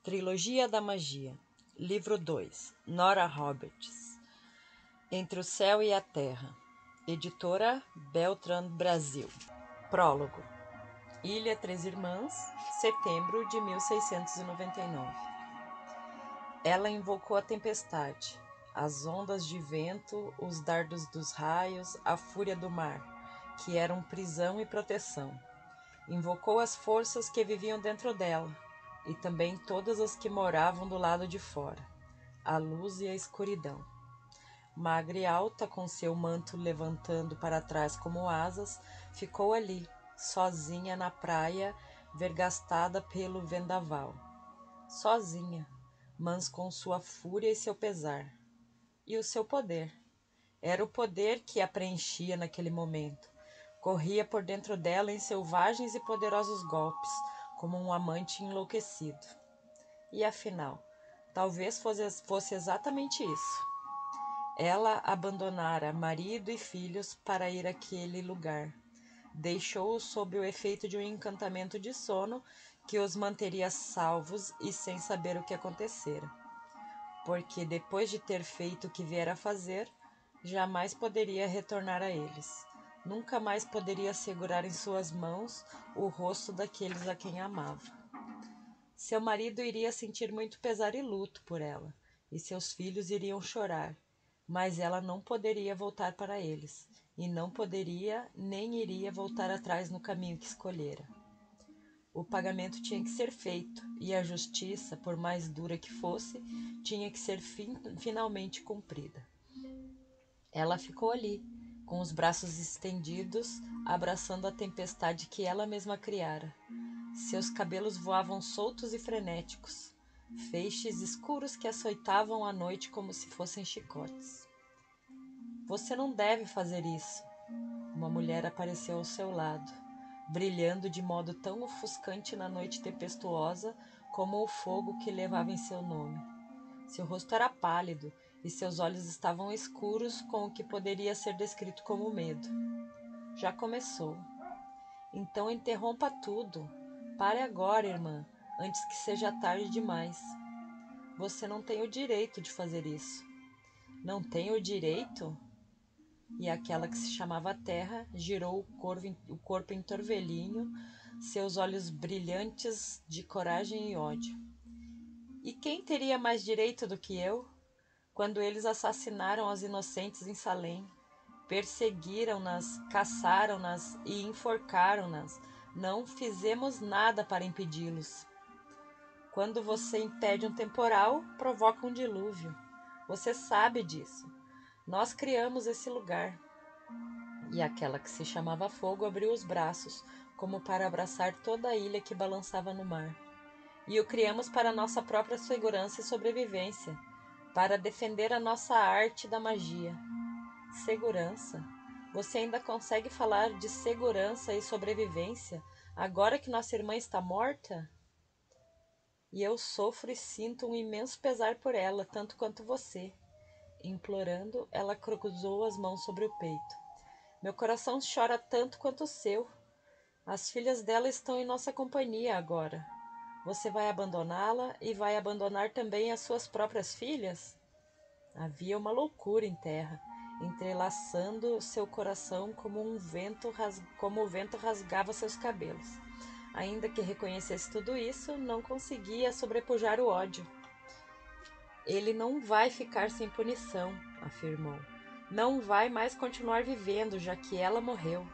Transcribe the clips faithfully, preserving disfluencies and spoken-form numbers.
Trilogia da Magia, Livro dois, Nora Roberts, Entre o Céu e a Terra, Editora Beltrand Brasil. Prólogo. Ilha Três Irmãs, setembro de mil seiscentos e noventa e nove. Ela invocou a tempestade, as ondas de vento, os dardos dos raios, a fúria do mar, que eram prisão e proteção. Invocou as forças que viviam dentro dela, e também todas as que moravam do lado de fora, a luz e a escuridão. Magra e alta, com seu manto levantando para trás como asas, ficou ali, sozinha na praia, vergastada pelo vendaval. Sozinha, mas com sua fúria e seu pesar. E o seu poder. Era o poder que a preenchia naquele momento. Corria por dentro dela em selvagens e poderosos golpes, como um amante enlouquecido. E afinal, talvez fosse, fosse exatamente isso. Ela abandonara marido e filhos para ir àquele lugar. Deixou-os sob o efeito de um encantamento de sono que os manteria salvos e sem saber o que acontecera. Porque depois de ter feito o que viera a fazer, jamais poderia retornar a eles. Nunca mais poderia segurar em suas mãos o rosto daqueles a quem amava. Seu marido iria sentir muito pesar e luto por ela, e seus filhos iriam chorar, mas ela não poderia voltar para eles, e não poderia nem iria voltar atrás no caminho que escolhera. O pagamento tinha que ser feito, e a justiça, por mais dura que fosse, tinha que ser fin- finalmente cumprida. Ela ficou ali, com os braços estendidos, abraçando a tempestade que ela mesma criara. Seus cabelos voavam soltos e frenéticos, feixes escuros que açoitavam a noite como se fossem chicotes. Você não deve fazer isso. Uma mulher apareceu ao seu lado, brilhando de modo tão ofuscante na noite tempestuosa como o fogo que levava em seu nome. Seu rosto era pálido e seus olhos estavam escuros com o que poderia ser descrito como medo. Já começou. Então interrompa tudo. Pare agora, irmã, antes que seja tarde demais. Você não tem o direito de fazer isso. Não tem o direito? E aquela que se chamava Terra girou o corpo, o corpo em torvelinho, seus olhos brilhantes de coragem e ódio. E quem teria mais direito do que eu? Quando eles assassinaram as inocentes em Salem, perseguiram-nas, caçaram-nas e enforcaram-nas, não fizemos nada para impedi-los. Quando você impede um temporal, provoca um dilúvio. Você sabe disso. Nós criamos esse lugar. E aquela que se chamava Fogo abriu os braços, como para abraçar toda a ilha que balançava no mar. E o criamos para nossa própria segurança e sobrevivência, para defender a nossa arte da magia. Segurança? Você ainda consegue falar de segurança e sobrevivência agora que nossa irmã está morta? E eu sofro e sinto um imenso pesar por ela, tanto quanto você. Implorando, ela cruzou as mãos sobre o peito. Meu coração chora tanto quanto o seu. As filhas dela estão em nossa companhia agora. Você vai abandoná-la e vai abandonar também as suas próprias filhas? Havia uma loucura em terra, entrelaçando seu coração como um vento ras... como o vento rasgava seus cabelos. Ainda que reconhecesse tudo isso, não conseguia sobrepujar o ódio. Ele não vai ficar sem punição, afirmou. Não vai mais continuar vivendo, já que ela morreu.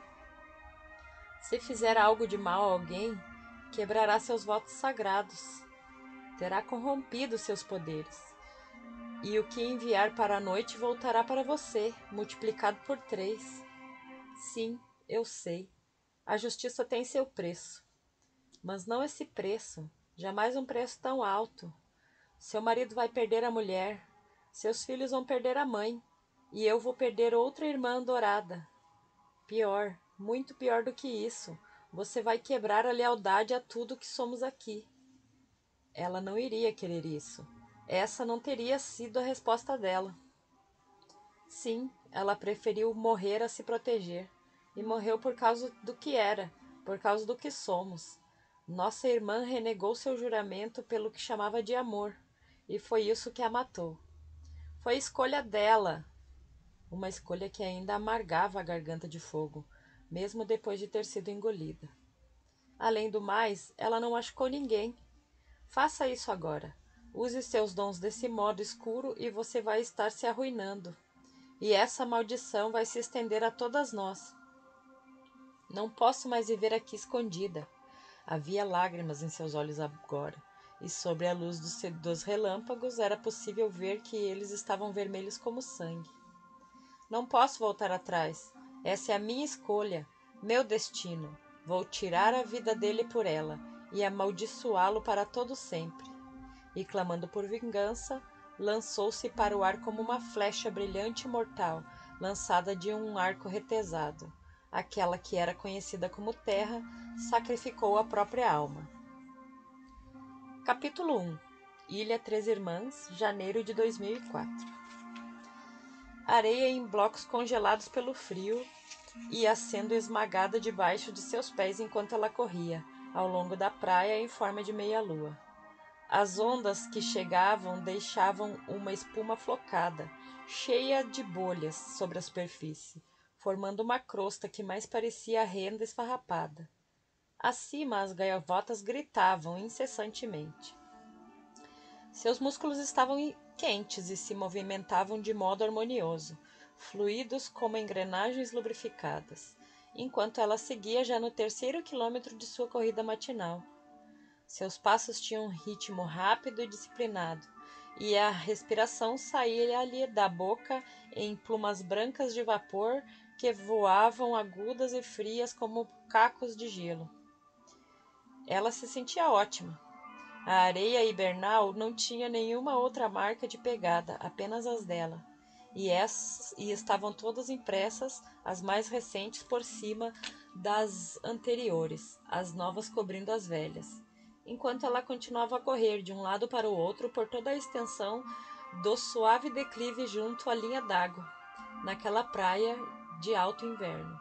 Se fizer algo de mal a alguém, quebrará seus votos sagrados. Terá corrompido seus poderes. E o que enviar para a noite voltará para você, multiplicado por três. Sim, eu sei. A justiça tem seu preço. Mas não esse preço, jamais um preço tão alto. Seu marido vai perder a mulher, seus filhos vão perder a mãe, e eu vou perder outra irmã adorada. Pior, muito pior do que isso, você vai quebrar a lealdade a tudo que somos aqui. Ela não iria querer isso. Essa não teria sido a resposta dela. Sim, ela preferiu morrer a se proteger. E morreu por causa do que era, por causa do que somos. Nossa irmã renegou seu juramento pelo que chamava de amor, e foi isso que a matou. Foi escolha dela, uma escolha que ainda amargava a garganta de fogo, mesmo depois de ter sido engolida. Além do mais, ela não machucou ninguém. Faça isso agora. Use seus dons desse modo escuro e você vai estar se arruinando. E essa maldição vai se estender a todas nós. Não posso mais viver aqui escondida. Havia lágrimas em seus olhos agora, e sobre a luz dos, dos relâmpagos era possível ver que eles estavam vermelhos como sangue. Não posso voltar atrás. Essa é a minha escolha, meu destino. Vou tirar a vida dele por ela e amaldiçoá-lo para todo sempre. E, clamando por vingança, lançou-se para o ar como uma flecha brilhante e mortal, lançada de um arco retesado. Aquela que era conhecida como Terra sacrificou a própria alma. Capítulo um. Ilha Três Irmãs, janeiro de dois mil e quatro. Areia em blocos congelados pelo frio ia sendo esmagada debaixo de seus pés enquanto ela corria, ao longo da praia em forma de meia-lua. As ondas que chegavam deixavam uma espuma flocada, cheia de bolhas sobre a superfície, formando uma crosta que mais parecia renda esfarrapada. Acima, as gaivotas gritavam incessantemente. Seus músculos estavam quentes e se movimentavam de modo harmonioso, fluidos como engrenagens lubrificadas, enquanto ela seguia já no terceiro quilômetro de sua corrida matinal. Seus passos tinham um ritmo rápido e disciplinado, e a respiração saía-lhe da boca em plumas brancas de vapor que voavam agudas e frias como cacos de gelo. Ela se sentia ótima. A areia hibernal não tinha nenhuma outra marca de pegada, apenas as dela, e, essas, e estavam todas impressas, as mais recentes por cima das anteriores, as novas cobrindo as velhas, enquanto ela continuava a correr de um lado para o outro por toda a extensão do suave declive junto à linha d'água, naquela praia de alto inverno.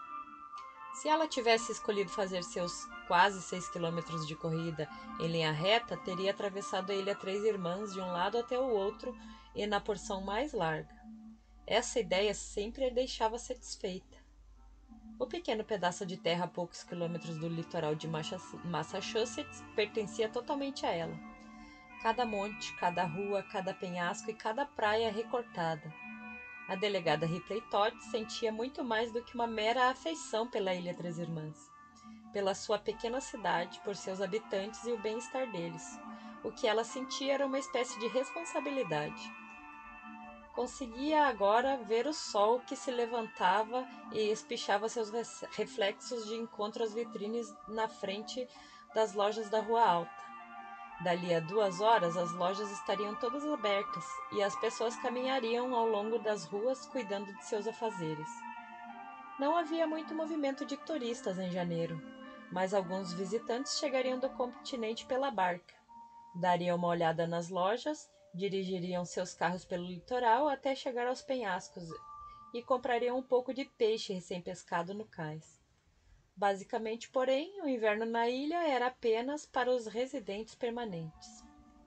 Se ela tivesse escolhido fazer seus quase seis quilômetros de corrida em linha reta, teria atravessado a Ilha Três Irmãs de um lado até o outro e na porção mais larga. Essa ideia sempre a deixava satisfeita. O pequeno pedaço de terra a poucos quilômetros do litoral de Massachusetts pertencia totalmente a ela. Cada monte, cada rua, cada penhasco e cada praia recortada. A delegada Ripley Todd sentia muito mais do que uma mera afeição pela Ilha Três Irmãs, pela sua pequena cidade, por seus habitantes e o bem-estar deles. O que ela sentia era uma espécie de responsabilidade. Conseguia agora ver o sol que se levantava e espichava seus reflexos de encontro às vitrines na frente das lojas da Rua Alta. Dali a duas horas, as lojas estariam todas abertas e as pessoas caminhariam ao longo das ruas cuidando de seus afazeres. Não havia muito movimento de turistas em janeiro, mas alguns visitantes chegariam do continente pela barca. Dariam uma olhada nas lojas, dirigiriam seus carros pelo litoral até chegar aos penhascos e comprariam um pouco de peixe recém-pescado no cais. Basicamente, porém, o inverno na ilha era apenas para os residentes permanentes.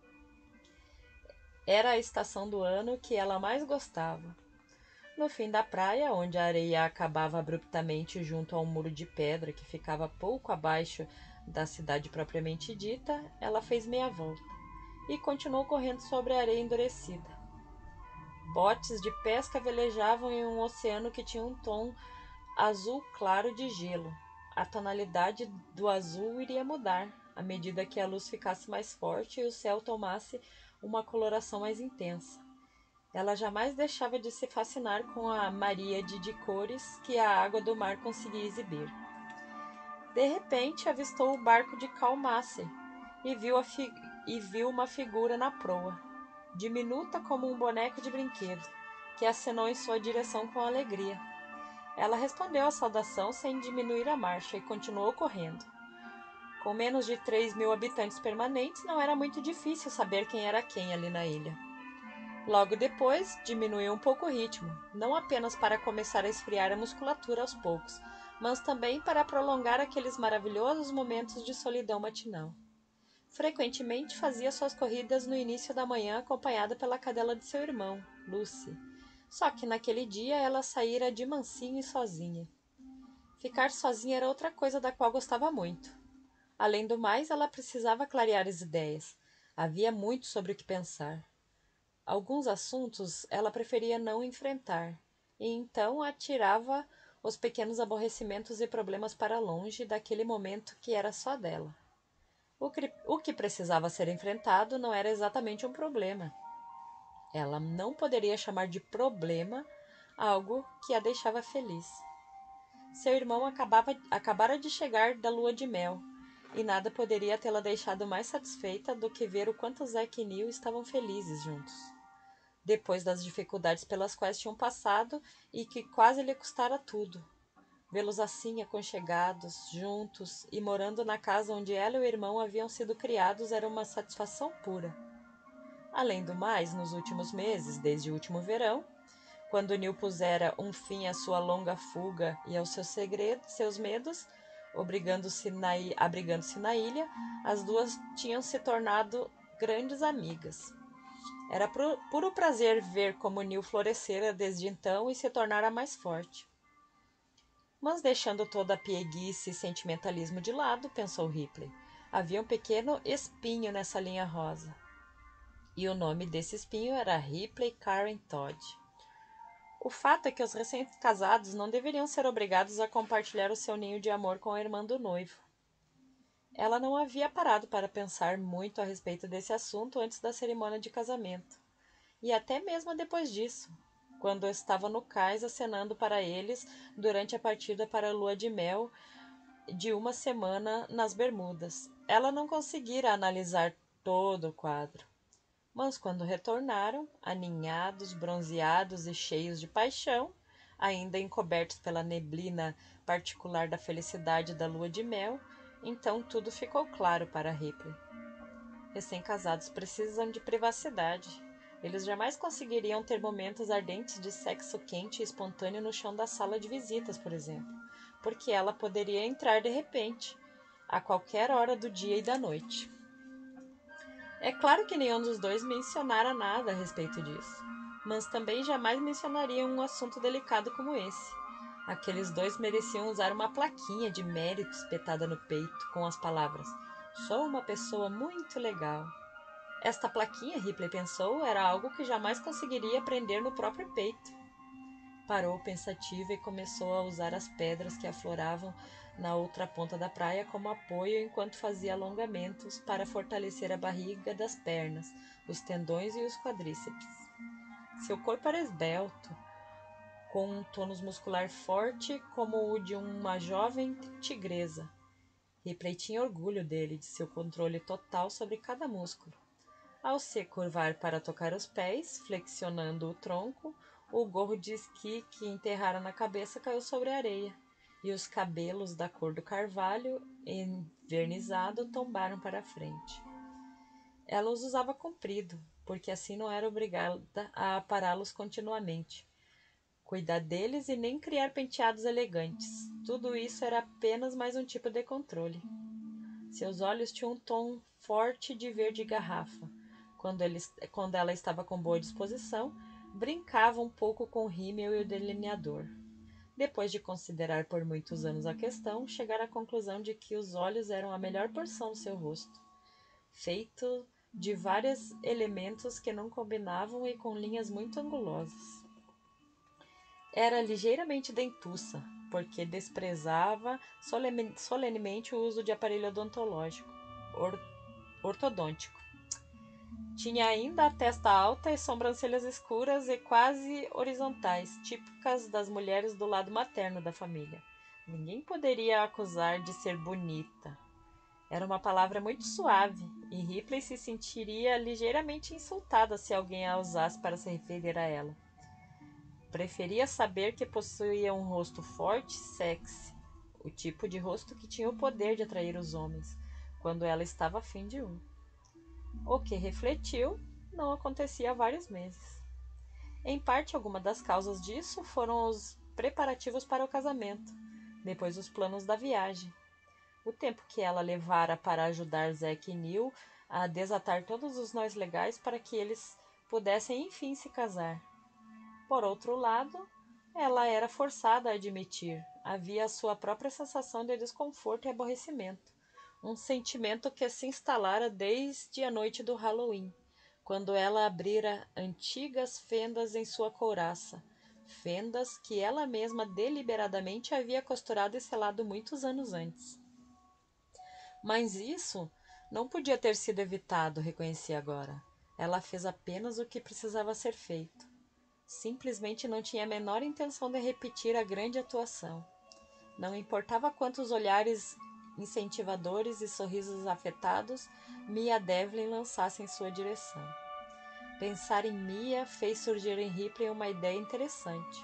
Era a estação do ano que ela mais gostava. No fim da praia, onde a areia acabava abruptamente junto a um muro de pedra que ficava pouco abaixo da cidade propriamente dita, ela fez meia volta e continuou correndo sobre a areia endurecida. Botes de pesca velejavam em um oceano que tinha um tom azul claro de gelo. A tonalidade do azul iria mudar à medida que a luz ficasse mais forte e o céu tomasse uma coloração mais intensa. Ela jamais deixava de se fascinar com a maríade de cores que a água do mar conseguia exibir. De repente, avistou o barco de Cal Massey e viu, a fi- e viu uma figura na proa, diminuta como um boneco de brinquedo, que acenou em sua direção com alegria. Ela respondeu à saudação sem diminuir a marcha e continuou correndo. Com menos de três mil habitantes permanentes, não era muito difícil saber quem era quem ali na ilha. Logo depois, diminuiu um pouco o ritmo, não apenas para começar a esfriar a musculatura aos poucos, mas também para prolongar aqueles maravilhosos momentos de solidão matinal. Frequentemente fazia suas corridas no início da manhã acompanhada pela cadela de seu irmão, Lucy. Só que naquele dia ela saíra de mansinho e sozinha. Ficar sozinha era outra coisa da qual gostava muito. Além do mais, ela precisava clarear as ideias. Havia muito sobre o que pensar. Alguns assuntos ela preferia não enfrentar, e então atirava os pequenos aborrecimentos e problemas para longe daquele momento que era só dela. O que, o que precisava ser enfrentado não era exatamente um problema. Ela não poderia chamar de problema algo que a deixava feliz. Seu irmão acabava, acabara de chegar da lua de mel, e nada poderia tê-la deixado mais satisfeita do que ver o quanto Zack e Neil estavam felizes juntos. Depois das dificuldades pelas quais tinham passado e que quase lhe custara tudo. Vê-los assim aconchegados, juntos e morando na casa onde ela e o irmão haviam sido criados era uma satisfação pura. Além do mais, nos últimos meses, desde o último verão, quando Neil pusera um fim à sua longa fuga e aos seus segredos, seus medos, obrigando-se na, abrigando-se na ilha, as duas tinham se tornado grandes amigas. Era puro prazer ver como Neil florescera desde então e se tornara mais forte. Mas deixando toda a pieguice e sentimentalismo de lado, pensou Ripley, havia um pequeno espinho nessa linha rosa. E o nome desse espinho era Ripley Karen Todd. O fato é que os recém-casados não deveriam ser obrigados a compartilhar o seu ninho de amor com a irmã do noivo. Ela não havia parado para pensar muito a respeito desse assunto antes da cerimônia de casamento, e até mesmo depois disso, quando estava no cais acenando para eles durante a partida para a lua de mel de uma semana nas Bermudas. Ela não conseguira analisar todo o quadro. Mas quando retornaram, aninhados, bronzeados e cheios de paixão, ainda encobertos pela neblina particular da felicidade da lua de mel, então tudo ficou claro para Ripley. Recém-casados precisam de privacidade. Eles jamais conseguiriam ter momentos ardentes de sexo quente e espontâneo no chão da sala de visitas, por exemplo, porque ela poderia entrar de repente, a qualquer hora do dia e da noite. É claro que nenhum dos dois mencionara nada a respeito disso, mas também jamais mencionariam um assunto delicado como esse. Aqueles dois mereciam usar uma plaquinha de mérito espetada no peito, com as palavras: "Sou uma pessoa muito legal." Esta plaquinha, Ripley pensou, era algo que jamais conseguiria prender no próprio peito. Parou pensativa e começou a usar as pedras que afloravam na outra ponta da praia como apoio enquanto fazia alongamentos para fortalecer a barriga das pernas, os tendões e os quadríceps. Seu corpo era esbelto, com um tônus muscular forte como o de uma jovem tigresa. Ripley tinha orgulho dele, de seu controle total sobre cada músculo. Ao se curvar para tocar os pés, flexionando o tronco, o gorro de esqui que enterrara na cabeça caiu sobre a areia, e os cabelos da cor do carvalho, envernizado, tombaram para a frente. Ela os usava comprido, porque assim não era obrigada a apará-los continuamente, cuidar deles e nem criar penteados elegantes. Tudo isso era apenas mais um tipo de controle. Seus olhos tinham um tom forte de verde garrafa. Quando, ele, quando ela estava com boa disposição, brincava um pouco com o rímel e o delineador. Depois de considerar por muitos anos a questão, chegara à conclusão de que os olhos eram a melhor porção do seu rosto, feito de vários elementos que não combinavam e com linhas muito angulosas. Era ligeiramente dentuça, porque desprezava solene, solenemente o uso de aparelho odontológico, or, ortodôntico. Tinha ainda a testa alta e sobrancelhas escuras e quase horizontais, típicas das mulheres do lado materno da família. Ninguém poderia a acusar de ser bonita. Era uma palavra muito suave, e Ripley se sentiria ligeiramente insultada se alguém a usasse para se referir a ela. Preferia saber que possuía um rosto forte e sexy, o tipo de rosto que tinha o poder de atrair os homens, quando ela estava afim de um. O que refletiu não acontecia há vários meses. Em parte, alguma das causas disso foram os preparativos para o casamento. depois os planos da viagem, o tempo que ela levara para ajudar Zack e Neil a desatar todos os nós legais para que eles pudessem enfim se casar. Por outro lado, ela era forçada a admitir, havia a sua própria sensação de desconforto e aborrecimento, um sentimento que se instalara desde a noite do Halloween, quando ela abrira antigas fendas em sua couraça, fendas que ela mesma deliberadamente havia costurado e selado muitos anos antes. Mas isso não podia ter sido evitado, reconhecia agora. Ela fez apenas o que precisava ser feito. Simplesmente não tinha a menor intenção de repetir a grande atuação. Não importava quantos olhares incentivadores e sorrisos afetados Mia Devlin lançasse em sua direção. Pensar em Mia fez surgir em Ripley uma ideia interessante.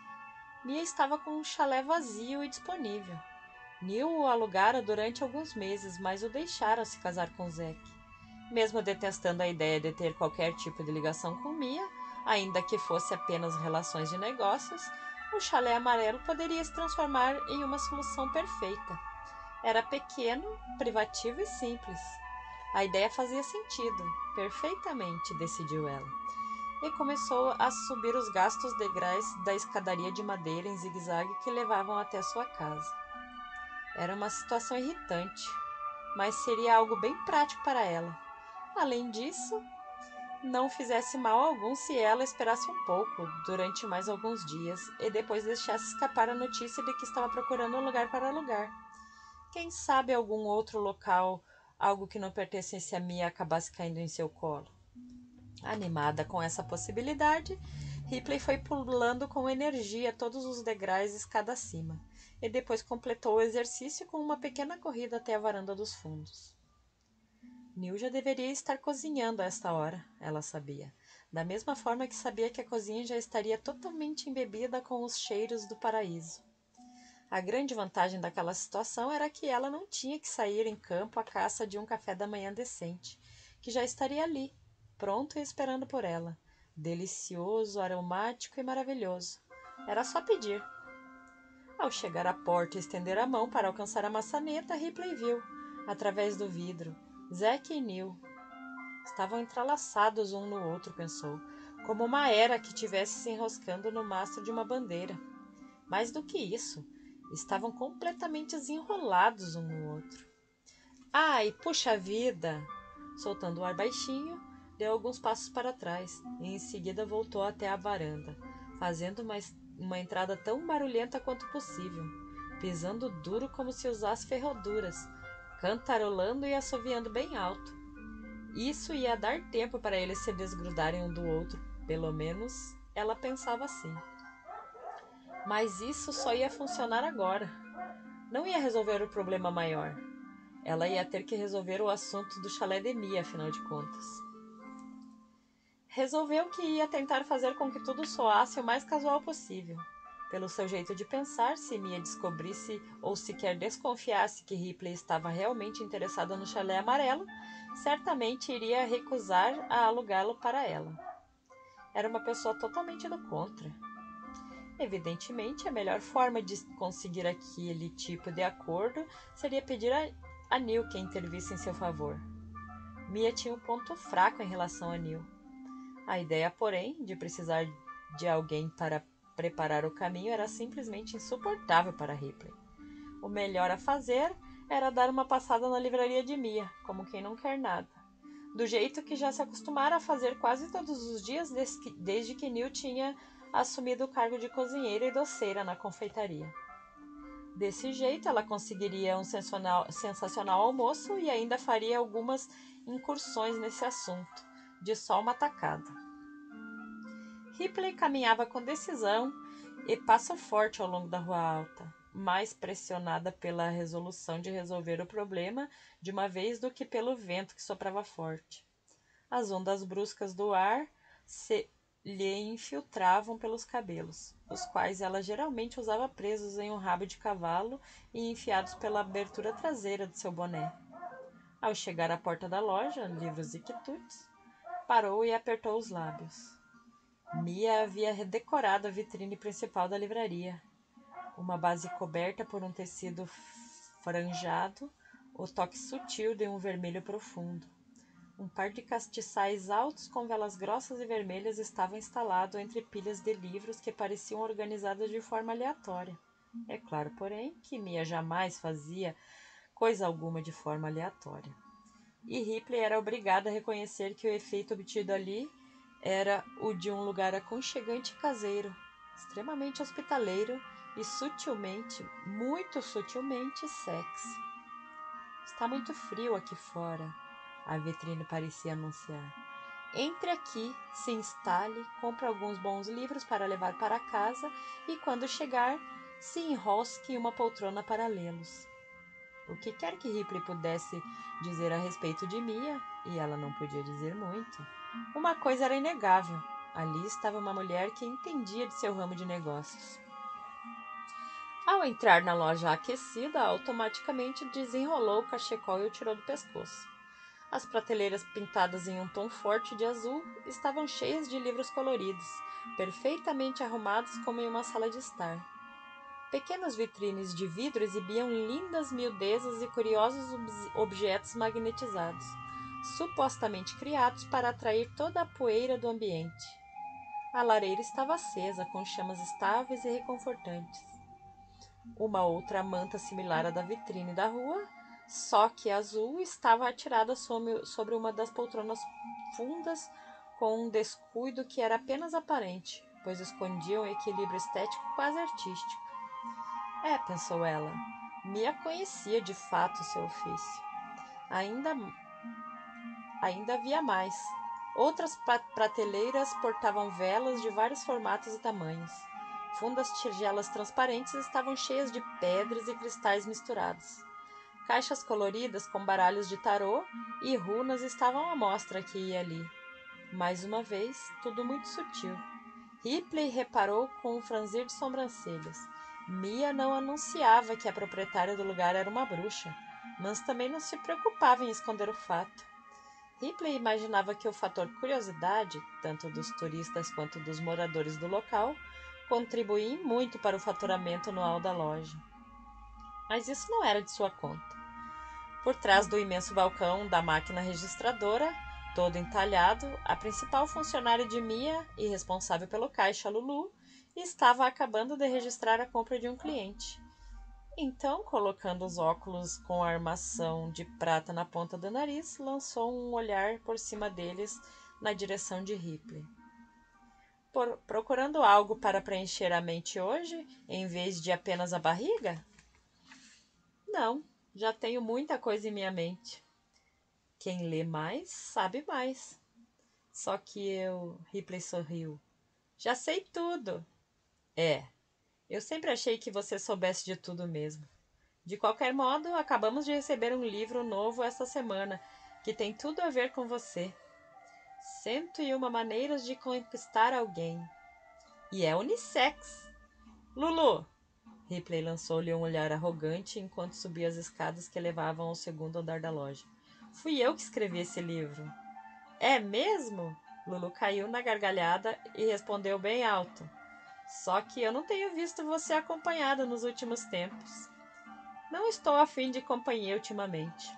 Mia estava com um chalé vazio e disponível. Neil o alugara durante alguns meses, mas o deixara se casar com Zack. Mesmo detestando a ideia de ter qualquer tipo de ligação com Mia, ainda que fosse apenas relações de negócios, o chalé amarelo poderia se transformar em uma solução perfeita. Era pequeno, privativo e simples. A ideia fazia sentido, perfeitamente, decidiu ela, e começou a subir os gastos degraus da escadaria de madeira em zigue-zague que levavam até sua casa. Era uma situação irritante, mas seria algo bem prático para ela. Além disso, não fizesse mal algum se ela esperasse um pouco, durante mais alguns dias, e depois deixasse escapar a notícia de que estava procurando um lugar para alugar. Quem sabe algum outro local, algo que não pertencesse a Mia, acabasse caindo em seu colo. Animada com essa possibilidade, Ripley foi pulando com energia todos os degraus escada acima, e depois completou o exercício com uma pequena corrida até a varanda dos fundos. Neil já deveria estar cozinhando a esta hora, ela sabia, da mesma forma que sabia que a cozinha já estaria totalmente embebida com os cheiros do paraíso. A grande vantagem daquela situação era que ela não tinha que sair em campo à caça de um café da manhã decente, que já estaria ali, pronto e esperando por ela, delicioso, aromático e maravilhoso. Era só pedir. Ao chegar à porta e estender a mão para alcançar a maçaneta, Ripley viu, através do vidro, Zack e Neil. Estavam entrelaçados um no outro, pensou, como uma era que tivesse se enroscando no mastro de uma bandeira. Mais do que isso, estavam completamente desenrolados um no outro. Ai, puxa vida! Soltando o ar baixinho, deu alguns passos para trás e em seguida voltou até a varanda, fazendo uma, uma entrada tão barulhenta quanto possível, pisando duro como se usasse ferraduras, cantarolando e assoviando bem alto. Isso ia dar tempo para eles se desgrudarem um do outro, pelo menos ela pensava assim. Mas isso só ia funcionar agora. Não ia resolver o problema maior. Ela ia ter que resolver o assunto do chalé de Mia, afinal de contas. Resolveu que ia tentar fazer com que tudo soasse o mais casual possível. Pelo seu jeito de pensar, se Mia descobrisse ou sequer desconfiasse que Ripley estava realmente interessada no chalé amarelo, certamente iria recusar a alugá-lo para ela. Era uma pessoa totalmente do contra. Evidentemente, a melhor forma de conseguir aquele tipo de acordo seria pedir a, a Neil que intervisse em seu favor. Mia tinha um ponto fraco em relação a Neil. A ideia, porém, de precisar de alguém para preparar o caminho era simplesmente insuportável para Ripley. O melhor a fazer era dar uma passada na livraria de Mia, como quem não quer nada, do jeito que já se acostumara a fazer quase todos os dias desde que, desde que Neil tinha assumido o cargo de cozinheira e doceira na confeitaria. Desse jeito, ela conseguiria um sensacional, sensacional almoço e ainda faria algumas incursões nesse assunto, de só uma tacada. Ripley caminhava com decisão e passo forte ao longo da rua alta, mais pressionada pela resolução de resolver o problema de uma vez do que pelo vento que soprava forte. As ondas bruscas do ar se lhe infiltravam pelos cabelos, os quais ela geralmente usava presos em um rabo de cavalo e enfiados pela abertura traseira de seu boné. Ao chegar à porta da loja, Livros e Quitutes, parou e apertou os lábios. Mia havia redecorado a vitrine principal da livraria. uma base coberta por um tecido franjado, o toque sutil de um vermelho profundo. Um par de castiçais altos com velas grossas e vermelhas estava instalado entre pilhas de livros que pareciam organizadas de forma aleatória. É claro, porém, que Mia jamais fazia coisa alguma de forma aleatória. E Ripley era obrigada a reconhecer que o efeito obtido ali era o de um lugar aconchegante e caseiro, extremamente hospitaleiro e sutilmente, muito sutilmente sexy. Está muito frio aqui fora, a vitrine parecia anunciar. Entre aqui, se instale, compre alguns bons livros para levar para casa e, quando chegar, se enrosque em uma poltrona para lê-los. O que quer que Ripley pudesse dizer a respeito de Mia, e ela não podia dizer muito, uma coisa era inegável. Ali estava uma mulher que entendia de seu ramo de negócios. Ao entrar na loja aquecida, automaticamente desenrolou o cachecol e o tirou do pescoço. As prateleiras pintadas em um tom forte de azul estavam cheias de livros coloridos, perfeitamente arrumados como em uma sala de estar. Pequenas vitrines de vidro exibiam lindas miudezas e curiosos objetos magnetizados, supostamente criados para atrair toda a poeira do ambiente. A lareira estava acesa, com chamas estáveis e reconfortantes. Uma outra manta similar à da vitrine da rua, só que azul, estava atirada sobre uma das poltronas fundas com um descuido que era apenas aparente, pois escondia um equilíbrio estético quase artístico. É, pensou ela, Mia conhecia de fato seu ofício. Ainda, ainda havia mais. Outras prateleiras portavam velas de vários formatos e tamanhos. Fundas tigelas transparentes estavam cheias de pedras e cristais misturados. Caixas coloridas com baralhos de tarô e runas estavam à mostra aqui e ali. Mais uma vez, tudo muito sutil. Ripley reparou com um franzir de sobrancelhas. Mia não anunciava que a proprietária do lugar era uma bruxa, mas também não se preocupava em esconder o fato. Ripley imaginava que o fator curiosidade, tanto dos turistas quanto dos moradores do local, contribuía muito para o faturamento anual da loja. Mas isso não era de sua conta. Por trás do imenso balcão da máquina registradora, todo entalhado, a principal funcionária de Mia e responsável pelo caixa, Lulu, estava acabando de registrar a compra de um cliente. Então, colocando os óculos com a armação de prata na ponta do nariz, lançou um olhar por cima deles na direção de Ripley. Por, procurando algo para preencher a mente hoje, em vez de apenas a barriga? Não, já tenho muita coisa em minha mente. Quem lê mais, sabe mais. Só que eu... Ripley sorriu. Já sei tudo. É, eu sempre achei que você soubesse de tudo mesmo. De qualquer modo, acabamos de receber um livro novo esta semana, que tem tudo a ver com você. Cento e uma maneiras de conquistar alguém. E é unissex. Lulu! Ripley lançou-lhe um olhar arrogante enquanto subia as escadas que levavam ao segundo andar da loja. Fui eu que escrevi esse livro. É mesmo? Lulu caiu na gargalhada e respondeu bem alto. Só que eu não tenho visto você acompanhada nos últimos tempos. Não estou a fim de companhia ultimamente.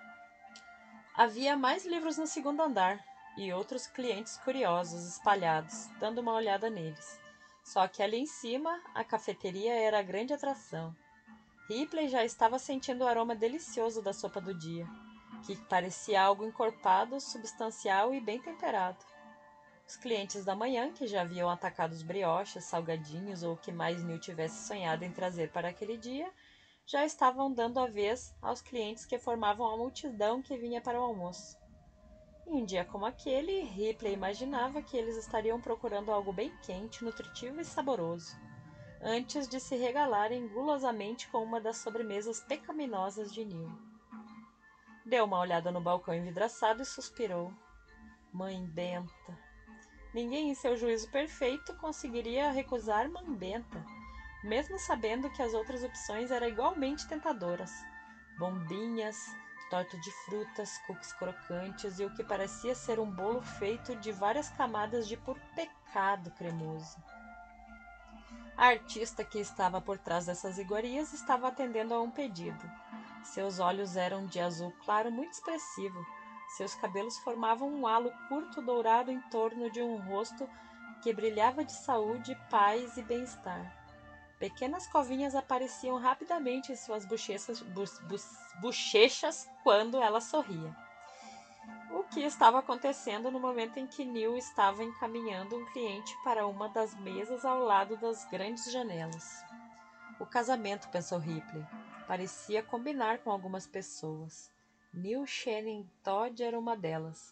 Havia mais livros no segundo andar e outros clientes curiosos espalhados, dando uma olhada neles. Só que ali em cima, a cafeteria era a grande atração. Ripley já estava sentindo o aroma delicioso da sopa do dia, que parecia algo encorpado, substancial e bem temperado. Os clientes da manhã, que já haviam atacado os brioches, salgadinhos ou o que mais Neil tivesse sonhado em trazer para aquele dia, já estavam dando a vez aos clientes que formavam a multidão que vinha para o almoço. Em um dia como aquele, Ripley imaginava que eles estariam procurando algo bem quente, nutritivo e saboroso, antes de se regalarem gulosamente com uma das sobremesas pecaminosas de Neil. Deu uma olhada no balcão envidraçado e suspirou. Mãe benta. Ninguém em seu juízo perfeito conseguiria recusar mãe benta, mesmo sabendo que as outras opções eram igualmente tentadoras. Bombinhas, torta de frutas, cookies crocantes e o que parecia ser um bolo feito de várias camadas de puro pecado cremoso. A artista que estava por trás dessas iguarias estava atendendo a um pedido. Seus olhos eram de azul claro muito expressivo. Seus cabelos formavam um halo curto dourado em torno de um rosto que brilhava de saúde, paz e bem-estar. Pequenas covinhas apareciam rapidamente em suas bochechas, bu, bu, bochechas quando ela sorria. O que estava acontecendo no momento em que Neil estava encaminhando um cliente para uma das mesas ao lado das grandes janelas. O casamento, pensou Ripley, parecia combinar com algumas pessoas. Neil Channing Todd era uma delas.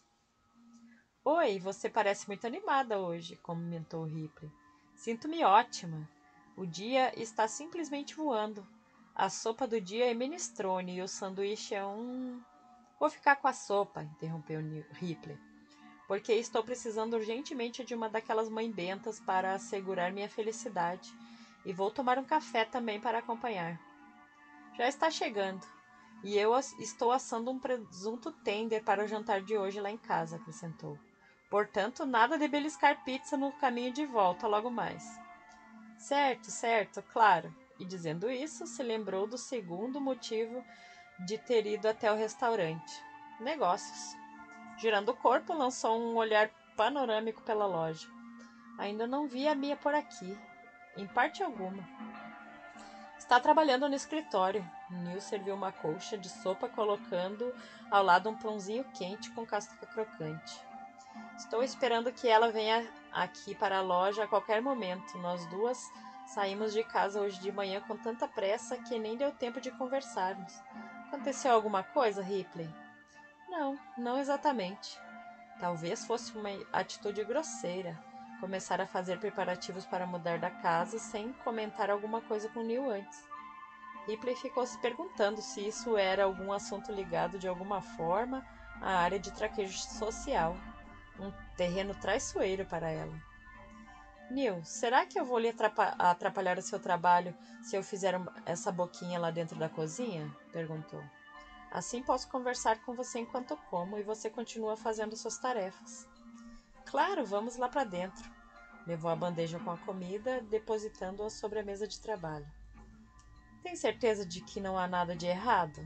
Oi, você parece muito animada hoje, comentou Ripley. Sinto-me ótima. O dia está simplesmente voando. A sopa do dia é minestrone e o sanduíche é um... Vou ficar com a sopa, interrompeu Ripley, porque estou precisando urgentemente de uma daquelas mães bentas para assegurar minha felicidade. E vou tomar um café também para acompanhar. Já está chegando. E eu estou assando um presunto tender para o jantar de hoje lá em casa, acrescentou. Portanto, nada de beliscar pizza no caminho de volta logo mais. Certo, certo, claro. E dizendo isso, se lembrou do segundo motivo de ter ido até o restaurante. Negócios. Girando o corpo, lançou um olhar panorâmico pela loja. Ainda não vi a Mia por aqui. Em parte alguma. Está trabalhando no escritório. Neil serviu uma colcha de sopa, colocando ao lado um pãozinho quente com casca crocante. Estou esperando que ela venha aqui para a loja a qualquer momento. Nós duas saímos de casa hoje de manhã com tanta pressa que nem deu tempo de conversarmos. Aconteceu alguma coisa, Ripley? Não, não exatamente. Talvez fosse uma atitude grosseira. Começar a fazer preparativos para mudar da casa sem comentar alguma coisa com Neil antes. Ripley ficou se perguntando se isso era algum assunto ligado de alguma forma à área de traquejo social. Um terreno traiçoeiro para ela. Neil, será que eu vou lhe atrapalhar o seu trabalho se eu fizer essa boquinha lá dentro da cozinha? Perguntou. Assim posso conversar com você enquanto como e você continua fazendo suas tarefas. Claro, vamos lá para dentro. Levou a bandeja com a comida, depositando-a sobre a mesa de trabalho. Tem certeza de que não há nada de errado?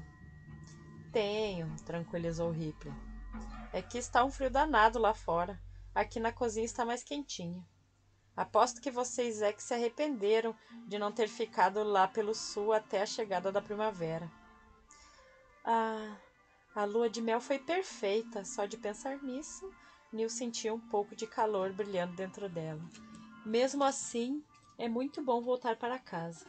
Tenho, tranquilizou Ripley. É que está um frio danado lá fora. Aqui na cozinha está mais quentinho. Aposto que vocês é que se arrependeram de não ter ficado lá pelo sul até a chegada da primavera. Ah, a lua de mel foi perfeita. Só de pensar nisso, Neil sentia um pouco de calor brilhando dentro dela. Mesmo assim, é muito bom voltar para casa.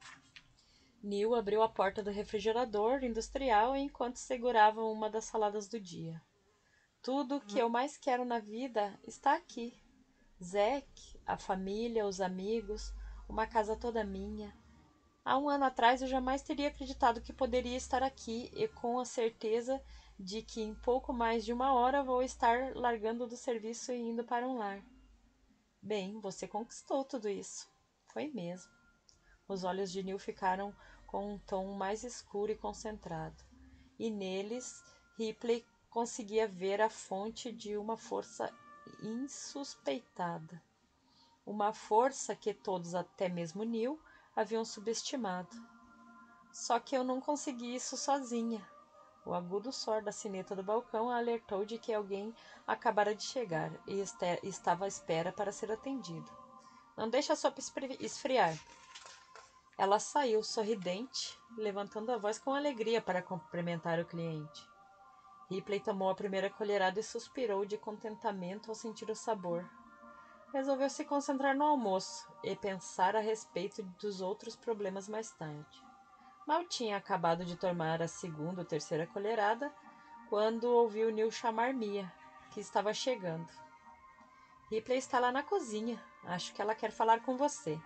Neil abriu a porta do refrigerador industrial enquanto segurava uma das saladas do dia. Tudo o que eu mais quero na vida está aqui. Zack, a família, os amigos, uma casa toda minha. Há um ano atrás eu jamais teria acreditado que poderia estar aqui e com a certeza de que em pouco mais de uma hora vou estar largando do serviço e indo para um lar. Bem, você conquistou tudo isso. Foi mesmo. Os olhos de Neil ficaram com um tom mais escuro e concentrado, e neles Ripley conseguia ver a fonte de uma força insuspeitada. Uma força que todos, até mesmo Neil, haviam subestimado. Só que eu não consegui isso sozinha. O agudo sor da sineta do balcão a alertou de que alguém acabara de chegar e estava à espera para ser atendido. Não deixe a sopa esfriar. Ela saiu sorridente, levantando a voz com alegria para cumprimentar o cliente. Ripley tomou a primeira colherada e suspirou de contentamento ao sentir o sabor. Resolveu se concentrar no almoço e pensar a respeito dos outros problemas mais tarde. Mal tinha acabado de tomar a segunda ou terceira colherada quando ouviu Neil chamar Mia, que estava chegando. Ripley está lá na cozinha. Acho que ela quer falar com você.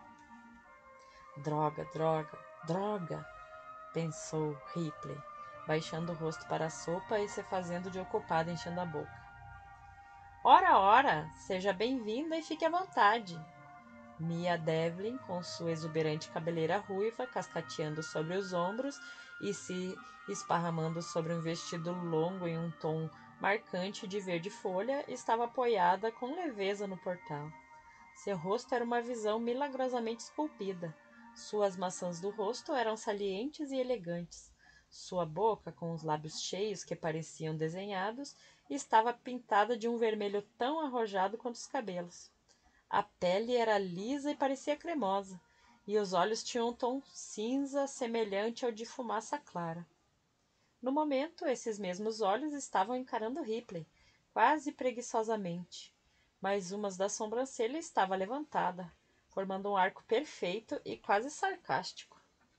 Droga, droga, droga, pensou Ripley, baixando o rosto para a sopa e se fazendo de ocupada, enchendo a boca. Ora, ora, seja bem-vinda e fique à vontade. Mia Devlin, com sua exuberante cabeleira ruiva, cascateando sobre os ombros e se esparramando sobre um vestido longo em um tom marcante de verde folha, estava apoiada com leveza no portal. Seu rosto era uma visão milagrosamente esculpida. Suas maçãs do rosto eram salientes e elegantes. Sua boca, com os lábios cheios que pareciam desenhados, estava pintada de um vermelho tão arrojado quanto os cabelos. A pele era lisa e parecia cremosa, e os olhos tinham um tom cinza semelhante ao de fumaça clara. No momento, esses mesmos olhos estavam encarando Ripley, quase preguiçosamente, mas uma das sobrancelhas estava levantada, formando um arco perfeito e quase sarcástico.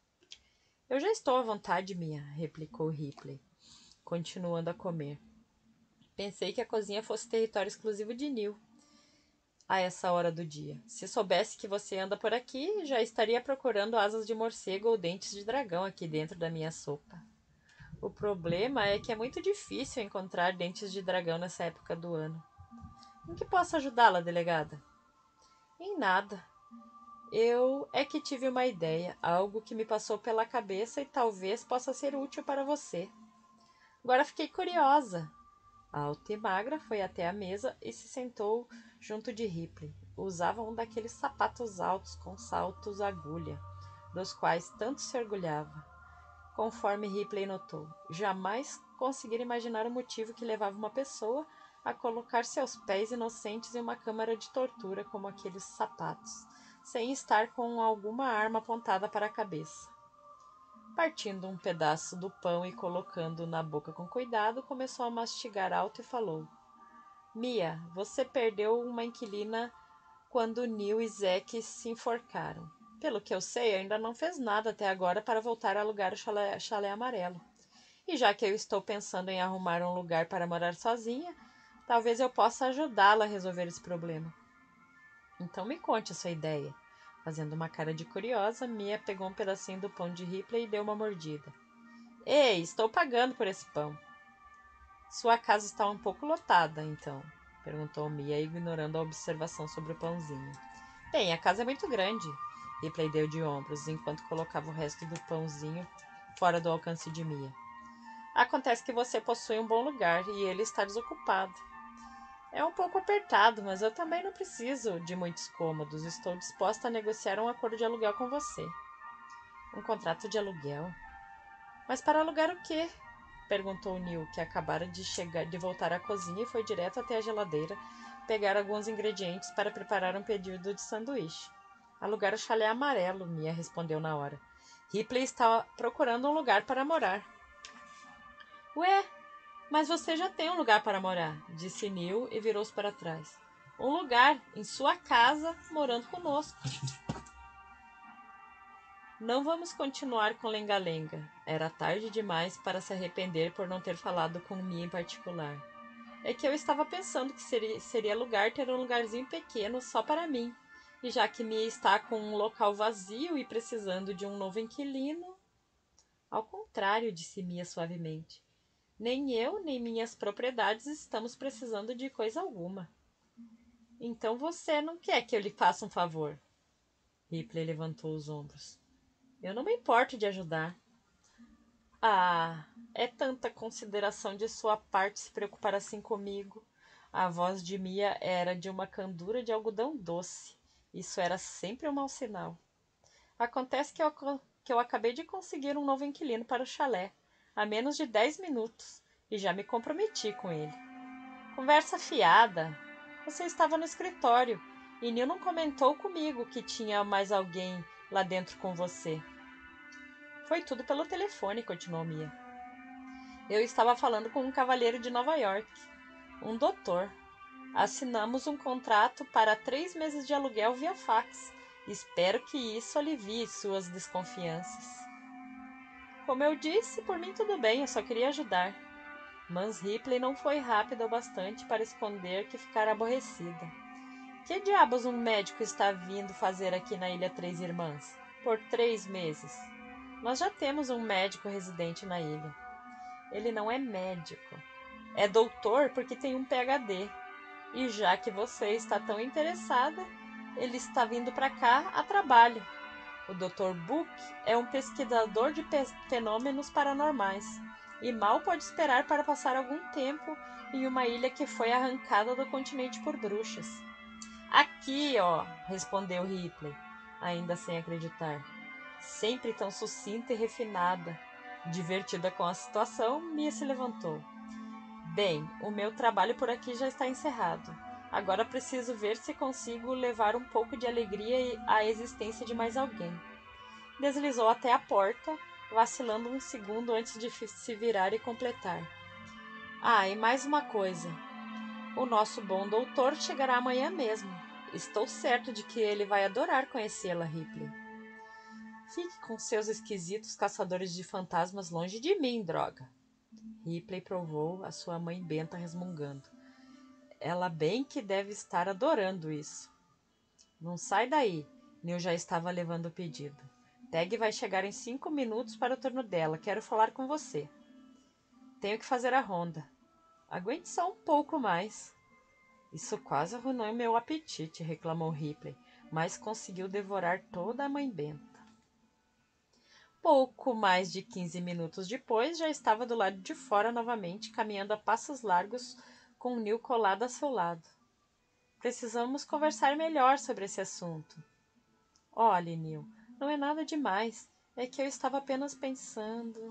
Eu já estou à vontade, Mia, replicou Ripley, continuando a comer. Pensei que a cozinha fosse território exclusivo de Neil a essa hora do dia. Se soubesse que você anda por aqui, já estaria procurando asas de morcego ou dentes de dragão aqui dentro da minha sopa. O problema é que é muito difícil encontrar dentes de dragão nessa época do ano. Em que posso ajudá-la, delegada? Em nada. Eu é que tive uma ideia, algo que me passou pela cabeça e talvez possa ser útil para você. Agora fiquei curiosa. A alta e magra foi até a mesa e se sentou junto de Ripley. Usava um daqueles sapatos altos com saltos agulha, dos quais tanto se orgulhava. Conforme Ripley notou, jamais conseguira imaginar o motivo que levava uma pessoa a colocar seus pés inocentes em uma câmara de tortura como aqueles sapatos, sem estar com alguma arma apontada para a cabeça. Partindo um pedaço do pão e colocando na boca com cuidado, começou a mastigar alto e falou: Mia, você perdeu uma inquilina quando Neil e Zack se enforcaram. Pelo que eu sei, ainda não fez nada até agora para voltar a alugar o chalé, chalé amarelo. E já que eu estou pensando em arrumar um lugar para morar sozinha, talvez eu possa ajudá-la a resolver esse problema. Então me conte a sua ideia. Fazendo uma cara de curiosa, Mia pegou um pedacinho do pão de Ripley e deu uma mordida. Ei, estou pagando por esse pão. Sua casa está um pouco lotada, então? Perguntou Mia, ignorando a observação sobre o pãozinho. Bem, a casa é muito grande. Ripley deu de ombros, enquanto colocava o resto do pãozinho fora do alcance de Mia. Acontece que você possui um bom lugar e ele está desocupado. É um pouco apertado, mas eu também não preciso de muitos cômodos. Estou disposta a negociar um acordo de aluguel com você. Um contrato de aluguel? Mas para alugar o quê? Perguntou Neil, que acabara de chegar, de voltar à cozinha e foi direto até a geladeira pegar alguns ingredientes para preparar um pedido de sanduíche. Alugar o chalé amarelo, Mia respondeu na hora. Ripley está procurando um lugar para morar. Ué, mas você já tem um lugar para morar, disse Neil e virou-se para trás. Um lugar em sua casa, morando conosco. Não vamos continuar com lenga-lenga. Era tarde demais para se arrepender por não ter falado com Mia em particular. É que eu estava pensando que seria, seria lugar ter um lugarzinho pequeno só para mim. E já que Mia está com um local vazio e precisando de um novo inquilino... Ao contrário, disse Mia suavemente. Nem eu, nem minhas propriedades estamos precisando de coisa alguma. Então você não quer que eu lhe faça um favor? Ripley levantou os ombros. Eu não me importo de ajudar. Ah, é tanta consideração de sua parte se preocupar assim comigo. A voz de Mia era de uma candura de algodão doce. Isso era sempre um mau sinal. Acontece que eu, que eu acabei de conseguir um novo inquilino para o chalé, há menos de dez minutos, e já me comprometi com ele. Conversa fiada. Você estava no escritório, e Neil não comentou comigo que tinha mais alguém lá dentro com você. Foi tudo pelo telefone, continuou Mia. Eu estava falando com um cavalheiro de Nova York, um doutor. Assinamos um contrato para três meses de aluguel via fax. Espero que isso alivie suas desconfianças. Como eu disse, por mim tudo bem, eu só queria ajudar. Mas Ripley não foi rápida o bastante para esconder que ficara aborrecida. Que diabos um médico está vindo fazer aqui na Ilha Três Irmãs? Por três meses. Nós já temos um médico residente na ilha. Ele não é médico. É doutor porque tem um P H D. E já que você está tão interessada, ele está vindo para cá a trabalho. O doutor Book é um pesquisador de fenômenos paranormais e mal pode esperar para passar algum tempo em uma ilha que foi arrancada do continente por bruxas. Aqui, ó, respondeu Ripley, ainda sem acreditar. Sempre tão sucinta e refinada. Divertida com a situação, Mia se levantou. Bem, o meu trabalho por aqui já está encerrado. Agora preciso ver se consigo levar um pouco de alegria à existência de mais alguém. Deslizou até a porta, vacilando um segundo antes de se virar e completar. Ah, e mais uma coisa. O nosso bom doutor chegará amanhã mesmo. Estou certo de que ele vai adorar conhecê-la, Ripley. Fique com seus esquisitos caçadores de fantasmas longe de mim, droga. Ripley provou a sua mãe benta resmungando. Ela bem que deve estar adorando isso. Não sai daí. Neil já estava levando o pedido. Tag vai chegar em cinco minutos para o turno dela. Quero falar com você. Tenho que fazer a ronda. Aguente só um pouco mais. Isso quase arruinou meu apetite, reclamou Ripley, mas conseguiu devorar toda a mãe benta. Pouco mais de quinze minutos depois, já estava do lado de fora novamente, caminhando a passos largos, com Neil colado a seu lado. Precisamos conversar melhor sobre esse assunto. Olhe, Neil, não é nada demais. É que eu estava apenas pensando...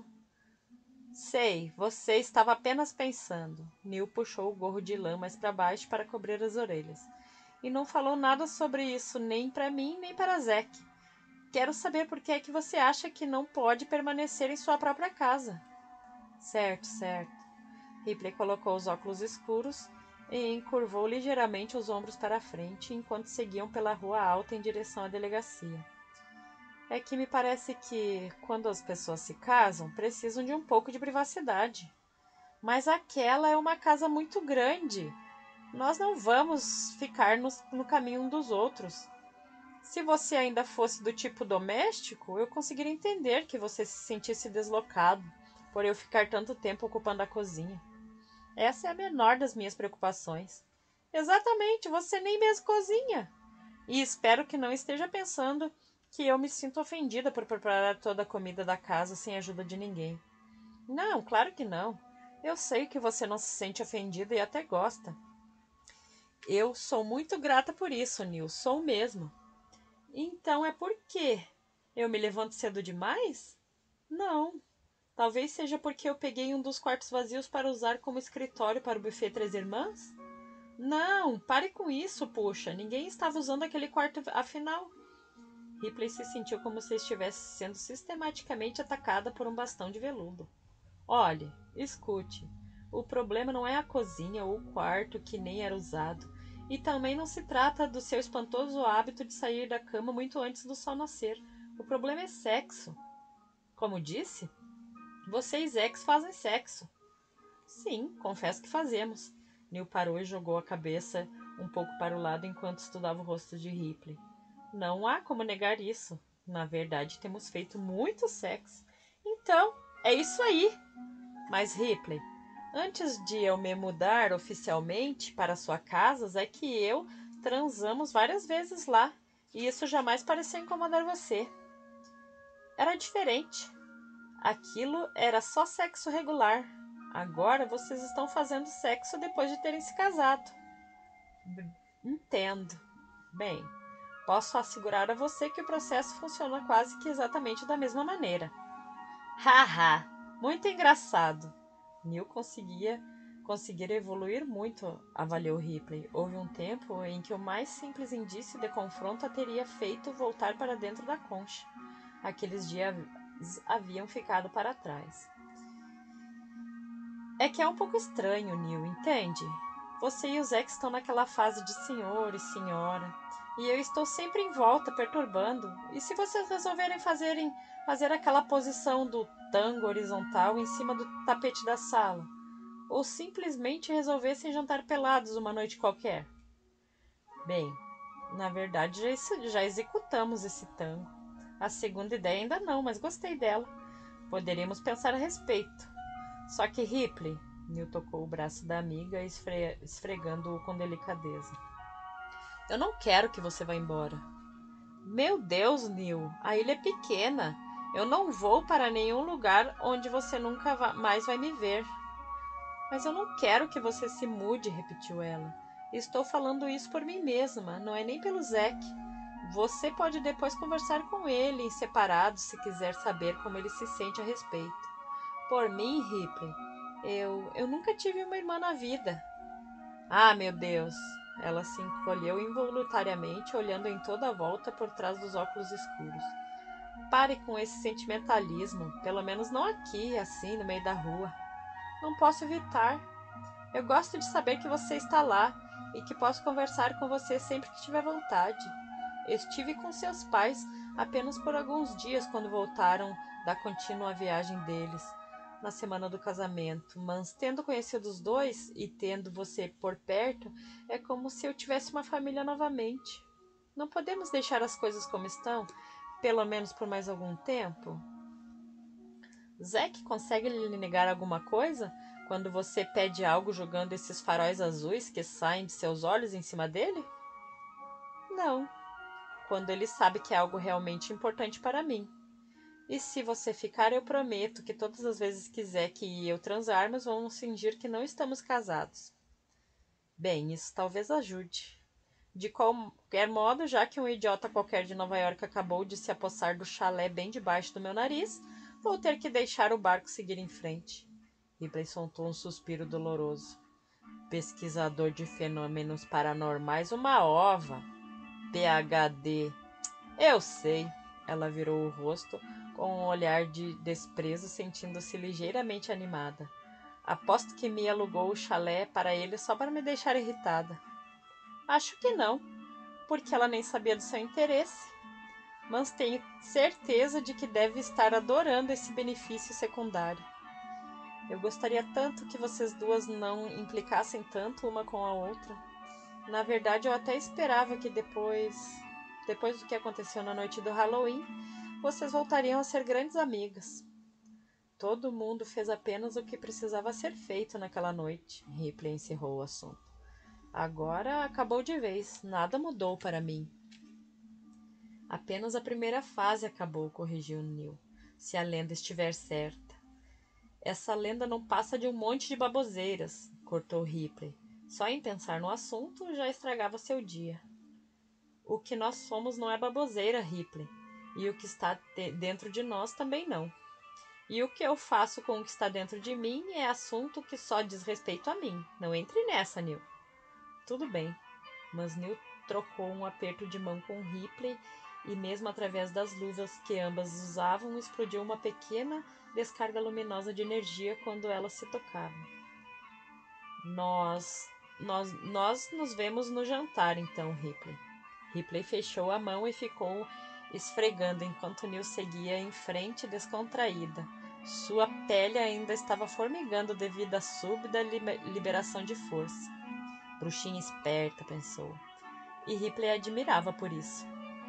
Sei, você estava apenas pensando. Neil puxou o gorro de lã mais para baixo para cobrir as orelhas. E não falou nada sobre isso nem para mim, nem para Zack. Quero saber por que é que você acha que não pode permanecer em sua própria casa. Certo, certo. Ripley colocou os óculos escuros e encurvou ligeiramente os ombros para a frente enquanto seguiam pela rua alta em direção à delegacia. É que me parece que, quando as pessoas se casam, precisam de um pouco de privacidade. Mas aquela é uma casa muito grande. Nós não vamos ficar no, no caminho um dos outros. Se você ainda fosse do tipo doméstico, eu conseguiria entender que você se sentisse deslocado por eu ficar tanto tempo ocupando a cozinha. Essa é a menor das minhas preocupações. Exatamente, você nem mesmo cozinha. E espero que não esteja pensando que eu me sinto ofendida por preparar toda a comida da casa sem a ajuda de ninguém. Não, claro que não. Eu sei que você não se sente ofendida e até gosta. Eu sou muito grata por isso, Neil, sou mesmo. Então é por quê? Eu me levanto cedo demais? Não. Talvez seja porque eu peguei um dos quartos vazios para usar como escritório para o buffet Três Irmãs? Não, pare com isso, puxa. Ninguém estava usando aquele quarto afinal. Ripley se sentiu como se estivesse sendo sistematicamente atacada por um bastão de veludo. Olhe, escute. O problema não é a cozinha ou o quarto que nem era usado. E também não se trata do seu espantoso hábito de sair da cama muito antes do sol nascer. O problema é sexo. Como disse? Vocês ex fazem sexo. Sim, confesso que fazemos. Neil parou e jogou a cabeça um pouco para o lado enquanto estudava o rosto de Ripley. Não há como negar isso. Na verdade, temos feito muito sexo. Então, é isso aí. Mas, Ripley, antes de eu me mudar oficialmente para sua casa, é que eu transamos várias vezes lá. E isso jamais pareceu incomodar você. Era diferente. Aquilo era só sexo regular. Agora vocês estão fazendo sexo depois de terem se casado. B- Entendo. Bem, posso assegurar a você que o processo funciona quase que exatamente da mesma maneira. Haha, muito engraçado. Neil conseguia conseguir evoluir muito, avaliou Ripley. Houve um tempo em que o mais simples indício de confronto a teria feito voltar para dentro da concha. Aqueles dias haviam ficado para trás. É que é um pouco estranho, Neil, entende? Você e o Zack estão naquela fase de senhor e senhora, e eu estou sempre em volta, perturbando. E se vocês resolverem fazerem, fazer aquela posição do tango horizontal em cima do tapete da sala? Ou simplesmente resolvessem jantar pelados uma noite qualquer? Bem, na verdade já, já executamos esse tango. A segunda ideia ainda não, mas gostei dela. Poderíamos pensar a respeito. Só que Ripley, Neil tocou o braço da amiga, esfre... esfregando-o com delicadeza. Eu não quero que você vá embora. Meu Deus, Neil, a ilha é pequena. Eu não vou para nenhum lugar onde você nunca mais vai me ver. Mas eu não quero que você se mude, repetiu ela. Estou falando isso por mim mesma, não é nem pelo Zack. Você pode depois conversar com ele em separado se quiser saber como ele se sente a respeito. Por mim, Ripley, eu, eu nunca tive uma irmã na vida. Ah, meu Deus! Ela se encolheu involuntariamente, olhando em toda a volta por trás dos óculos escuros. Pare com esse sentimentalismo, pelo menos não aqui, assim, no meio da rua. Não posso evitar. Eu gosto de saber que você está lá e que posso conversar com você sempre que tiver vontade. Estive com seus pais apenas por alguns dias quando voltaram da contínua viagem deles, na semana do casamento, mas tendo conhecido os dois e tendo você por perto, é como se eu tivesse uma família novamente. Não podemos deixar as coisas como estão, pelo menos por mais algum tempo? Zack consegue lhe negar alguma coisa quando você pede algo jogando esses faróis azuis que saem de seus olhos em cima dele? Não. Quando ele sabe que é algo realmente importante para mim. E se você ficar, eu prometo que todas as vezes quiser que eu transarmos, vamos fingir que não estamos casados. Bem, isso talvez ajude. De qualquer modo, já que um idiota qualquer de Nova York acabou de se apossar do chalé bem debaixo do meu nariz, vou ter que deixar o barco seguir em frente. Ripley soltou um suspiro doloroso. Pesquisador de fenômenos paranormais, uma ova. P H D. Eu sei. Ela virou o rosto com um olhar de desprezo, sentindo-se ligeiramente animada. Aposto que me alugou o chalé para ele só para me deixar irritada. Acho que não, porque ela nem sabia do seu interesse. Mas tenho certeza de que deve estar adorando esse benefício secundário. Eu gostaria tanto que vocês duas não implicassem tanto uma com a outra. Na verdade, eu até esperava que depois, depois do que aconteceu na noite do Halloween, vocês voltariam a ser grandes amigas. Todo mundo fez apenas o que precisava ser feito naquela noite. Ripley encerrou o assunto. Agora acabou de vez. Nada mudou para mim. Apenas a primeira fase acabou, corrigiu Neil. Se a lenda estiver certa. Essa lenda não passa de um monte de baboseiras, cortou Ripley. Só em pensar no assunto já estragava seu dia. O que nós somos não é baboseira, Ripley. E o que está dentro de nós também não. E o que eu faço com o que está dentro de mim é assunto que só diz respeito a mim. Não entre nessa, Neil. Tudo bem. Mas Neil trocou um aperto de mão com Ripley e mesmo através das luvas que ambas usavam, explodiu uma pequena descarga luminosa de energia quando elas se tocavam. Nós, nós, nós nos vemos no jantar, então, Ripley. Ripley fechou a mão e ficou esfregando enquanto Neil seguia em frente descontraída. Sua pele ainda estava formigando devido à súbita liberação de força. Bruxinha esperta, pensou. E Ripley admirava por isso.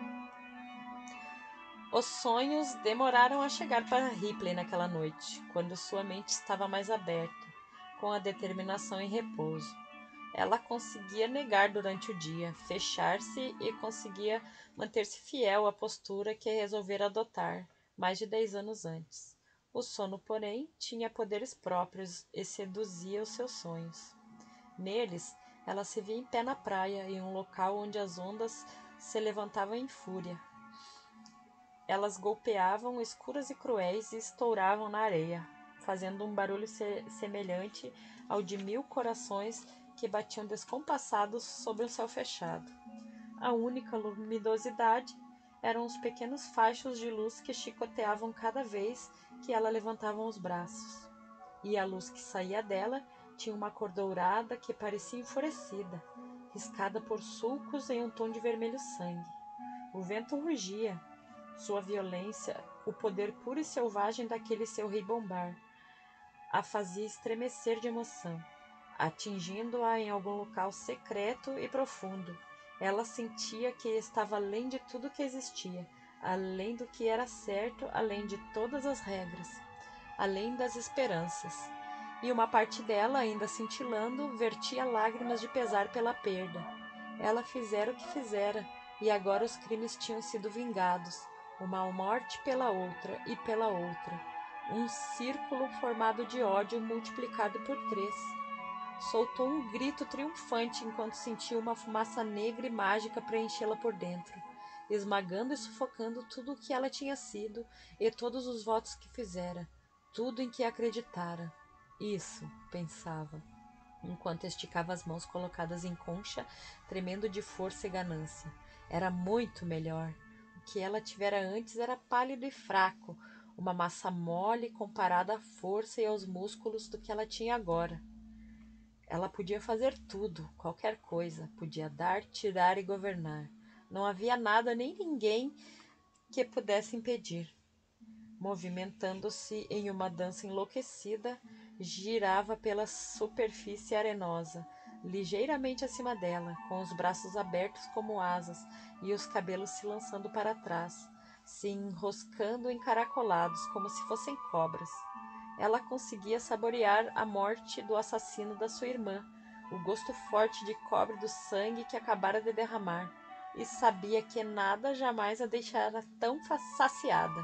Os sonhos demoraram a chegar para Ripley naquela noite, quando sua mente estava mais aberta, com a determinação em repouso. Ela conseguia negar durante o dia, fechar-se e conseguia manter-se fiel à postura que resolvera adotar mais de dez anos antes. O sono, porém, tinha poderes próprios e seduzia os seus sonhos. Neles, ela se via em pé na praia, em um local onde as ondas se levantavam em fúria. Elas golpeavam escuras e cruéis e estouravam na areia, fazendo um barulho se- semelhante ao de mil corações que batiam descompassados sobre um céu fechado. A única luminosidade eram os pequenos fachos de luz que chicoteavam cada vez que ela levantava os braços. E a luz que saía dela tinha uma cor dourada que parecia enfurecida, riscada por sulcos em um tom de vermelho sangue. O vento rugia, sua violência, o poder puro e selvagem daquele seu rei bombar, a fazia estremecer de emoção, atingindo-a em algum local secreto e profundo. Ela sentia que estava além de tudo que existia, além do que era certo, além de todas as regras, além das esperanças. E uma parte dela, ainda cintilando, vertia lágrimas de pesar pela perda. Ela fizera o que fizera, e agora os crimes tinham sido vingados, uma morte pela outra e pela outra, um círculo formado de ódio multiplicado por três. Soltou um grito triunfante enquanto sentiu uma fumaça negra e mágica preenchê-la por dentro, esmagando e sufocando tudo o que ela tinha sido e todos os votos que fizera, tudo em que acreditara. Isso, pensava, enquanto esticava as mãos colocadas em concha, tremendo de força e ganância. Era muito melhor. O que ela tivera antes era pálido e fraco, uma massa mole comparada à força e aos músculos do que ela tinha agora. Ela podia fazer tudo, qualquer coisa, podia dar, tirar e governar. Não havia nada nem ninguém que pudesse impedir. Movimentando-se em uma dança enlouquecida, girava pela superfície arenosa, ligeiramente acima dela, com os braços abertos como asas e os cabelos se lançando para trás, se enroscando encaracolados como se fossem cobras. Ela conseguia saborear a morte do assassino da sua irmã, o gosto forte de cobre do sangue que acabara de derramar, e sabia que nada jamais a deixara tão saciada.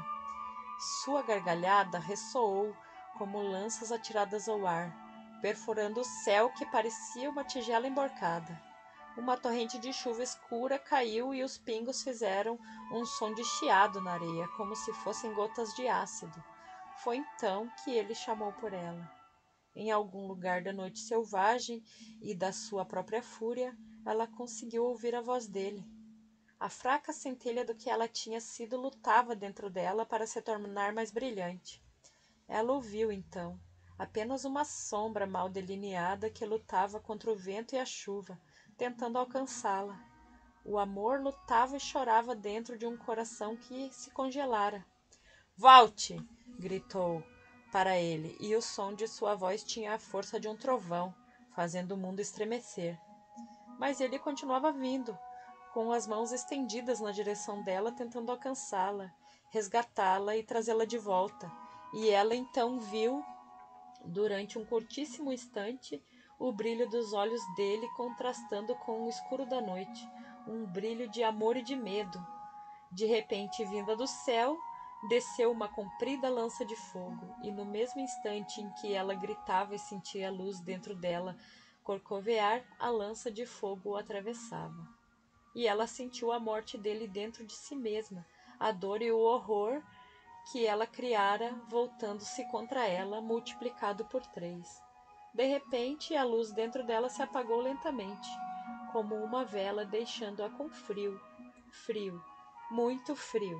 Sua gargalhada ressoou como lanças atiradas ao ar, perfurando o céu que parecia uma tigela emborcada. Uma torrente de chuva escura caiu e os pingos fizeram um som de chiado na areia, como se fossem gotas de ácido. Foi então que ele chamou por ela. Em algum lugar da noite selvagem e da sua própria fúria, ela conseguiu ouvir a voz dele. A fraca centelha do que ela tinha sido lutava dentro dela para se tornar mais brilhante. Ela ouviu, então, apenas uma sombra mal delineada que lutava contra o vento e a chuva, tentando alcançá-la. O amor lutava e chorava dentro de um coração que se congelara. Volte! Gritou para ele, e o som de sua voz tinha a força de um trovão, fazendo o mundo estremecer. Mas ele continuava vindo, com as mãos estendidas na direção dela, tentando alcançá-la, resgatá-la e trazê-la de volta. E ela então viu, durante um curtíssimo instante, o brilho dos olhos dele contrastando com o escuro da noite, um brilho de amor e de medo. De repente, vinda do céu, desceu uma comprida lança de fogo, e no mesmo instante em que ela gritava e sentia a luz dentro dela corcovear, a lança de fogo o atravessava. E ela sentiu a morte dele dentro de si mesma, a dor e o horror que ela criara voltando-se contra ela, multiplicado por três. De repente, a luz dentro dela se apagou lentamente, como uma vela, deixando-a com frio, frio, muito frio.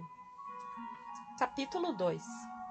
Capítulo dois.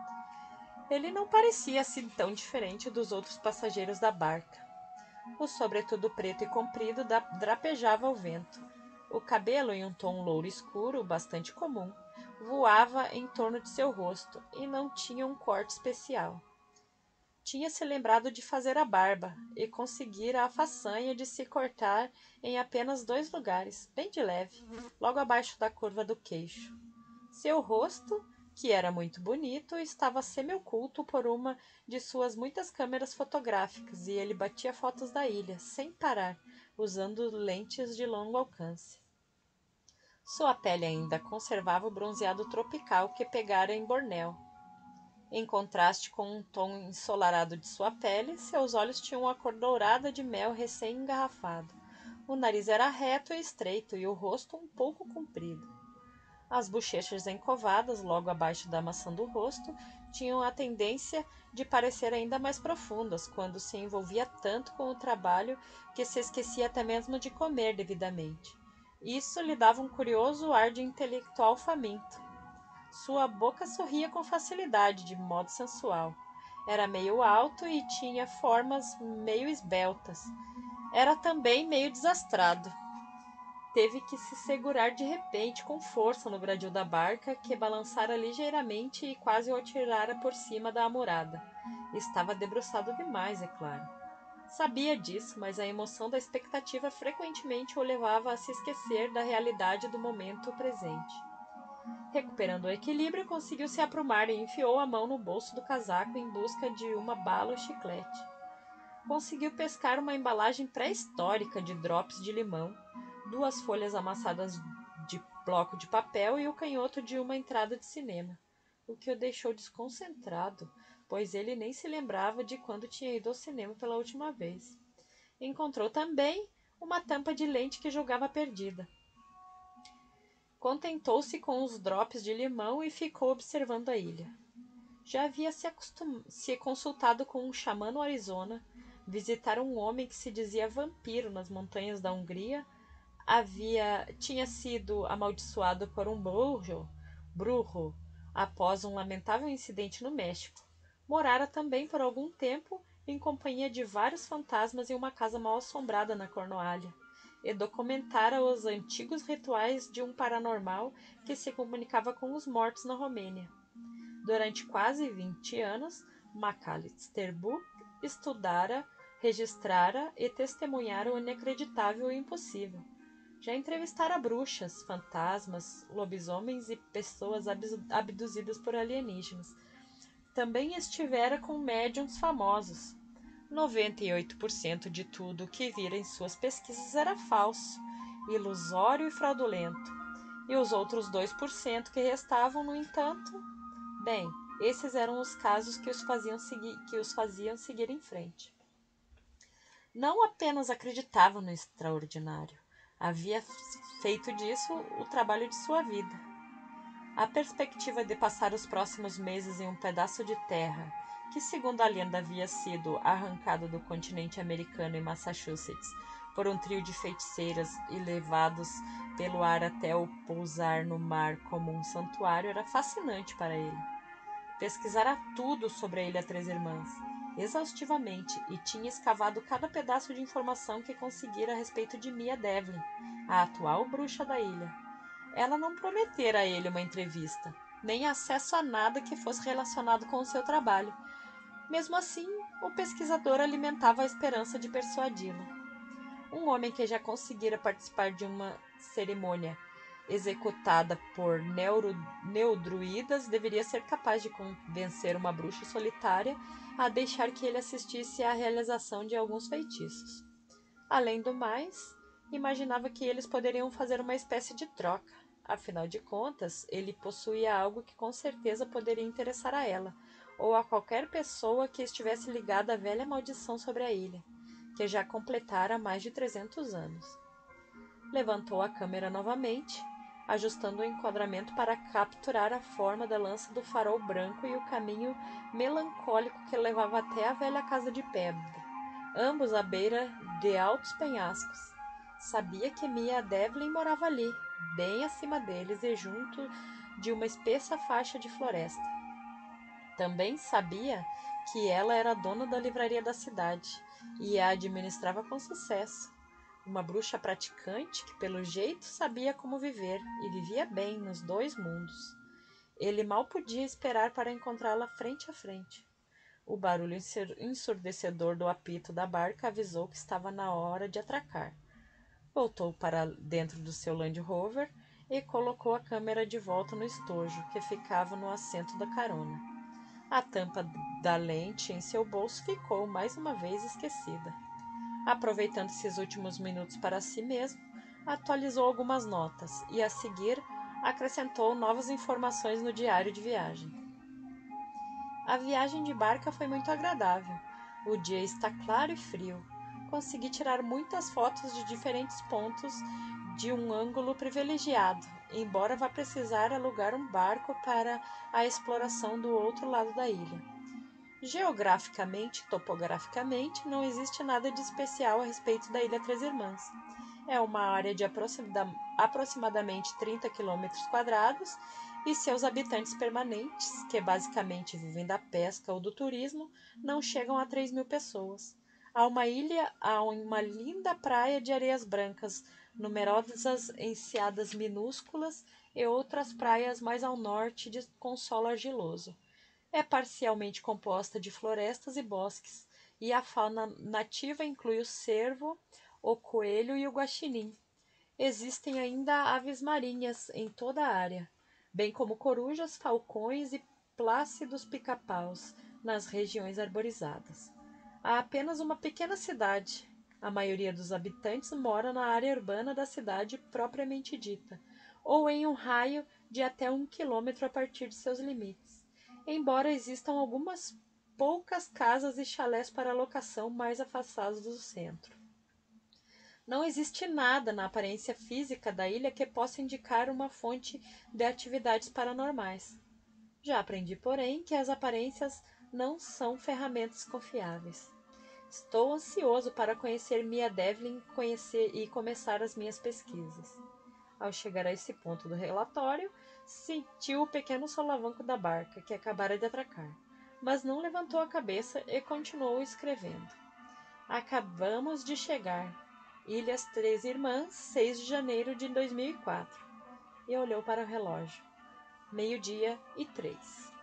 Ele não parecia assim tão diferente dos outros passageiros da barca. O sobretudo preto e comprido drapejava ao vento. O cabelo, em um tom louro escuro, bastante comum, voava em torno de seu rosto e não tinha um corte especial. Tinha-se lembrado de fazer a barba e conseguira a façanha de se cortar em apenas dois lugares, bem de leve, logo abaixo da curva do queixo. Seu rosto, que era muito bonito, estava semi-oculto por uma de suas muitas câmeras fotográficas e ele batia fotos da ilha, sem parar, usando lentes de longo alcance. Sua pele ainda conservava o bronzeado tropical que pegara em Bornéu. Em contraste com um tom ensolarado de sua pele, seus olhos tinham a cor dourada de mel recém-engarrafado. O nariz era reto e estreito e o rosto um pouco comprido. As bochechas encovadas, logo abaixo da maçã do rosto, tinham a tendência de parecer ainda mais profundas quando se envolvia tanto com o trabalho que se esquecia até mesmo de comer devidamente. Isso lhe dava um curioso ar de intelectual faminto. Sua boca sorria com facilidade, de modo sensual. Era meio alto e tinha formas meio esbeltas. Era também meio desastrado. Teve que se segurar de repente com força no gradil da barca, que balançara ligeiramente e quase o atirara por cima da amurada. Estava debruçado demais, é claro. Sabia disso, mas a emoção da expectativa frequentemente o levava a se esquecer da realidade do momento presente. Recuperando o equilíbrio, conseguiu se aprumar e enfiou a mão no bolso do casaco em busca de uma bala ou chiclete. Conseguiu pescar uma embalagem pré-histórica de drops de limão, duas folhas amassadas de bloco de papel e o canhoto de uma entrada de cinema, o que o deixou desconcentrado, pois ele nem se lembrava de quando tinha ido ao cinema pela última vez. Encontrou também uma tampa de lente que julgava perdida. Contentou-se com os drops de limão e ficou observando a ilha. Já havia se, acostum... se consultado com um xamã no Arizona, visitara um homem que se dizia vampiro nas montanhas da Hungria, havia tinha sido amaldiçoado por um bruxo, brujo após um lamentável incidente no México. Morara também por algum tempo em companhia de vários fantasmas em uma casa mal assombrada na Cornualha, e documentara os antigos rituais de um paranormal que se comunicava com os mortos na Romênia. Durante quase vinte anos, Macalister Book estudara, registrara e testemunhara o inacreditável e impossível. Já entrevistara bruxas, fantasmas, lobisomens e pessoas abduzidas por alienígenas. Também estivera com médiuns famosos. noventa e oito por cento de tudo o que vira em suas pesquisas era falso, ilusório e fraudulento. E os outros dois por cento que restavam, no entanto, bem, esses eram os casos que os faziam seguir, que os faziam seguir em frente. Não apenas acreditava no extraordinário, havia feito disso o trabalho de sua vida. A perspectiva de passar os próximos meses em um pedaço de terra que, segundo a lenda, havia sido arrancado do continente americano em Massachusetts por um trio de feiticeiras e levados pelo ar até o pousar no mar como um santuário era fascinante para ele. Pesquisara tudo sobre a Ilha Três Irmãs, exaustivamente, e tinha escavado cada pedaço de informação que conseguira a respeito de Mia Devlin, a atual bruxa da ilha. Ela não prometera a ele uma entrevista, nem acesso a nada que fosse relacionado com o seu trabalho. Mesmo assim, o pesquisador alimentava a esperança de persuadi-la. Um homem que já conseguira participar de uma cerimônia executada por neuro, neodruidas deveria ser capaz de convencer uma bruxa solitária a deixar que ele assistisse à realização de alguns feitiços. Além do mais, imaginava que eles poderiam fazer uma espécie de troca. Afinal de contas, ele possuía algo que com certeza poderia interessar a ela, ou a qualquer pessoa que estivesse ligada à velha maldição sobre a ilha, que já completara mais de trezentos anos. Levantou a câmera novamente, ajustando o enquadramento para capturar a forma da lança do farol branco e o caminho melancólico que levava até a velha casa de pedra, ambos à beira de altos penhascos. Sabia que Mia Devlin morava ali, bem acima deles e junto de uma espessa faixa de floresta. Também sabia que ela era dona da livraria da cidade e a administrava com sucesso. Uma bruxa praticante que, pelo jeito, sabia como viver e vivia bem nos dois mundos. Ele mal podia esperar para encontrá-la frente a frente. O barulho ensurdecedor do apito da barca avisou que estava na hora de atracar. Voltou para dentro do seu Land Rover e colocou a câmera de volta no estojo, que ficava no assento da carona. A tampa da lente em seu bolso ficou mais uma vez esquecida. Aproveitando esses últimos minutos para si mesmo, atualizou algumas notas e, a seguir, acrescentou novas informações no diário de viagem. A viagem de barca foi muito agradável. O dia está claro e frio. Consegui tirar muitas fotos de diferentes pontos de um ângulo privilegiado, embora vá precisar alugar um barco para a exploração do outro lado da ilha. Geograficamente e topograficamente, não existe nada de especial a respeito da Ilha Três Irmãs. É uma área de aproximadamente trinta quilômetros quadrados e seus habitantes permanentes, que basicamente vivem da pesca ou do turismo, não chegam a três mil pessoas. Há uma ilha, há uma linda praia de areias brancas, numerosas enseadas minúsculas e outras praias mais ao norte de, com solo argiloso. É parcialmente composta de florestas e bosques, e a fauna nativa inclui o cervo, o coelho e o guaxinim. Existem ainda aves marinhas em toda a área, bem como corujas, falcões e plácidos pica-paus nas regiões arborizadas. Há apenas uma pequena cidade. A maioria dos habitantes mora na área urbana da cidade propriamente dita, ou em um raio de até um quilômetro a partir de seus limites. Embora existam algumas poucas casas e chalés para locação mais afastados do centro. Não existe nada na aparência física da ilha que possa indicar uma fonte de atividades paranormais. Já aprendi, porém, que as aparências não são ferramentas confiáveis. Estou ansioso para conhecer Mia Devlin conhecer e começar as minhas pesquisas. Ao chegar a esse ponto do relatório, sentiu o pequeno solavanco da barca que acabara de atracar, mas não levantou a cabeça e continuou escrevendo. Acabamos de chegar. Ilhas Três Irmãs, seis de janeiro de dois mil e quatro. E olhou para o relógio. Meio-dia e três.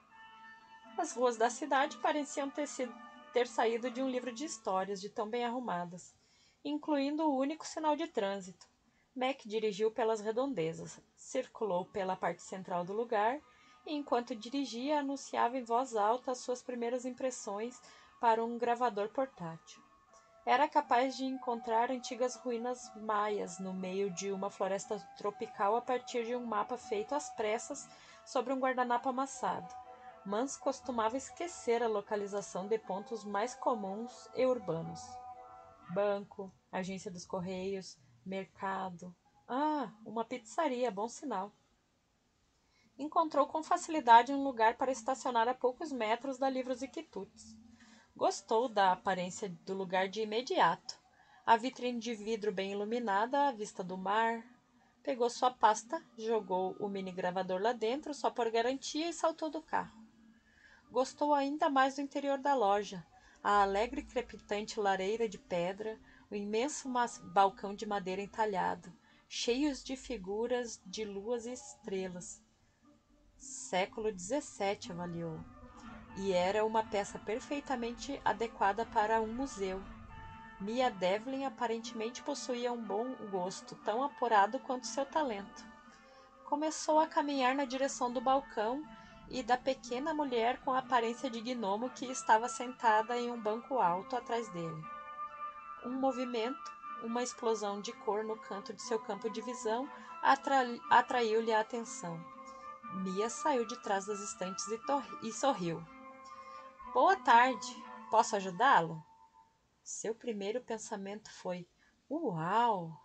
As ruas da cidade pareciam ter, sido, ter saído de um livro de histórias de tão bem arrumadas, incluindo o único sinal de trânsito. Mac dirigiu pelas redondezas, circulou pela parte central do lugar e, enquanto dirigia, anunciava em voz alta as suas primeiras impressões para um gravador portátil. Era capaz de encontrar antigas ruínas maias no meio de uma floresta tropical a partir de um mapa feito às pressas sobre um guardanapo amassado, mas costumava esquecer a localização de pontos mais comuns e urbanos. Banco, agência dos correios, mercado. Ah, uma pizzaria, bom sinal. Encontrou com facilidade um lugar para estacionar a poucos metros da Livros e Quitutes. Gostou da aparência do lugar de imediato. A vitrine de vidro bem iluminada, à vista do mar. Pegou sua pasta, jogou o mini gravador lá dentro, só por garantia, e saltou do carro. Gostou ainda mais do interior da loja, a alegre e crepitante lareira de pedra, o imenso balcão de madeira entalhado, cheios de figuras de luas e estrelas. Século dezessete, avaliou. E era uma peça perfeitamente adequada para um museu. Mia Devlin aparentemente possuía um bom gosto, tão apurado quanto seu talento. Começou a caminhar na direção do balcão e da pequena mulher com a aparência de gnomo que estava sentada em um banco alto atrás dele. Um movimento, uma explosão de cor no canto de seu campo de visão atra... atraiu-lhe a atenção. Mia saiu de trás das estantes e, tor... e sorriu. Boa tarde, posso ajudá-lo? Seu primeiro pensamento foi, uau!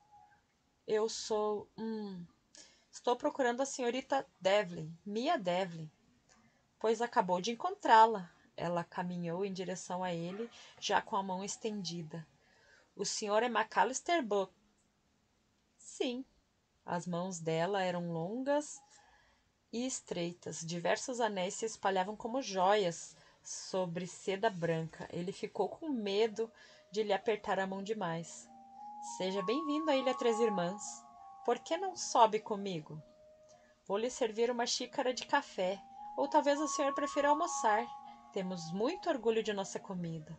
Eu sou, hum, estou procurando a senhorita Devlin, Mia Devlin. Pois acabou de encontrá-la. Ela caminhou em direção a ele, já com a mão estendida. O senhor é McAllister Buck? Sim. As mãos dela eram longas e estreitas. Diversos anéis se espalhavam como joias sobre seda branca. Ele ficou com medo de lhe apertar a mão demais. Seja bem-vindo à Ilha Três Irmãs. Por que não sobe comigo? Vou lhe servir uma xícara de café, ou talvez o senhor prefira almoçar. Temos muito orgulho de nossa comida.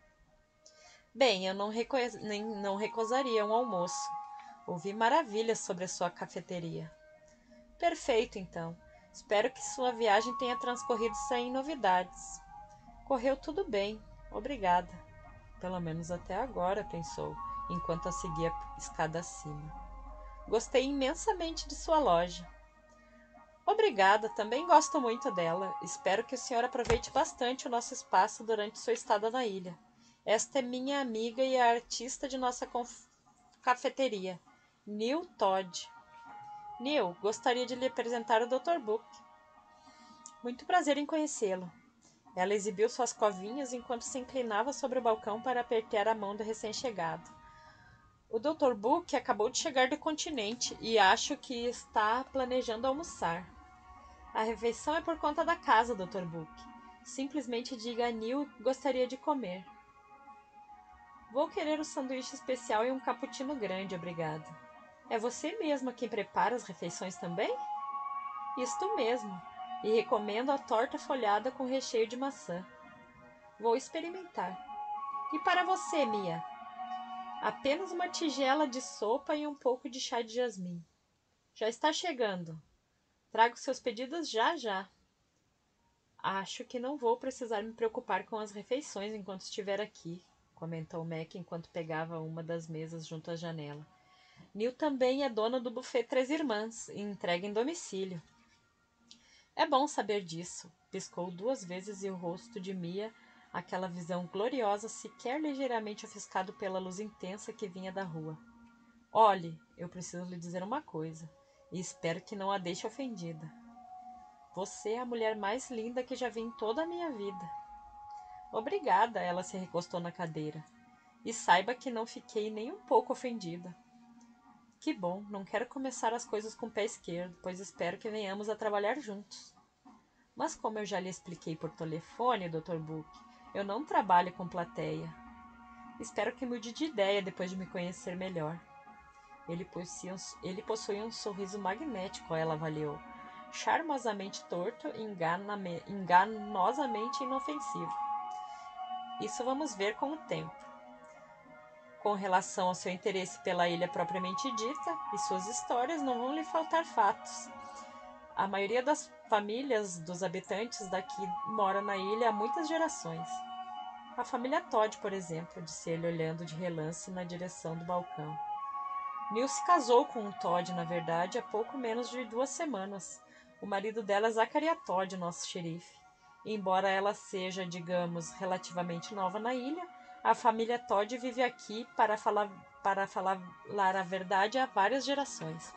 Bem, eu não, recu... nem, não recusaria um almoço. Ouvi maravilhas sobre a sua cafeteria. Perfeito, então. Espero que sua viagem tenha transcorrido sem novidades. Correu tudo bem, obrigada. Pelo menos até agora, pensou, enquanto a seguia escada acima. Gostei imensamente de sua loja. Obrigada, também gosto muito dela. Espero que o senhor aproveite bastante o nosso espaço durante sua estada na ilha. Esta é minha amiga e a artista de nossa conf... cafeteria, Neil Todd. Neil, gostaria de lhe apresentar o doutor Buck. Muito prazer em conhecê-lo. Ela exibiu suas covinhas enquanto se inclinava sobre o balcão para apertar a mão do recém-chegado. O doutor Buck acabou de chegar do continente e acho que está planejando almoçar. A refeição é por conta da casa, doutor Buck. Simplesmente diga a Neil que gostaria de comer. Vou querer um sanduíche especial e um cappuccino grande, obrigado. É você mesma quem prepara as refeições também? Isto mesmo. E recomendo a torta folhada com recheio de maçã. Vou experimentar. E para você, Mia? Apenas uma tigela de sopa e um pouco de chá de jasmim. Já está chegando. Trago seus pedidos já já. Acho que não vou precisar me preocupar com as refeições enquanto estiver aqui, comentou Mac enquanto pegava uma das mesas junto à janela. Neil também é dona do buffet Três Irmãs e entrega em domicílio. É bom saber disso. Piscou duas vezes e o rosto de Mia, aquela visão gloriosa, sequer ligeiramente ofuscado pela luz intensa que vinha da rua. Olhe, eu preciso lhe dizer uma coisa, e espero que não a deixe ofendida. Você é a mulher mais linda que já vi em toda a minha vida. Obrigada, ela se recostou na cadeira. E saiba que não fiquei nem um pouco ofendida. Que bom, não quero começar as coisas com o pé esquerdo, pois espero que venhamos a trabalhar juntos. Mas como eu já lhe expliquei por telefone, doutor Book, eu não trabalho com plateia. Espero que mude de ideia depois de me conhecer melhor. Ele possuía um, ele possuía um sorriso magnético, ela avaliou. Charmosamente torto e enganame, enganosamente inofensivo. Isso vamos ver com o tempo. Com relação ao seu interesse pela ilha propriamente dita e suas histórias, não vão lhe faltar fatos. A maioria das famílias dos habitantes daqui mora na ilha há muitas gerações. A família Todd, por exemplo, disse ele olhando de relance na direção do balcão. Neil se casou com um Todd, na verdade, há pouco menos de duas semanas. O marido dela é Zacharia Todd, nosso xerife. Embora ela seja, digamos, relativamente nova na ilha, a família Todd vive aqui para falar, para falar a verdade há várias gerações.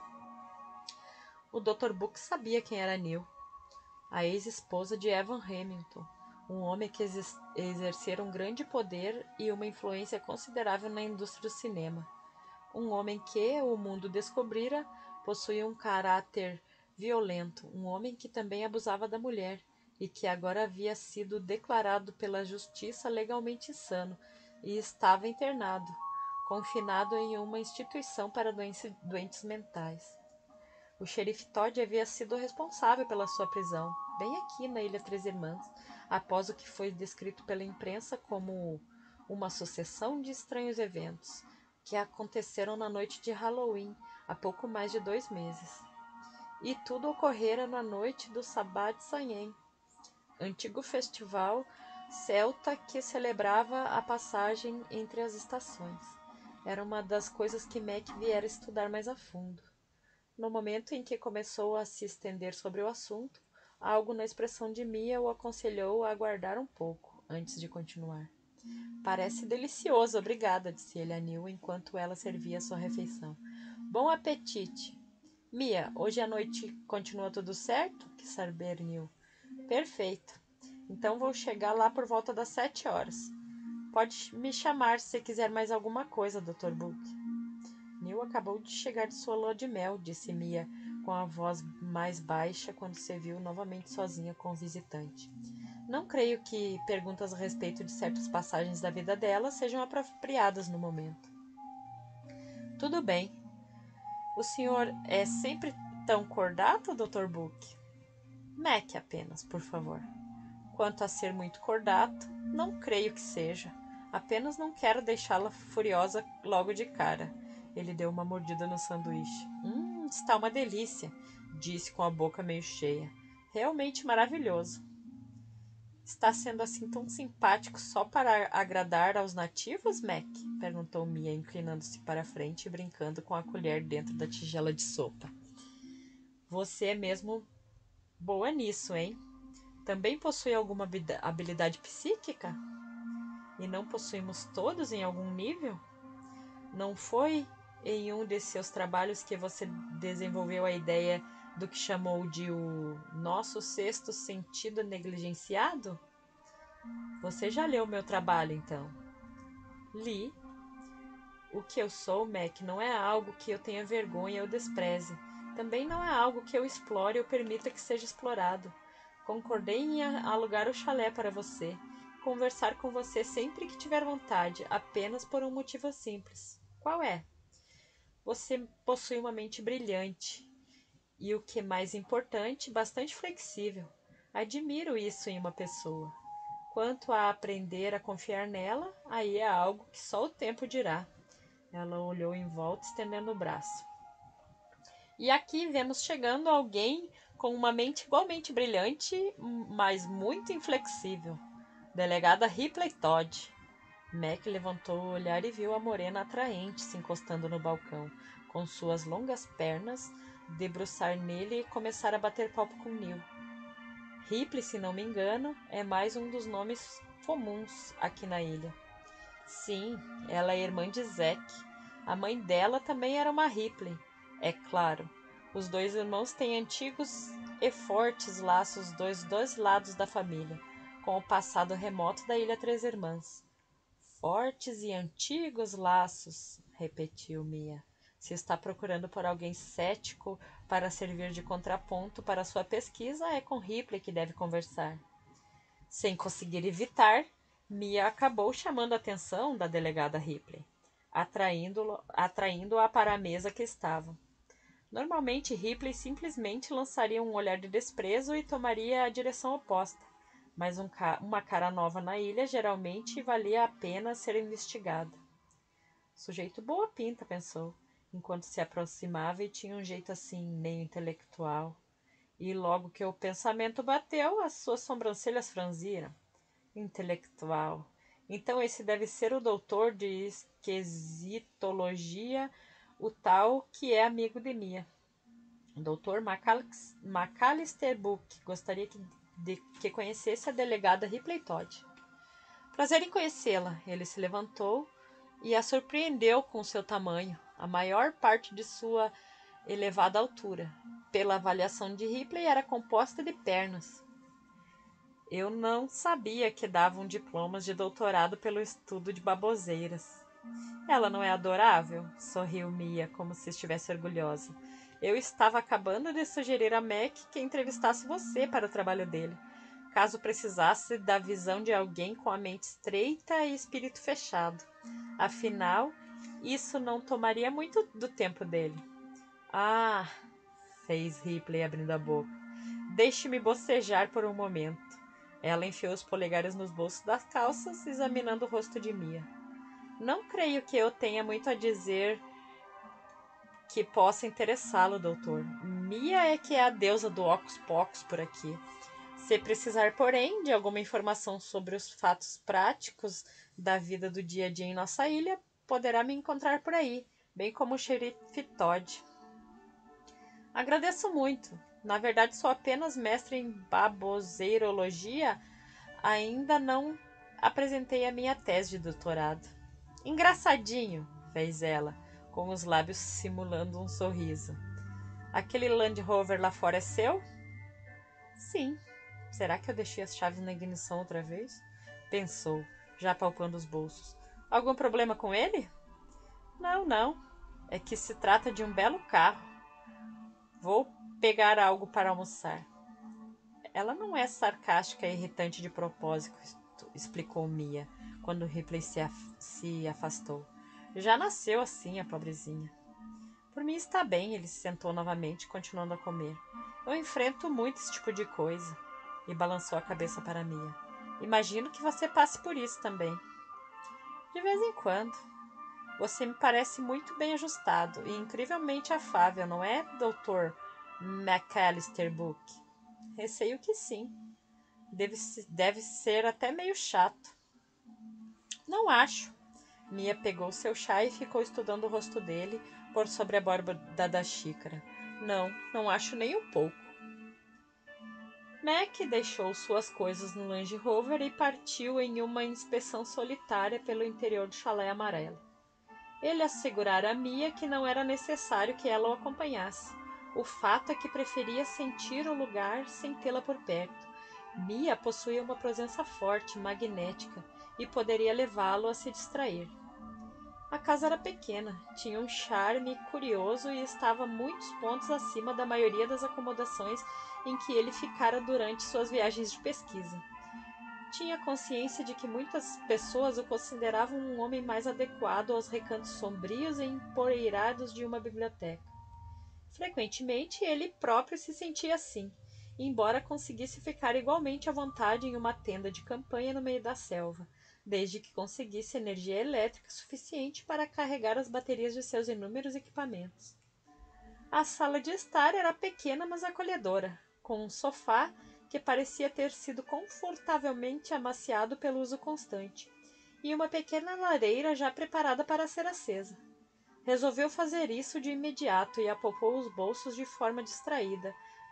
O doutor Book sabia quem era Neil, a ex-esposa de Evan Hamilton, um homem que exercera um grande poder e uma influência considerável na indústria do cinema. Um homem que, o mundo descobrira, possuía um caráter violento, um homem que também abusava da mulher e que agora havia sido declarado pela justiça legalmente insano e estava internado, confinado em uma instituição para doentes mentais. O xerife Todd havia sido responsável pela sua prisão, bem aqui na Ilha Três Irmãs, após o que foi descrito pela imprensa como uma sucessão de estranhos eventos que aconteceram na noite de Halloween, há pouco mais de dois meses. E tudo ocorrera na noite do Sabbat Sanhen, antigo festival celta que celebrava a passagem entre as estações. Era uma das coisas que Mac viera estudar mais a fundo. No momento em que começou a se estender sobre o assunto, algo na expressão de Mia o aconselhou a aguardar um pouco, antes de continuar. Parece delicioso, obrigada, disse ele a Neil enquanto ela servia sua refeição. Bom apetite. Mia, hoje à noite continua tudo certo? Quis saber Neil. Perfeito. Então vou chegar lá por volta das sete horas. Pode me chamar se quiser mais alguma coisa, doutor Book. Neil acabou de chegar de sua lua de mel, disse Mia, com a voz mais baixa quando se viu novamente sozinha com o visitante. Não creio que perguntas a respeito de certas passagens da vida dela sejam apropriadas no momento. Tudo bem. O senhor é sempre tão cordato, doutor Book? Mac apenas, por favor. Quanto a ser muito cordato, não creio que seja. Apenas não quero deixá-la furiosa logo de cara. Ele deu uma mordida no sanduíche. Hum, está uma delícia, disse com a boca meio cheia. Realmente maravilhoso. Está sendo assim tão simpático só para agradar aos nativos, Mac? Perguntou Mia, inclinando-se para a frente e brincando com a colher dentro da tigela de sopa. Você é mesmo boa nisso, hein? Também possui alguma habilidade psíquica? E não possuímos todos em algum nível? Não foi em um de seus trabalhos que você desenvolveu a ideia do que chamou de o nosso sexto sentido negligenciado? Você já leu meu trabalho, então? Li. O que eu sou, Mac, não é algo que eu tenha vergonha ou despreze. Também não é algo que eu explore ou permita que seja explorado. Concordei em alugar o chalé para você, conversar com você sempre que tiver vontade, apenas por um motivo simples. Qual é? Você possui uma mente brilhante e, o que é mais importante, bastante flexível. Admiro isso em uma pessoa. Quanto a aprender a confiar nela, aí é algo que só o tempo dirá. Ela olhou em volta, estendendo o braço. E aqui vemos chegando alguém com uma mente igualmente brilhante, mas muito inflexível. Delegada Ripley Todd. Mac levantou o olhar e viu a morena atraente se encostando no balcão, com suas longas pernas, debruçar nele e começar a bater papo com Neil. Ripley, se não me engano, é mais um dos nomes comuns aqui na ilha. Sim, ela é irmã de Zack. A mãe dela também era uma Ripley. É claro, os dois irmãos têm antigos e fortes laços dos dois lados da família, com o passado remoto da Ilha Três Irmãs. Fortes e antigos laços, repetiu Mia. Se está procurando por alguém cético para servir de contraponto para sua pesquisa, é com Ripley que deve conversar. Sem conseguir evitar, Mia acabou chamando a atenção da delegada Ripley, atraindo-a atraindo para a mesa que estavam. Normalmente, Ripley simplesmente lançaria um olhar de desprezo e tomaria a direção oposta, mas um ca uma cara nova na ilha geralmente valia a pena ser investigada. Sujeito boa pinta, pensou, enquanto se aproximava e tinha um jeito assim, meio intelectual. E logo que o pensamento bateu, as suas sobrancelhas franziram. Intelectual. Então esse deve ser o doutor de esquisitologia, o tal que é amigo de Mia. doutor McAllister Book. Gostaria que, de, que conhecesse a delegada Ripley Todd. Prazer em conhecê-la. Ele se levantou e a surpreendeu com seu tamanho, a maior parte de sua elevada altura. Pela avaliação de Ripley, era composta de pernas. Eu não sabia que davam diplomas de doutorado pelo estudo de baboseiras. Ela não é adorável? Sorriu Mia, como se estivesse orgulhosa. Eu estava acabando de sugerir a Mac que entrevistasse você para o trabalho dele, caso precisasse da visão de alguém com a mente estreita e espírito fechado. Afinal, isso não tomaria muito do tempo dele. Ah, fez Ripley abrindo a boca. Deixe-me bocejar por um momento. Ela enfiou os polegares nos bolsos das calças, examinando o rosto de Mia. Não creio que eu tenha muito a dizer que possa interessá-lo, doutor. Mia é que é a deusa do Ocus Pocus por aqui. Se precisar, porém, de alguma informação sobre os fatos práticos da vida do dia a dia em nossa ilha, poderá me encontrar por aí, bem como o xerife Todd. Agradeço muito. Na verdade, sou apenas mestre em baboseirologia. Ainda não apresentei a minha tese de doutorado. Engraçadinho, fez ela, com os lábios simulando um sorriso. Aquele Land Rover lá fora é seu? Sim. Será que eu deixei as chaves na ignição outra vez? Pensou, já palpando os bolsos. Algum problema com ele? Não, não. É que se trata de um belo carro. Vou pegar algo para almoçar. Ela não é sarcástica e irritante de propósito, explicou Mia, quando Ripley se, af se afastou. Já nasceu assim, a pobrezinha. Por mim está bem, ele se sentou novamente, continuando a comer. Eu enfrento muito esse tipo de coisa. E balançou a cabeça para Mia. Imagino que você passe por isso também. De vez em quando. Você me parece muito bem ajustado e incrivelmente afável, não é, doutor McAllister Book? Receio que sim. Deve, deve ser até meio chato. Não acho. Mia pegou seu chá e ficou estudando o rosto dele por sobre a borda da xícara. Não, não acho nem um pouco. Mac deixou suas coisas no Land Rover e partiu em uma inspeção solitária pelo interior do chalé amarelo. Ele assegurara a Mia que não era necessário que ela o acompanhasse. O fato é que preferia sentir o lugar sem tê-la por perto. Mia possuía uma presença forte, magnética, e poderia levá-lo a se distrair. A casa era pequena, tinha um charme curioso e estava muitos pontos acima da maioria das acomodações em que ele ficara durante suas viagens de pesquisa. Tinha consciência de que muitas pessoas o consideravam um homem mais adequado aos recantos sombrios e empoeirados de uma biblioteca. Frequentemente, ele próprio se sentia assim, embora conseguisse ficar igualmente à vontade em uma tenda de campanha no meio da selva, desde que conseguisse energia elétrica suficiente para carregar as baterias de seus inúmeros equipamentos. A sala de estar era pequena, mas acolhedora, com um sofá que parecia ter sido confortavelmente amaciado pelo uso constante, e uma pequena lareira já preparada para ser acesa. Resolveu fazer isso de imediato e apalpou os bolsos de forma distraída,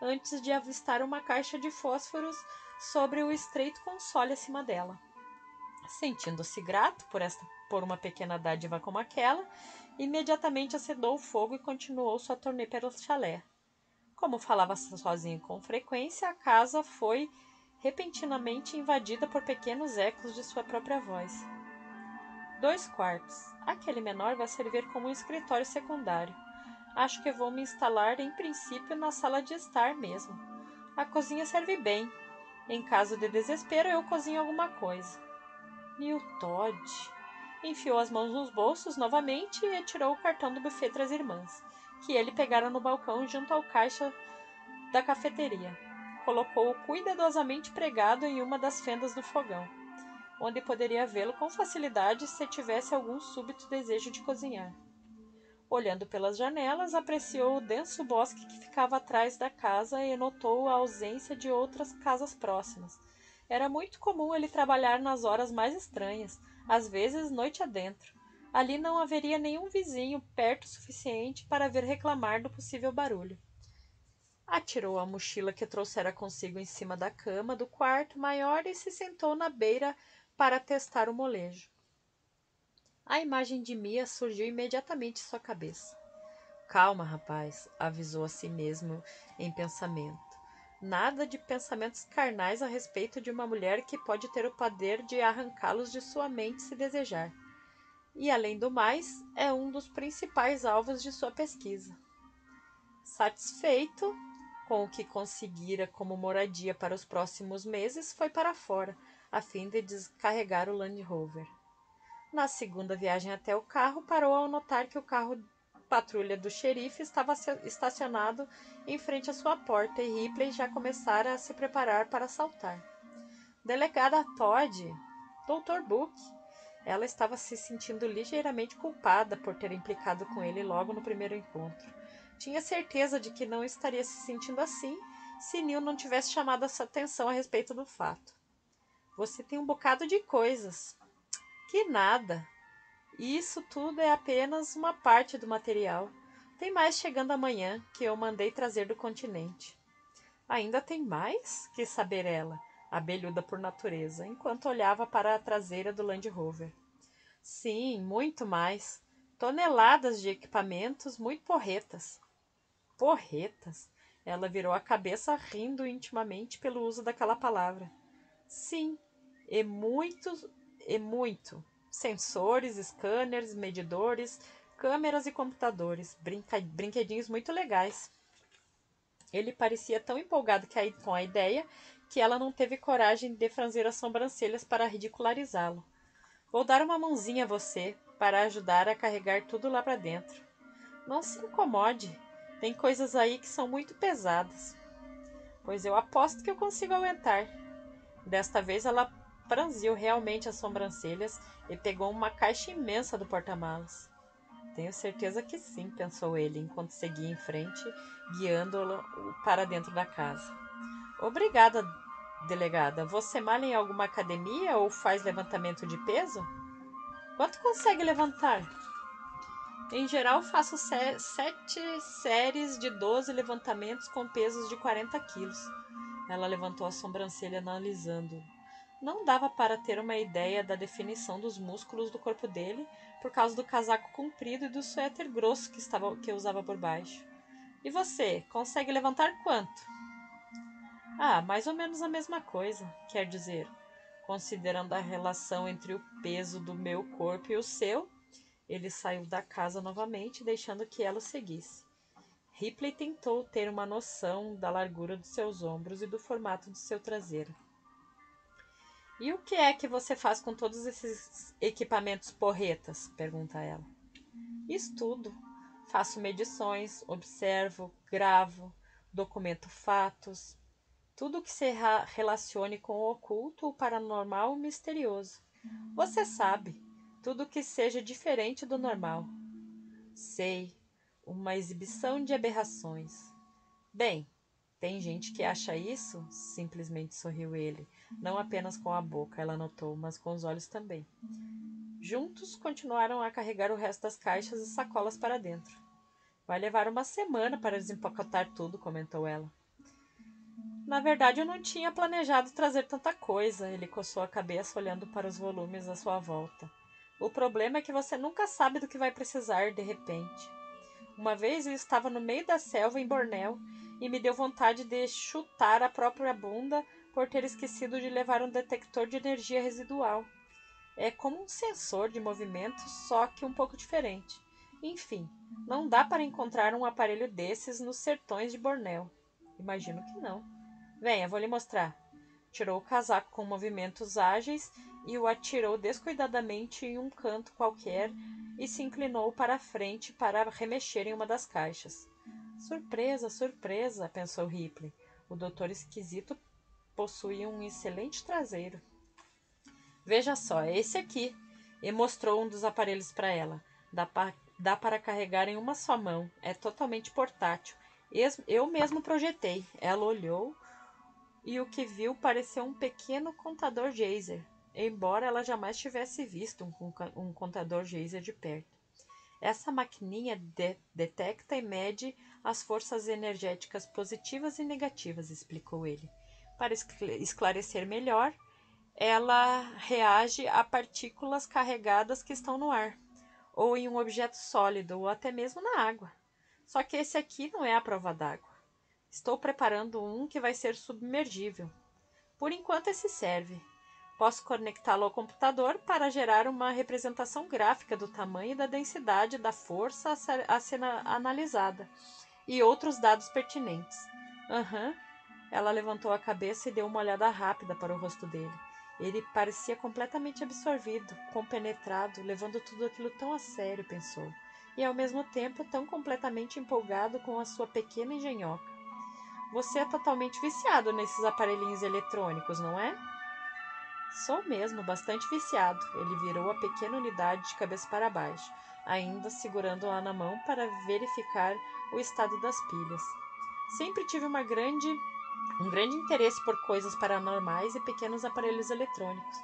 antes de avistar uma caixa de fósforos sobre o estreito console acima dela. Sentindo-se grato por, esta, por uma pequena dádiva como aquela, imediatamente acendeu o fogo e continuou sua turnê pelo chalé. Como falava sozinho com frequência, a casa foi repentinamente invadida por pequenos ecos de sua própria voz. Dois quartos. Aquele menor vai servir como um escritório secundário. Acho que vou me instalar, em princípio, na sala de estar mesmo. A cozinha serve bem. Em caso de desespero, eu cozinho alguma coisa. E o Todd? Enfiou as mãos nos bolsos novamente e tirou o cartão do buffet Três Irmãs, que ele pegara no balcão junto ao caixa da cafeteria. Colocou-o cuidadosamente pregado em uma das fendas do fogão, onde poderia vê-lo com facilidade se tivesse algum súbito desejo de cozinhar. Olhando pelas janelas, apreciou o denso bosque que ficava atrás da casa e notou a ausência de outras casas próximas. Era muito comum ele trabalhar nas horas mais estranhas, às vezes noite adentro. Ali não haveria nenhum vizinho perto o suficiente para ver reclamar do possível barulho. Atirou a mochila que trouxera consigo em cima da cama do quarto maior e se sentou na beira para testar o molejo. A imagem de Mia surgiu imediatamente em sua cabeça. Calma, rapaz, avisou a si mesmo em pensamento. Nada de pensamentos carnais a respeito de uma mulher que pode ter o poder de arrancá-los de sua mente se desejar. E, além do mais, é um dos principais alvos de sua pesquisa. Satisfeito com o que conseguira como moradia para os próximos meses, foi para fora, a fim de descarregar o Land Rover. Na segunda viagem até o carro, parou ao notar que o carro patrulha do xerife estava estacionado em frente à sua porta e Ripley já começara a se preparar para assaltar. Delegada Todd, doutor Book. Ela estava se sentindo ligeiramente culpada por ter implicado com ele logo no primeiro encontro. Tinha certeza de que não estaria se sentindo assim se Neil não tivesse chamado a sua atenção a respeito do fato. Você tem um bocado de coisas. Que nada. Isso tudo é apenas uma parte do material. Tem mais chegando amanhã, que eu mandei trazer do continente. Ainda tem mais? Quis saber ela, abelhuda por natureza, enquanto olhava para a traseira do Land Rover. Sim, muito mais. Toneladas de equipamentos muito porretas. Porretas? Ela virou a cabeça rindo intimamente pelo uso daquela palavra. Sim, e muito, e muito. Sensores, scanners, medidores, câmeras e computadores, brinca, brinquedinhos muito legais. Ele parecia tão empolgado que a, com a ideia que ela não teve coragem de franzir as sobrancelhas para ridicularizá-lo. Vou dar uma mãozinha a você para ajudar a carregar tudo lá para dentro. Não se incomode, tem coisas aí que são muito pesadas. Pois eu aposto que eu consigo aguentar. Desta vez ela franziu realmente as sobrancelhas e pegou uma caixa imensa do porta-malas. Tenho certeza que sim, pensou ele, enquanto seguia em frente, guiando-o para dentro da casa. Obrigada, delegada. Você malha em alguma academia ou faz levantamento de peso? Quanto consegue levantar? Em geral, faço sé- sete séries de doze levantamentos com pesos de quarenta quilos. Ela levantou a sobrancelha analisando-o. Não dava para ter uma ideia da definição dos músculos do corpo dele por causa do casaco comprido e do suéter grosso que, estava, que usava por baixo. E você, consegue levantar quanto? Ah, mais ou menos a mesma coisa, quer dizer, considerando a relação entre o peso do meu corpo e o seu. Ele saiu da casa novamente, deixando que ela o seguisse. Ripley tentou ter uma noção da largura dos seus ombros e do formato do seu traseiro. E o que é que você faz com todos esses equipamentos porretas? Pergunta ela. Estudo. Faço medições, observo, gravo, documento fatos. Tudo que se relacione com o oculto, o paranormal ou misterioso. Você sabe, tudo que seja diferente do normal. Sei, uma exibição de aberrações. Bem, tem gente que acha isso? Simplesmente sorriu ele, não apenas com a boca, ela notou, mas com os olhos também. Juntos continuaram a carregar o resto das caixas e sacolas para dentro. Vai levar uma semana para desempacotar tudo, comentou ela. Na verdade, eu não tinha planejado trazer tanta coisa. Ele coçou a cabeça olhando para os volumes à sua volta. O problema é que você nunca sabe do que vai precisar de repente. Uma vez eu estava no meio da selva em Bornéu e me deu vontade de chutar a própria bunda por ter esquecido de levar um detector de energia residual. É como um sensor de movimento, só que um pouco diferente. Enfim, não dá para encontrar um aparelho desses nos sertões de Bornéu. Imagino que não. Venha, vou lhe mostrar. Tirou o casaco com movimentos ágeis e o atirou descuidadamente em um canto qualquer e se inclinou para a frente para remexer em uma das caixas. Surpresa, surpresa, pensou Ripley. O doutor esquisito possuía um excelente traseiro. Veja só, é esse aqui. E mostrou um dos aparelhos para ela. Dá, pa, dá para carregar em uma só mão. É totalmente portátil. Eu mesmo projetei. Ela olhou e o que viu pareceu um pequeno contador geyser, embora ela jamais tivesse visto um, um contador geyser de perto. Essa maquininha de, detecta e mede as forças energéticas positivas e negativas, explicou ele. Para esclarecer melhor, ela reage a partículas carregadas que estão no ar, ou em um objeto sólido, ou até mesmo na água. Só que esse aqui não é a prova d'água. Estou preparando um que vai ser submergível. Por enquanto esse serve. Posso conectá-lo ao computador para gerar uma representação gráfica do tamanho e da densidade da força a ser analisada e outros dados pertinentes. Aham. Uhum. Ela levantou a cabeça e deu uma olhada rápida para o rosto dele. Ele parecia completamente absorvido, compenetrado, levando tudo aquilo tão a sério, pensou, e ao mesmo tempo tão completamente empolgado com a sua pequena engenhoca. Você é totalmente viciado nesses aparelhinhos eletrônicos, não é? Sou mesmo, bastante viciado. Ele virou a pequena unidade de cabeça para baixo, ainda segurando-a na mão para verificar o estado das pilhas. Sempre tive uma grande, um grande interesse por coisas paranormais e pequenos aparelhos eletrônicos.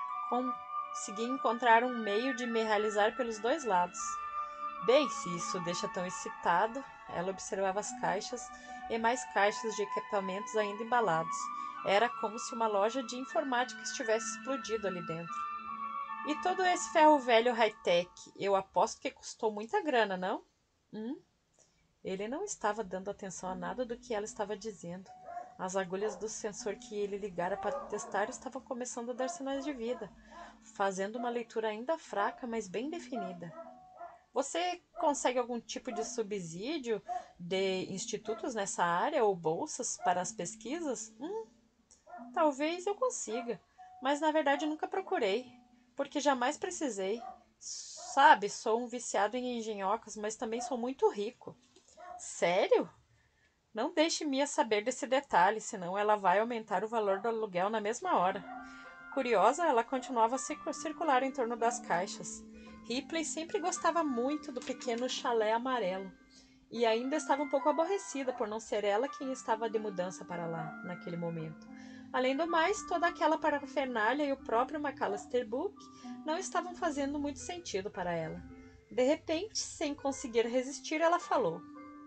Consegui encontrar um meio de me realizar pelos dois lados. Bem, se isso deixa tão excitado, ela observava as caixas e mais caixas de equipamentos ainda embalados. Era como se uma loja de informática estivesse explodido ali dentro. E todo esse ferro velho high-tech, eu aposto que custou muita grana, não? Hum? Ele não estava dando atenção a nada do que ela estava dizendo. As agulhas do sensor que ele ligara para testar estavam começando a dar sinais de vida, fazendo uma leitura ainda fraca, mas bem definida. Você consegue algum tipo de subsídio de institutos nessa área ou bolsas para as pesquisas? Hum, talvez eu consiga, mas na verdade nunca procurei, porque jamais precisei. Sabe, sou um viciado em engenhocas, mas também sou muito rico. Sério? Não deixe Mia saber desse detalhe, senão ela vai aumentar o valor do aluguel na mesma hora. Curiosa, ela continuava a circular em torno das caixas. Ripley sempre gostava muito do pequeno chalé amarelo e ainda estava um pouco aborrecida por não ser ela quem estava de mudança para lá, naquele momento. Além do mais, toda aquela parafernália e o próprio McAllister Book não estavam fazendo muito sentido para ela. De repente, sem conseguir resistir, ela falou: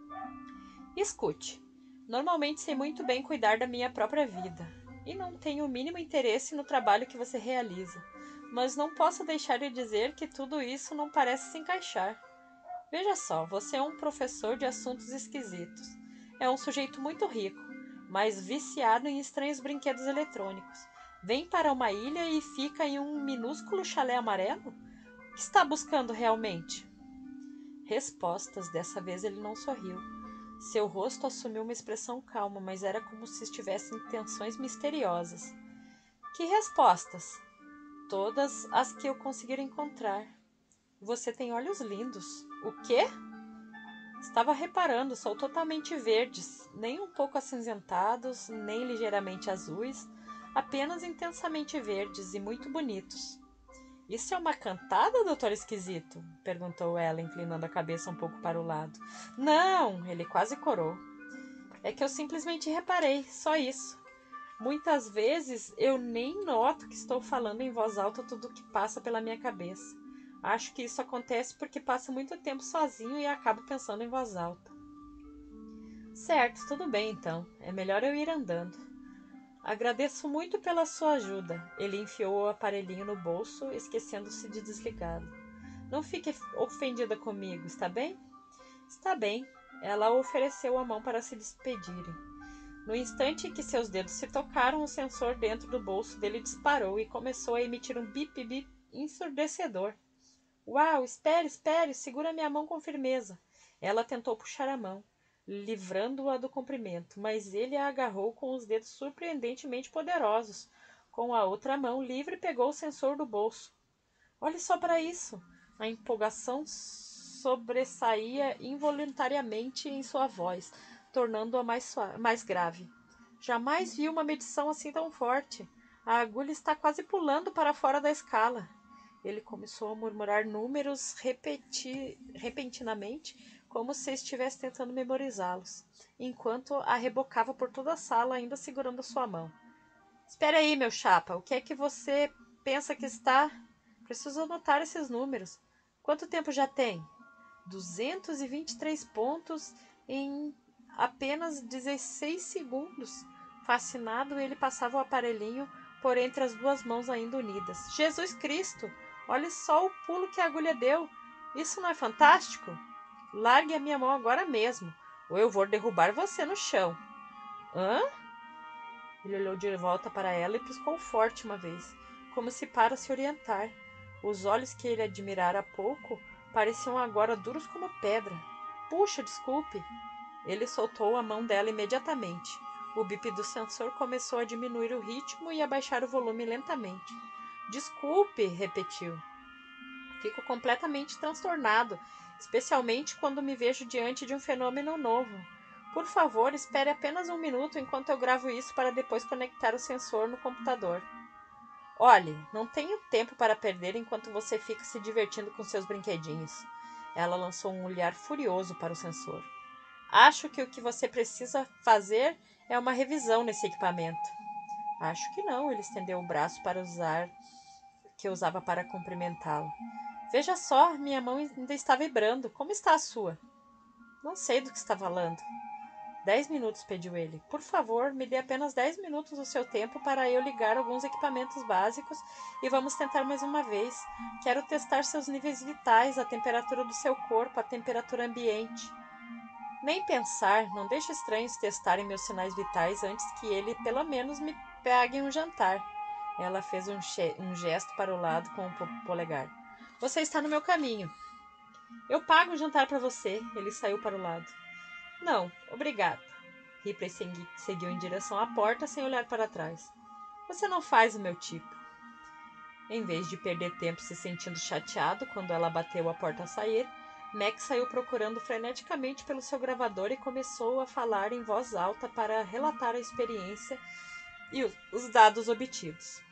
Escute, normalmente sei muito bem cuidar da minha própria vida e não tenho o mínimo interesse no trabalho que você realiza. Mas não posso deixar de dizer que tudo isso não parece se encaixar. Veja só, você é um professor de assuntos esquisitos. É um sujeito muito rico, mas viciado em estranhos brinquedos eletrônicos. Vem para uma ilha e fica em um minúsculo chalé amarelo? O que está buscando realmente? Respostas. Dessa vez ele não sorriu. Seu rosto assumiu uma expressão calma, mas era como se estivesse em tensões misteriosas. Que respostas? Todas as que eu conseguir encontrar. Você tem olhos lindos. O quê? Estava reparando, são totalmente verdes, nem um pouco acinzentados, nem ligeiramente azuis, apenas intensamente verdes e muito bonitos. Isso é uma cantada, doutor Esquisito? Perguntou ela, inclinando a cabeça um pouco para o lado. Não, ele quase corou. É que eu simplesmente reparei, só isso. Muitas vezes eu nem noto que estou falando em voz alta tudo o que passa pela minha cabeça. Acho que isso acontece porque passo muito tempo sozinho e acabo pensando em voz alta. Certo, tudo bem então. É melhor eu ir andando. Agradeço muito pela sua ajuda. Ele enfiou o aparelhinho no bolso, esquecendo-se de desligá-lo. Não fique ofendida comigo, está bem? Está bem. Ela ofereceu a mão para se despedirem. No instante em que seus dedos se tocaram, o sensor dentro do bolso dele disparou e começou a emitir um bip-bip ensurdecedor. Uau, espere, espere, segura minha mão com firmeza. Ela tentou puxar a mão, livrando-a do comprimento, mas ele a agarrou com os dedos surpreendentemente poderosos. Com a outra mão livre, pegou o sensor do bolso. Olhe só para isso! A empolgação sobressaía involuntariamente em sua voz, tornando-a mais, mais grave. Jamais vi uma medição assim tão forte. A agulha está quase pulando para fora da escala. Ele começou a murmurar números repeti repentinamente, como se estivesse tentando memorizá-los, enquanto a rebocava por toda a sala, ainda segurando a sua mão. Espere aí, meu chapa, o que é que você pensa que está... Preciso anotar esses números. Quanto tempo já tem? duzentos e vinte e três pontos em apenas dezesseis segundos. Fascinado, ele passava o aparelhinho por entre as duas mãos ainda unidas. Jesus Cristo! Olhe só o pulo que a agulha deu. Isso não é fantástico? Largue a minha mão agora mesmo, ou eu vou derrubar você no chão. Hã? Ele olhou de volta para ela e piscou forte uma vez, como se para se orientar. Os olhos que ele admirara há pouco pareciam agora duros como pedra. Puxa, desculpe. Ele soltou a mão dela imediatamente. O bip do sensor começou a diminuir o ritmo e a baixar o volume lentamente. Desculpe, repetiu. Fico completamente transtornado, especialmente quando me vejo diante de um fenômeno novo. Por favor, espere apenas um minuto enquanto eu gravo isso para depois conectar o sensor no computador. Olhe, não tenho tempo para perder enquanto você fica se divertindo com seus brinquedinhos. Ela lançou um olhar furioso para o sensor. Acho que o que você precisa fazer é uma revisão nesse equipamento. Acho que não, ele estendeu o braço para usar, que eu usava para cumprimentá-lo. Veja só, minha mão ainda está vibrando. Como está a sua? Não sei do que está falando. Dez minutos, pediu ele. Por favor, me dê apenas dez minutos do seu tempo para eu ligar alguns equipamentos básicos e vamos tentar mais uma vez. Quero testar seus níveis vitais, a temperatura do seu corpo, a temperatura ambiente. Nem pensar, não deixe estranhos testarem meus sinais vitais antes que ele, pelo menos, me pegue um jantar. Ela fez um, um gesto para o lado com o polegar. Você está no meu caminho. Eu pago o jantar para você. Ele saiu para o lado. Não, obrigado. Ripley seguiu em direção à porta sem olhar para trás. Você não faz o meu tipo. Em vez de perder tempo se sentindo chateado quando ela bateu a porta a sair, Mac saiu procurando freneticamente pelo seu gravador e começou a falar em voz alta para relatar a experiência e os dados obtidos.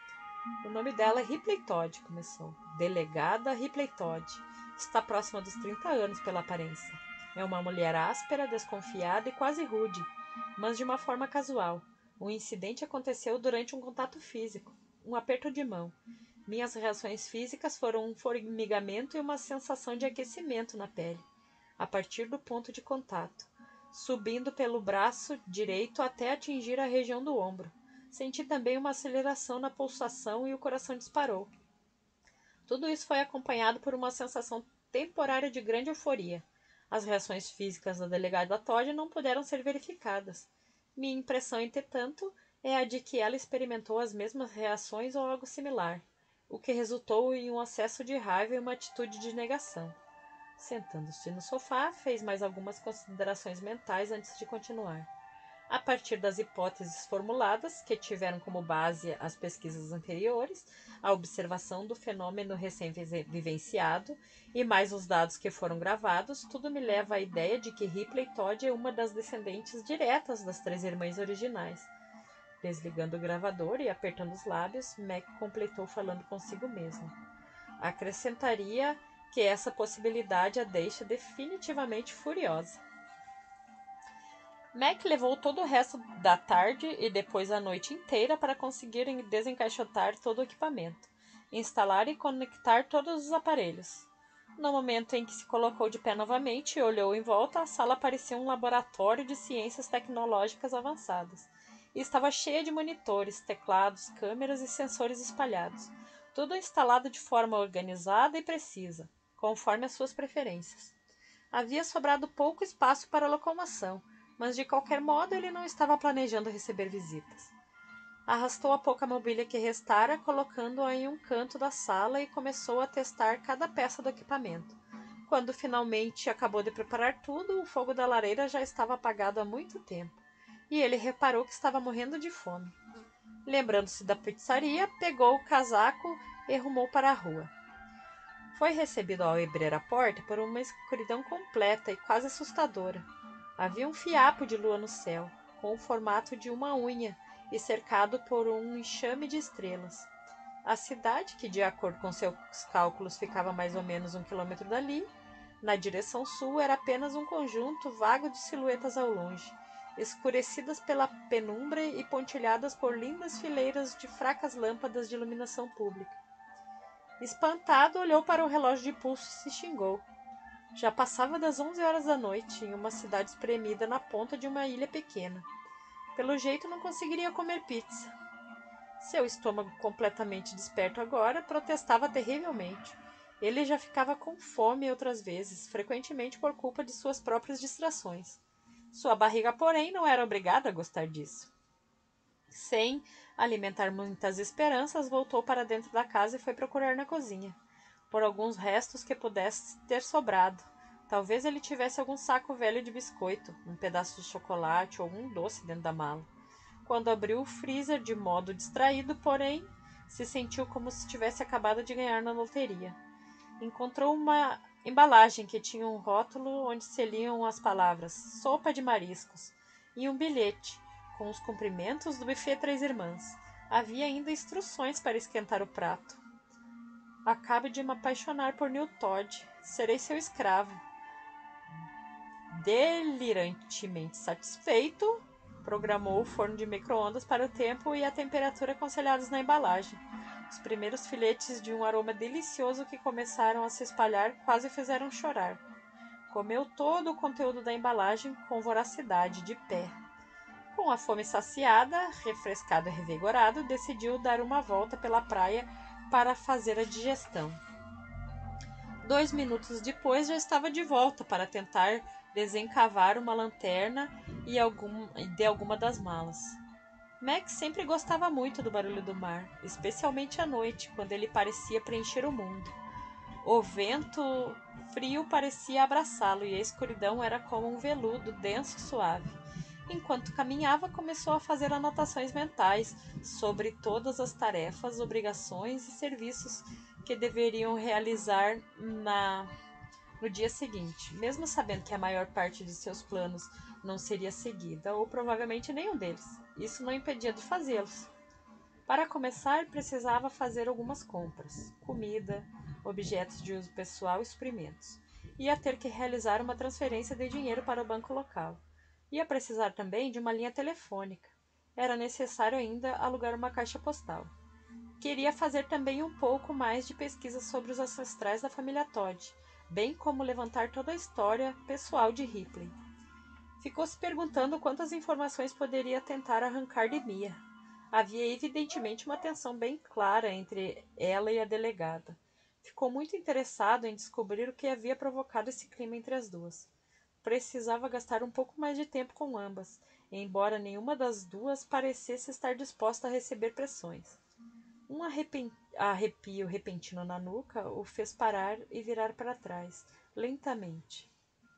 O nome dela é Ripley Todd, começou. Delegada Ripley Todd. Está próxima dos trinta anos pela aparência. É uma mulher áspera, desconfiada e quase rude, mas de uma forma casual. O incidente aconteceu durante um contato físico, um aperto de mão. Minhas reações físicas foram um formigamento e uma sensação de aquecimento na pele, a partir do ponto de contato, subindo pelo braço direito até atingir a região do ombro. Senti também uma aceleração na pulsação e o coração disparou. Tudo isso foi acompanhado por uma sensação temporária de grande euforia. As reações físicas da delegada Todd não puderam ser verificadas. Minha impressão, entretanto, é a de que ela experimentou as mesmas reações ou algo similar, o que resultou em um acesso de raiva e uma atitude de negação. Sentando-se no sofá, fez mais algumas considerações mentais antes de continuar. A partir das hipóteses formuladas, que tiveram como base as pesquisas anteriores, a observação do fenômeno recém-vivenciado e mais os dados que foram gravados, tudo me leva à ideia de que Ripley Todd é uma das descendentes diretas das três irmãs originais. Desligando o gravador e apertando os lábios, Mac completou falando consigo mesmo. Acrescentaria que essa possibilidade a deixa definitivamente furiosa. Mac levou todo o resto da tarde e depois a noite inteira para conseguir desencaixotar todo o equipamento, instalar e conectar todos os aparelhos. No momento em que se colocou de pé novamente e olhou em volta, a sala parecia um laboratório de ciências tecnológicas avançadas. E estava cheia de monitores, teclados, câmeras e sensores espalhados, tudo instalado de forma organizada e precisa, conforme as suas preferências. Havia sobrado pouco espaço para locomoção, mas de qualquer modo ele não estava planejando receber visitas. Arrastou a pouca mobília que restara, colocando-a em um canto da sala e começou a testar cada peça do equipamento. Quando finalmente acabou de preparar tudo, o fogo da lareira já estava apagado há muito tempo, e ele reparou que estava morrendo de fome. Lembrando-se da pizzaria, pegou o casaco e rumou para a rua. Foi recebido ao abrir a porta por uma escuridão completa e quase assustadora. Havia um fiapo de lua no céu, com o formato de uma unha, e cercado por um enxame de estrelas. A cidade, que de acordo com seus cálculos ficava mais ou menos um quilômetro dali, na direção sul, era apenas um conjunto vago de silhuetas ao longe, escurecidas pela penumbra e pontilhadas por lindas fileiras de fracas lâmpadas de iluminação pública. Espantado, olhou para o relógio de pulso e se xingou. Já passava das onze horas da noite, em uma cidade espremida na ponta de uma ilha pequena. Pelo jeito não conseguiria comer pizza. Seu estômago, completamente desperto agora, protestava terrivelmente. Ele já ficava com fome outras vezes, frequentemente por culpa de suas próprias distrações. Sua barriga, porém, não era obrigada a gostar disso. Sem alimentar muitas esperanças, voltou para dentro da casa e foi procurar na cozinha, por alguns restos que pudesse ter sobrado. Talvez ele tivesse algum saco velho de biscoito, um pedaço de chocolate ou algum doce dentro da mala. Quando abriu o freezer de modo distraído, porém, se sentiu como se tivesse acabado de ganhar na loteria. Encontrou uma embalagem que tinha um rótulo onde se liam as palavras sopa de mariscos e um bilhete com os cumprimentos do buffet Três Irmãs. Havia ainda instruções para esquentar o prato. Acabo de me apaixonar por Neil Todd. Serei seu escravo. Delirantemente satisfeito, programou o forno de micro-ondas para o tempo e a temperatura aconselhados na embalagem. Os primeiros filetes de um aroma delicioso que começaram a se espalhar quase fizeram chorar. Comeu todo o conteúdo da embalagem com voracidade, de pé. Com a fome saciada, refrescado e revigorado, decidiu dar uma volta pela praia para fazer a digestão. Dois minutos depois já estava de volta para tentar desencavar uma lanterna e algum, de alguma das malas. Max sempre gostava muito do barulho do mar, especialmente à noite, quando ele parecia preencher o mundo. O vento frio parecia abraçá-lo e a escuridão era como um veludo denso e suave. Enquanto caminhava, começou a fazer anotações mentais sobre todas as tarefas, obrigações e serviços que deveriam realizar na, no dia seguinte, mesmo sabendo que a maior parte de seus planos não seria seguida, ou provavelmente nenhum deles. Isso não impedia de fazê-los. Para começar, precisava fazer algumas compras, comida, objetos de uso pessoal e suprimentos. Ia ter que realizar uma transferência de dinheiro para o banco local. Ia precisar também de uma linha telefônica. Era necessário ainda alugar uma caixa postal. Queria fazer também um pouco mais de pesquisa sobre os ancestrais da família Todd, bem como levantar toda a história pessoal de Ripley. Ficou se perguntando quantas informações poderia tentar arrancar de Mia. Havia evidentemente uma tensão bem clara entre ela e a delegada. Ficou muito interessado em descobrir o que havia provocado esse clima entre as duas. Precisava gastar um pouco mais de tempo com ambas, embora nenhuma das duas parecesse estar disposta a receber pressões. Um arrepen... arrepio repentino na nuca o fez parar e virar para trás, lentamente.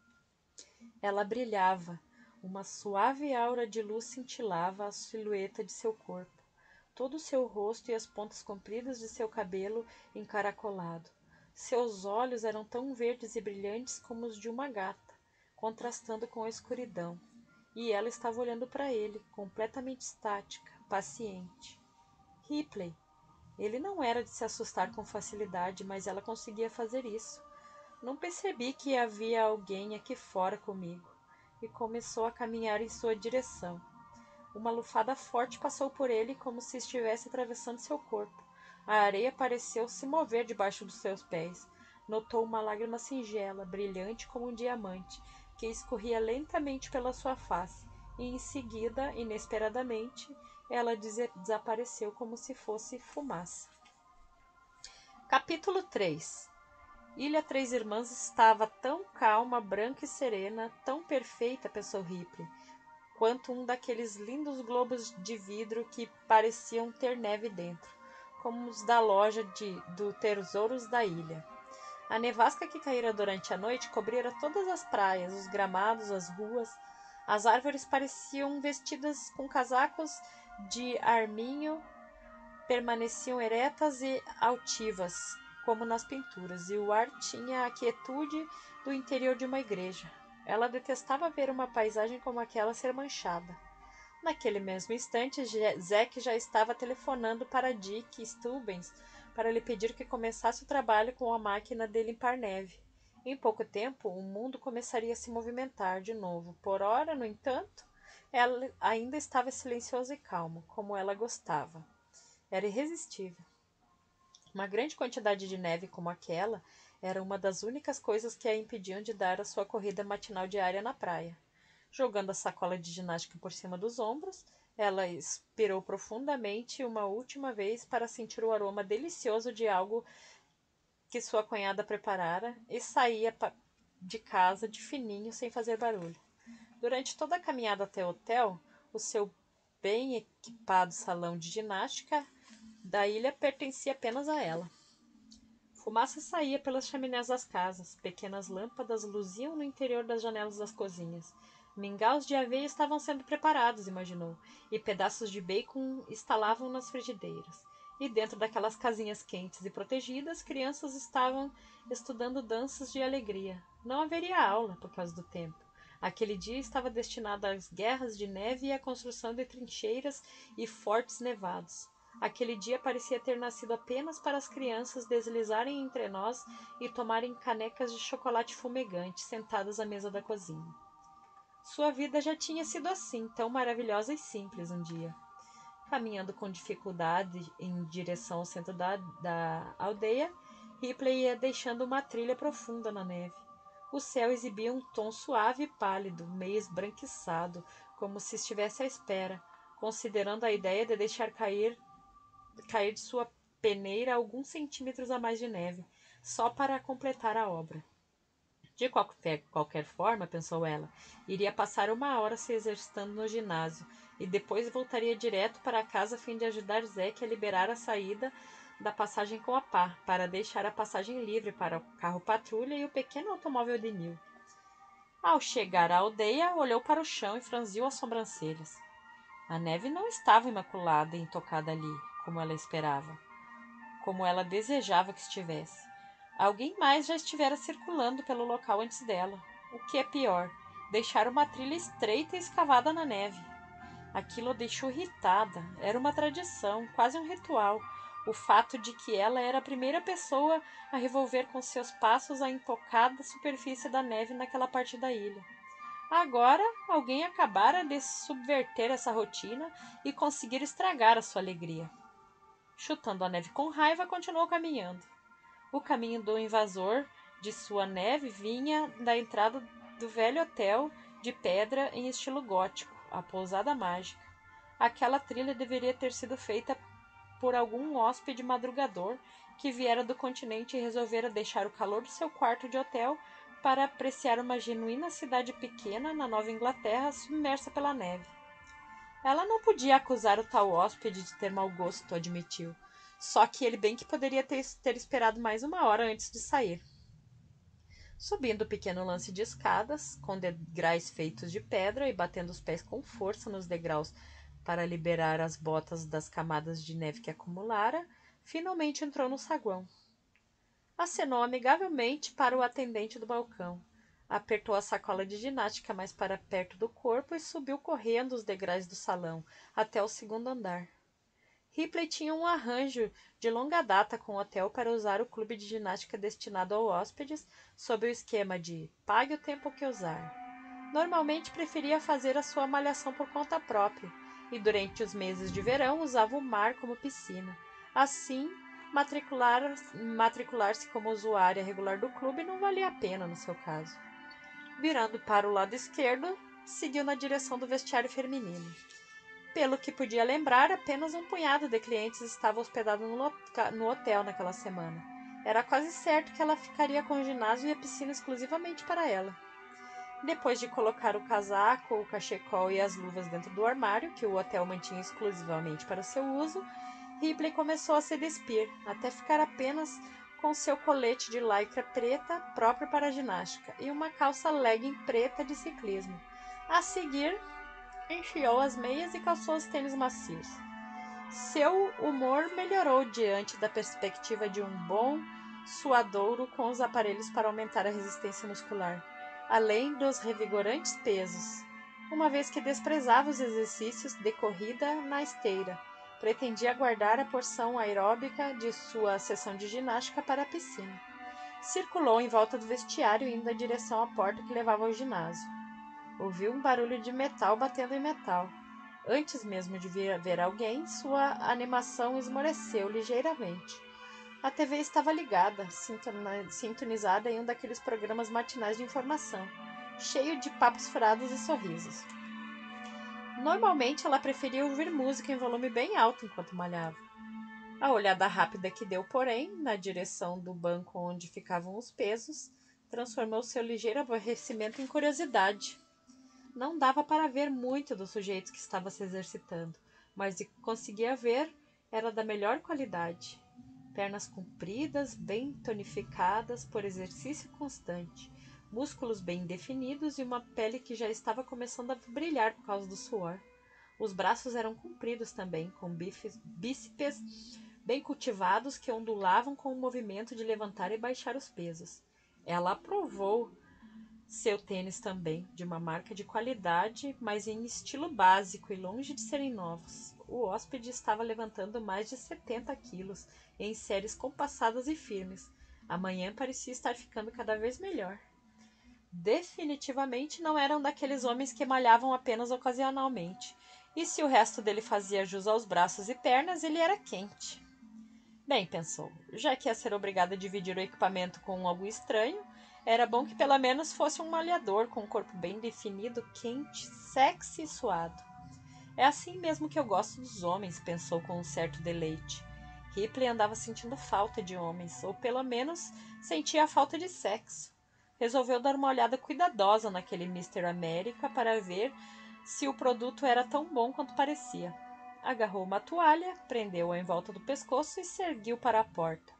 Ela brilhava. Uma suave aura de luz cintilava a silhueta de seu corpo, todo o seu rosto e as pontas compridas de seu cabelo encaracolado. Seus olhos eram tão verdes e brilhantes como os de uma gata, contrastando com a escuridão. E ela estava olhando para ele, completamente estática, paciente. Ripley. Ele não era de se assustar com facilidade, mas ela conseguia fazer isso. Não percebi que havia alguém aqui fora comigo, e começou a caminhar em sua direção. Uma lufada forte passou por ele como se estivesse atravessando seu corpo. A areia pareceu se mover debaixo dos seus pés. notou uma lágrima singela, brilhante como um diamante, que escorria lentamente pela sua face, e em seguida, inesperadamente, ela des- desapareceu como se fosse fumaça. Capítulo três. Ilha Três Irmãs estava tão calma, branca e serena, tão perfeita, pensou Ripley, quanto um daqueles lindos globos de vidro que pareciam ter neve dentro, como os da loja de, do Tesouros da Ilha. A nevasca que caíra durante a noite cobrira todas as praias, os gramados, as ruas. As árvores pareciam vestidas com casacos de arminho, permaneciam eretas e altivas, como nas pinturas, e o ar tinha a quietude do interior de uma igreja. Ela detestava ver uma paisagem como aquela ser manchada. Naquele mesmo instante, Zack já estava telefonando para Dick Stubbins para lhe pedir que começasse o trabalho com a máquina de limpar neve. Em pouco tempo, o mundo começaria a se movimentar de novo. Por ora, no entanto, ela ainda estava silenciosa e calma, como ela gostava. Era irresistível. Uma grande quantidade de neve como aquela era uma das únicas coisas que a impediam de dar a sua corrida matinal diária na praia. Jogando a sacola de ginástica por cima dos ombros, ela expirou profundamente uma última vez para sentir o aroma delicioso de algo que sua cunhada preparara e saía de casa de fininho sem fazer barulho. Durante toda a caminhada até o hotel, o seu bem equipado salão de ginástica da ilha pertencia apenas a ela. Fumaça saía pelas chaminés das casas, pequenas lâmpadas luziam no interior das janelas das cozinhas. Mingaus de aveia estavam sendo preparados, imaginou, e pedaços de bacon estalavam nas frigideiras. E dentro daquelas casinhas quentes e protegidas, crianças estavam estudando danças de alegria. Não haveria aula por causa do tempo. Aquele dia estava destinado às guerras de neve e à construção de trincheiras e fortes nevados. Aquele dia parecia ter nascido apenas para as crianças deslizarem entre nós e tomarem canecas de chocolate fumegante sentadas à mesa da cozinha. Sua vida já tinha sido assim, tão maravilhosa e simples um dia. Caminhando com dificuldade em direção ao centro da, da aldeia, Ripley ia deixando uma trilha profunda na neve. O céu exibia um tom suave e pálido, meio esbranquiçado, como se estivesse à espera, considerando a ideia de deixar cair cair de sua peneira alguns centímetros a mais de neve, só para completar a obra. De qualquer, qualquer forma, pensou ela, iria passar uma hora se exercitando no ginásio e depois voltaria direto para casa a fim de ajudar Zack a liberar a saída da passagem com a pá, para deixar a passagem livre para o carro-patrulha e o pequeno automóvel de Neil. Ao chegar à aldeia, olhou para o chão e franziu as sobrancelhas. A neve não estava imaculada e intocada ali, como ela esperava, como ela desejava que estivesse. Alguém mais já estivera circulando pelo local antes dela. O que é pior, deixar uma trilha estreita e escavada na neve. Aquilo a deixou irritada. Era uma tradição, quase um ritual. O fato de que ela era a primeira pessoa a revolver com seus passos a intocada superfície da neve naquela parte da ilha. Agora, alguém acabara de subverter essa rotina e conseguir estragar a sua alegria. Chutando a neve com raiva, continuou caminhando. O caminho do invasor de sua neve vinha da entrada do velho hotel de pedra em estilo gótico, a Pousada Mágica. Aquela trilha deveria ter sido feita por algum hóspede madrugador que viera do continente e resolvera deixar o calor do seu quarto de hotel para apreciar uma genuína cidade pequena na Nova Inglaterra submersa pela neve. Ela não podia acusar o tal hóspede de ter mau gosto, admitiu. Só que ele bem que poderia ter, ter esperado mais uma hora antes de sair. Subindo o pequeno lance de escadas, com degraus feitos de pedra e batendo os pés com força nos degraus para liberar as botas das camadas de neve que acumulara, finalmente entrou no saguão. Acenou amigavelmente para o atendente do balcão. Apertou a sacola de ginástica mais para perto do corpo e subiu correndo os degraus do salão, até o segundo andar. Ripley tinha um arranjo de longa data com o hotel para usar o clube de ginástica destinado a hóspedes sob o esquema de pague o tempo que usar. Normalmente preferia fazer a sua malhação por conta própria e durante os meses de verão usava o mar como piscina. Assim, matricular, matricular-se como usuária regular do clube não valia a pena no seu caso. Virando para o lado esquerdo, seguiu na direção do vestiário feminino. Pelo que podia lembrar, apenas um punhado de clientes estava hospedado no hotel naquela semana. Era quase certo que ela ficaria com o ginásio e a piscina exclusivamente para ela. Depois de colocar o casaco, o cachecol e as luvas dentro do armário, que o hotel mantinha exclusivamente para seu uso, Ripley começou a se despir, até ficar apenas com seu colete de lycra preta próprio para a ginástica e uma calça legging preta de ciclismo. A seguir, enfiou as meias e calçou os tênis macios. Seu humor melhorou diante da perspectiva de um bom suadouro com os aparelhos para aumentar a resistência muscular, além dos revigorantes pesos, uma vez que desprezava os exercícios de corrida na esteira. Pretendia guardar a porção aeróbica de sua sessão de ginástica para a piscina. Circulou em volta do vestiário, indo em direção à porta que levava ao ginásio. Ouviu um barulho de metal batendo em metal. Antes mesmo de vir ver alguém, sua animação esmoreceu ligeiramente. A T V estava ligada, sintonizada em um daqueles programas matinais de informação, cheio de papos furados e sorrisos. Normalmente ela preferia ouvir música em volume bem alto enquanto malhava. A olhada rápida que deu, porém, na direção do banco onde ficavam os pesos, transformou seu ligeiro aborrecimento em curiosidade. Não dava para ver muito do sujeito que estava se exercitando, mas o que conseguia ver era da melhor qualidade. Pernas compridas, bem tonificadas por exercício constante, músculos bem definidos e uma pele que já estava começando a brilhar por causa do suor. Os braços eram compridos também, com bíceps bem cultivados que ondulavam com o movimento de levantar e baixar os pesos. Ela aprovou seu tênis também, de uma marca de qualidade, mas em estilo básico e longe de serem novos. O hóspede estava levantando mais de setenta quilos, em séries compassadas e firmes. A manhã parecia estar ficando cada vez melhor. Definitivamente não eram daqueles homens que malhavam apenas ocasionalmente. E se o resto dele fazia jus aos braços e pernas, ele era quente. Bem, pensou, já que ia ser obrigado a dividir o equipamento com algum estranho, era bom que pelo menos fosse um malhador com um corpo bem definido, quente, sexy e suado. É assim mesmo que eu gosto dos homens, pensou com um certo deleite. Ripley andava sentindo falta de homens, ou pelo menos sentia a falta de sexo. Resolveu dar uma olhada cuidadosa naquele mister América para ver se o produto era tão bom quanto parecia. Agarrou uma toalha, prendeu-a em volta do pescoço e se ergueu para a porta.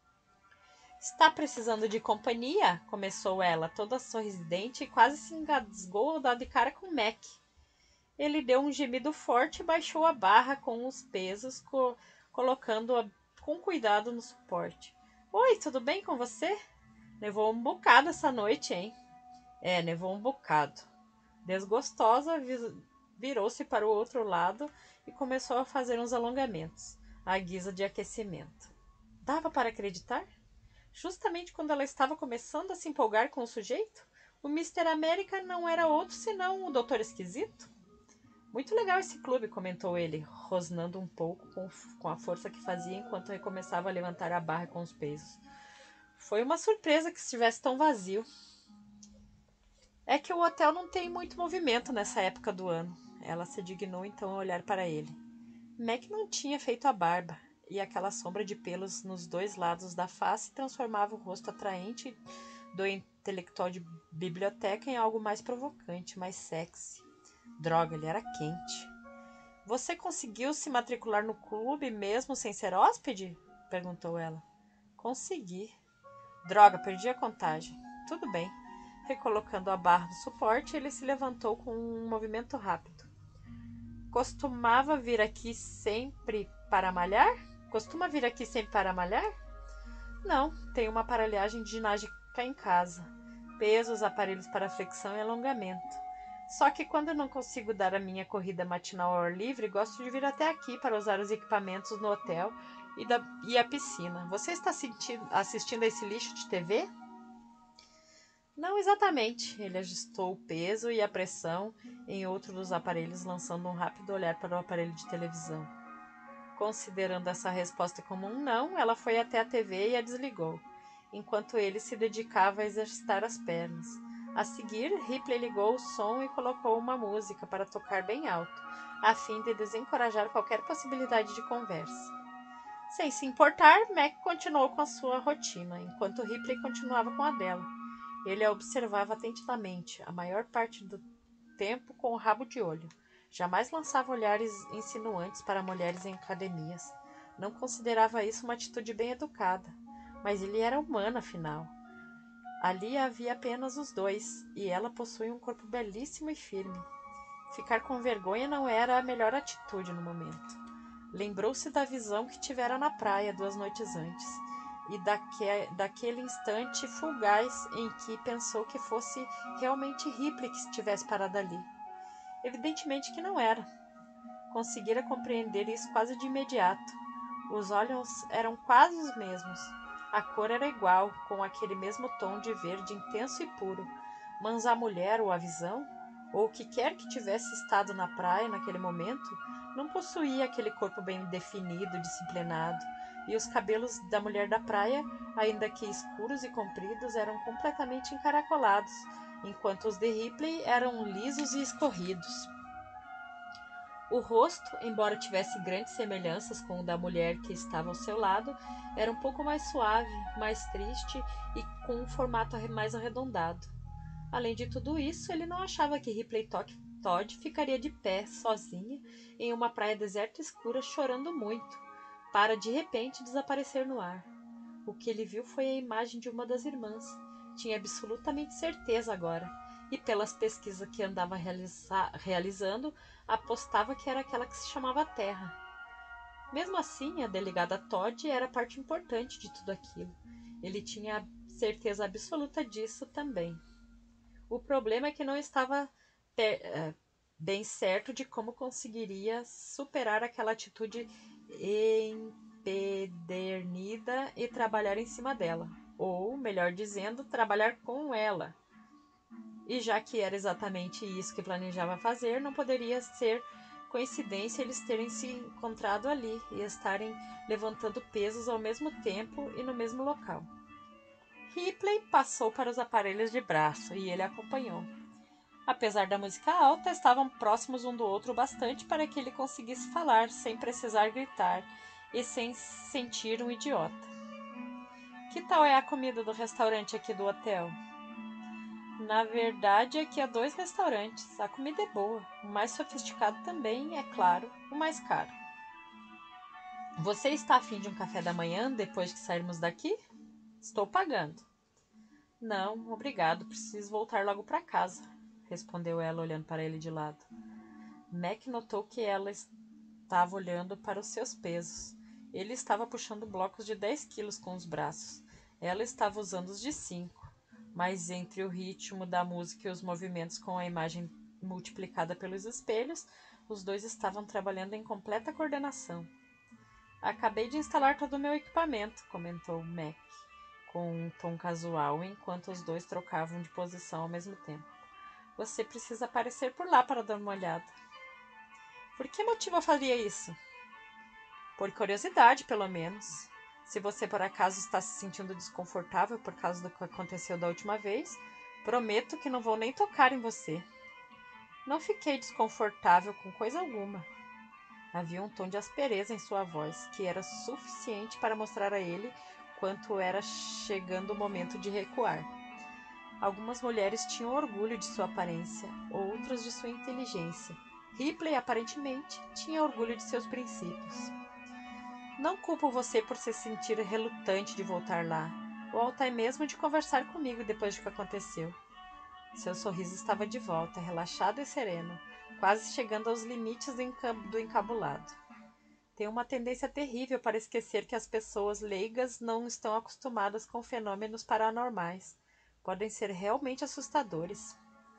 Está precisando de companhia? Começou ela, toda sorridente, e quase se engasgou ao dar de cara com Mac. Ele deu um gemido forte e baixou a barra com os pesos, co- colocando-a com cuidado no suporte. Oi, tudo bem com você? Nevou um bocado essa noite, hein? É, nevou um bocado. Desgostosa, virou-se para o outro lado e começou a fazer uns alongamentos, à guisa de aquecimento. Dava para acreditar? Justamente quando ela estava começando a se empolgar com o sujeito, o mister América não era outro senão o doutor Esquisito. Muito legal esse clube, comentou ele, rosnando um pouco com, com a força que fazia enquanto recomeçava a levantar a barra com os pesos. Foi uma surpresa que estivesse tão vazio. É que o hotel não tem muito movimento nessa época do ano. Ela se dignou então a olhar para ele. Mac não tinha feito a barba, e aquela sombra de pelos nos dois lados da face transformava o rosto atraente do intelectual de biblioteca em algo mais provocante, mais sexy. Droga, ele era quente. Você conseguiu se matricular no clube mesmo sem ser hóspede? Perguntou ela. Consegui. Droga, perdi a contagem. Tudo bem. Recolocando a barra no suporte, ele se levantou com um movimento rápido. Costumava vir aqui sempre para malhar? Costuma vir aqui sempre para malhar? Não, tenho uma aparelhagem de ginástica em casa. Pesos, aparelhos para flexão e alongamento. Só que quando eu não consigo dar a minha corrida matinal ao ar livre, gosto de vir até aqui para usar os equipamentos no hotel e, da, e a piscina. Você está assistindo, assistindo a esse lixo de T V? Não exatamente. Ele ajustou o peso e a pressão em outro dos aparelhos, lançando um rápido olhar para o aparelho de televisão. Considerando essa resposta como um não, ela foi até a T V e a desligou, enquanto ele se dedicava a exercitar as pernas. A seguir, Ripley ligou o som e colocou uma música para tocar bem alto, a fim de desencorajar qualquer possibilidade de conversa. Sem se importar, Mac continuou com a sua rotina, enquanto Ripley continuava com a dela. Ele a observava atentamente, a maior parte do tempo com o rabo de olho. Jamais lançava olhares insinuantes para mulheres em academias. Não considerava isso uma atitude bem educada, mas ele era humano, afinal. Ali havia apenas os dois, e ela possuía um corpo belíssimo e firme. Ficar com vergonha não era a melhor atitude no momento. Lembrou-se da visão que tivera na praia duas noites antes, e daque, daquele instante fugaz em que pensou que fosse realmente Ripley que estivesse parada ali. Evidentemente que não era. Conseguira compreender isso quase de imediato. Os olhos eram quase os mesmos. A cor era igual, com aquele mesmo tom de verde intenso e puro. Mas a mulher ou a visão, ou o que quer que tivesse estado na praia naquele momento, não possuía aquele corpo bem definido, disciplinado, e os cabelos da mulher da praia, ainda que escuros e compridos, eram completamente encaracolados, enquanto os de Ripley eram lisos e escorridos. O rosto, embora tivesse grandes semelhanças com o da mulher que estava ao seu lado, era um pouco mais suave, mais triste e com um formato mais arredondado. Além de tudo isso, ele não achava que Ripley Todd ficaria de pé, sozinha, em uma praia deserta e escura, chorando muito, para de repente desaparecer no ar. O que ele viu foi a imagem de uma das irmãs. Tinha absolutamente certeza agora, e pelas pesquisas que andava realiza- realizando, apostava que era aquela que se chamava Terra. Mesmo assim, a delegada Todd era parte importante de tudo aquilo. Ele tinha certeza absoluta disso também. O problema é que não estava ter, bem certo de como conseguiria superar aquela atitude empedernida e trabalhar em cima dela. Ou, melhor dizendo, trabalhar com ela. E já que era exatamente isso que planejava fazer, não poderia ser coincidência eles terem se encontrado ali e estarem levantando pesos ao mesmo tempo e no mesmo local. Ripley passou para os aparelhos de braço e ele acompanhou. Apesar da música alta, estavam próximos um do outro bastante para que ele conseguisse falar sem precisar gritar e sem sentir um idiota. Que tal é a comida do restaurante aqui do hotel? Na verdade, aqui há dois restaurantes. A comida é boa. O mais sofisticado também, é claro, o mais caro. Você está afim de um café da manhã depois que sairmos daqui? Estou pagando. Não, obrigado. Preciso voltar logo para casa, respondeu ela, olhando para ele de lado. Mac notou que ela estava olhando para os seus pesos. Ele estava puxando blocos de dez quilos com os braços. Ela estava usando os de cinco. Mas entre o ritmo da música e os movimentos com a imagem multiplicada pelos espelhos, os dois estavam trabalhando em completa coordenação. Acabei de instalar todo o meu equipamento, comentou Mac, com um tom casual, enquanto os dois trocavam de posição ao mesmo tempo. Você precisa aparecer por lá para dar uma olhada. Por que motivo eu faria isso? Por curiosidade, pelo menos. Se você por acaso está se sentindo desconfortável por causa do que aconteceu da última vez, prometo que não vou nem tocar em você. Não fiquei desconfortável com coisa alguma. Havia um tom de aspereza em sua voz, que era suficiente para mostrar a ele quanto era chegando o momento de recuar. Algumas mulheres tinham orgulho de sua aparência, outras de sua inteligência. Ripley, aparentemente, tinha orgulho de seus princípios. Não culpo você por se sentir relutante de voltar lá, ou até mesmo de conversar comigo depois do que aconteceu. Seu sorriso estava de volta, relaxado e sereno, quase chegando aos limites do encabulado. Tenho uma tendência terrível para esquecer que as pessoas leigas não estão acostumadas com fenômenos paranormais. Podem ser realmente assustadores.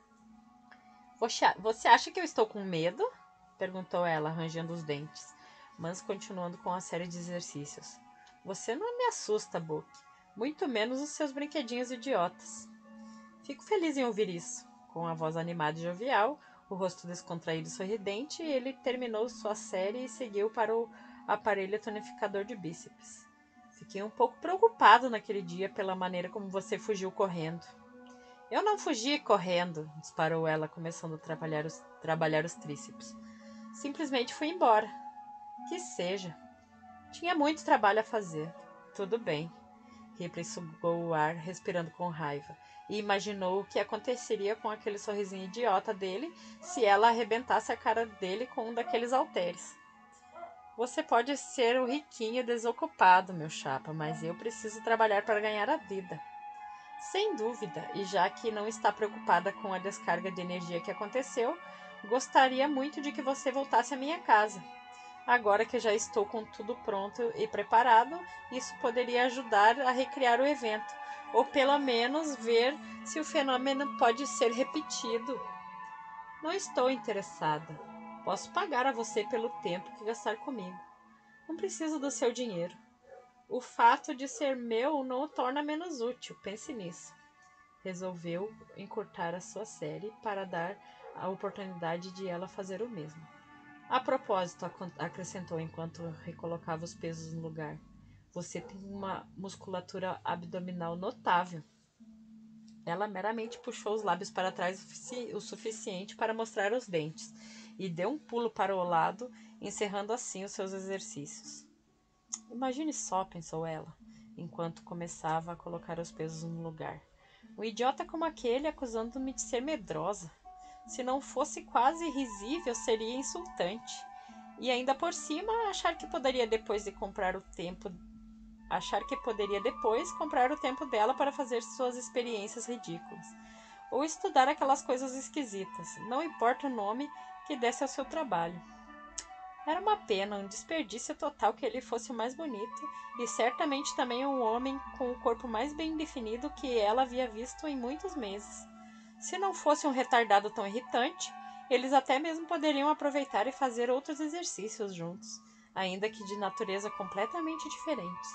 Você acha que eu estou com medo? Perguntou ela, arranjando os dentes, mas continuando com a série de exercícios. Você não me assusta, Book. Muito menos os seus brinquedinhos idiotas. Fico feliz em ouvir isso. Com a voz animada e jovial, o rosto descontraído e sorridente, ele terminou sua série e seguiu para o aparelho tonificador de bíceps. Fiquei um pouco preocupado naquele dia pela maneira como você fugiu correndo. Eu não fugi correndo, disparou ela, começando a trabalhar os, trabalhar os tríceps. Simplesmente fui embora. Que seja. Tinha muito trabalho a fazer. Tudo bem. Ripley sugou o ar, respirando com raiva, e imaginou o que aconteceria com aquele sorrisinho idiota dele se ela arrebentasse a cara dele com um daqueles halteres. Você pode ser o riquinho desocupado, meu chapa, mas eu preciso trabalhar para ganhar a vida. Sem dúvida, e já que não está preocupada com a descarga de energia que aconteceu, gostaria muito de que você voltasse à minha casa. Agora que já estou com tudo pronto e preparado, isso poderia ajudar a recriar o evento, ou pelo menos ver se o fenômeno pode ser repetido. Não estou interessada. Posso pagar a você pelo tempo que gastar comigo. Não preciso do seu dinheiro. O fato de ser meu não o torna menos útil, pense nisso. Resolveu encurtar a sua série para dar a oportunidade de ela fazer o mesmo. A propósito, acrescentou enquanto recolocava os pesos no lugar, você tem uma musculatura abdominal notável. Ela meramente puxou os lábios para trás o suficiente para mostrar os dentes e deu um pulo para o lado, encerrando assim os seus exercícios. Imagine só, pensou ela, enquanto começava a colocar os pesos no lugar. Um idiota como aquele acusando-me de ser medrosa. Se não fosse quase risível, seria insultante. E ainda por cima, achar que poderia depois de comprar o tempo, achar que poderia depois comprar o tempo dela para fazer suas experiências ridículas, ou estudar aquelas coisas esquisitas, não importa o nome que desse ao seu trabalho. Era uma pena, um desperdício total que ele fosse o mais bonito e certamente também um homem com o corpo mais bem definido que ela havia visto em muitos meses. Se não fosse um retardado tão irritante, eles até mesmo poderiam aproveitar e fazer outros exercícios juntos, ainda que de natureza completamente diferentes.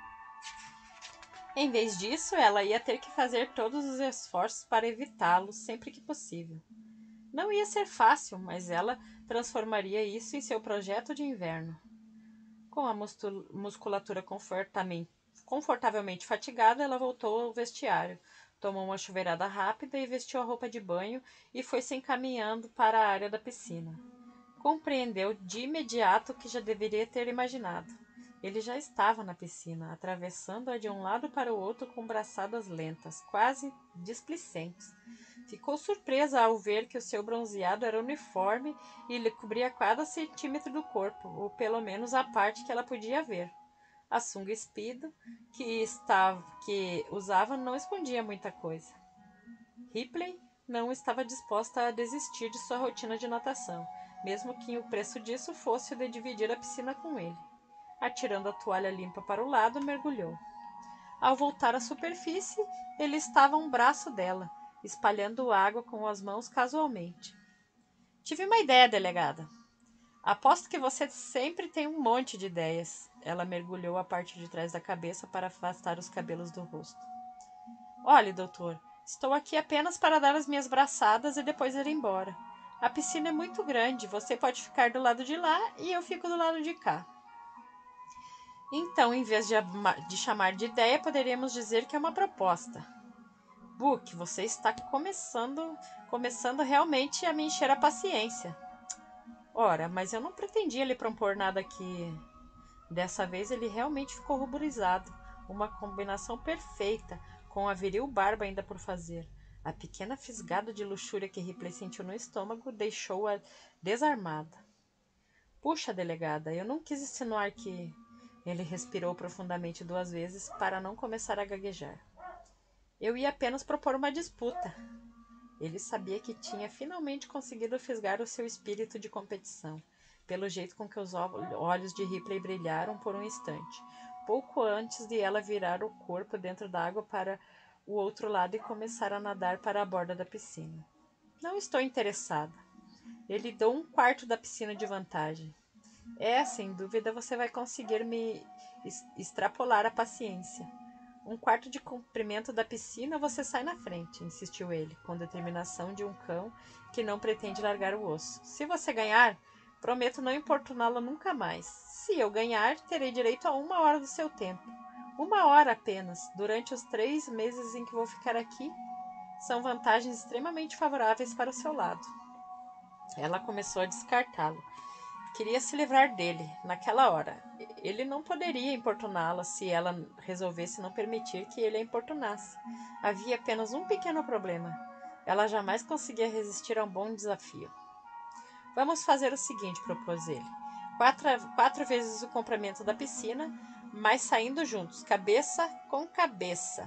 Em vez disso, ela ia ter que fazer todos os esforços para evitá-lo sempre que possível. Não ia ser fácil, mas ela transformaria isso em seu projeto de inverno. Com a musculatura confortavelmente fatigada, ela voltou ao vestiário, tomou uma chuveirada rápida e vestiu a roupa de banho e foi se encaminhando para a área da piscina. Compreendeu de imediato o que já deveria ter imaginado. Ele já estava na piscina, atravessando-a de um lado para o outro com braçadas lentas, quase displicentes. Ficou surpresa ao ver que o seu bronzeado era uniforme e lhe cobria cada centímetro do corpo, ou pelo menos a parte que ela podia ver. A sunga espido que, estava, que usava não escondia muita coisa. Ripley não estava disposta a desistir de sua rotina de natação, mesmo que o preço disso fosse o de dividir a piscina com ele. Atirando a toalha limpa para o lado, mergulhou. Ao voltar à superfície, ele estava a um braço dela, espalhando água com as mãos casualmente. Tive uma ideia, delegada. Aposto que você sempre tem um monte de ideias. Ela mergulhou a parte de trás da cabeça para afastar os cabelos do rosto. Olhe, doutor, estou aqui apenas para dar as minhas braçadas e depois ir embora. A piscina é muito grande, você pode ficar do lado de lá e eu fico do lado de cá. Então, em vez de, de chamar de ideia, poderíamos dizer que é uma proposta. Book, você está começando, começando realmente a me encher a paciência. Ora, mas eu não pretendia lhe propor nada que... Dessa vez ele realmente ficou ruborizado. Uma combinação perfeita, com a viril barba ainda por fazer. A pequena fisgada de luxúria que Ripley sentiu no estômago deixou-a desarmada. Puxa, delegada, eu não quis insinuar que... Ele respirou profundamente duas vezes para não começar a gaguejar. Eu ia apenas propor uma disputa. Ele sabia que tinha finalmente conseguido fisgar o seu espírito de competição, pelo jeito com que os olhos de Ripley brilharam por um instante, pouco antes de ela virar o corpo dentro da água para o outro lado e começar a nadar para a borda da piscina. Não estou interessada. Ele deu um quarto da piscina de vantagem. É, sem dúvida, você vai conseguir me extrapolar a paciência. Um quarto de comprimento da piscina, você sai na frente, insistiu ele, com determinação de um cão que não pretende largar o osso. Se você ganhar, Prometo não importuná-la nunca mais. Se eu ganhar, terei direito a uma hora do seu tempo. Uma hora apenas, durante os três meses em que vou ficar aqui. São vantagens extremamente favoráveis para o seu lado. Ela começou a descartá-lo. Queria se livrar dele, naquela hora. Ele não poderia importuná-la se ela resolvesse não permitir que ele a importunasse. Havia apenas um pequeno problema. Ela jamais conseguia resistir a um bom desafio. Vamos fazer o seguinte, propôs ele. Quatro, quatro vezes o comprimento da piscina, mas saindo juntos, cabeça com cabeça.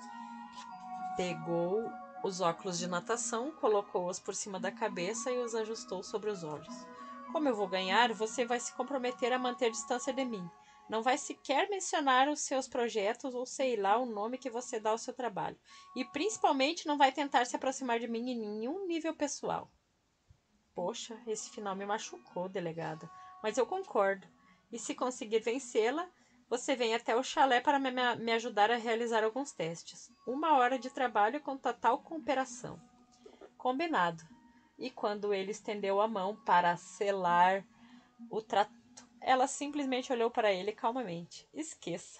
Pegou os óculos de natação, colocou-os por cima da cabeça e os ajustou sobre os olhos. Como eu vou ganhar, você vai se comprometer a manter distância de mim. Não vai sequer mencionar os seus projetos ou sei lá o nome que você dá ao seu trabalho. E principalmente não vai tentar se aproximar de mim em nenhum nível pessoal. Poxa, esse final me machucou, delegada. Mas eu concordo. E se conseguir vencê-la, você vem até o chalé para me, me ajudar a realizar alguns testes. Uma hora de trabalho com total cooperação. Combinado. E quando ele estendeu a mão para selar o trato, ela simplesmente olhou para ele calmamente. Esqueça.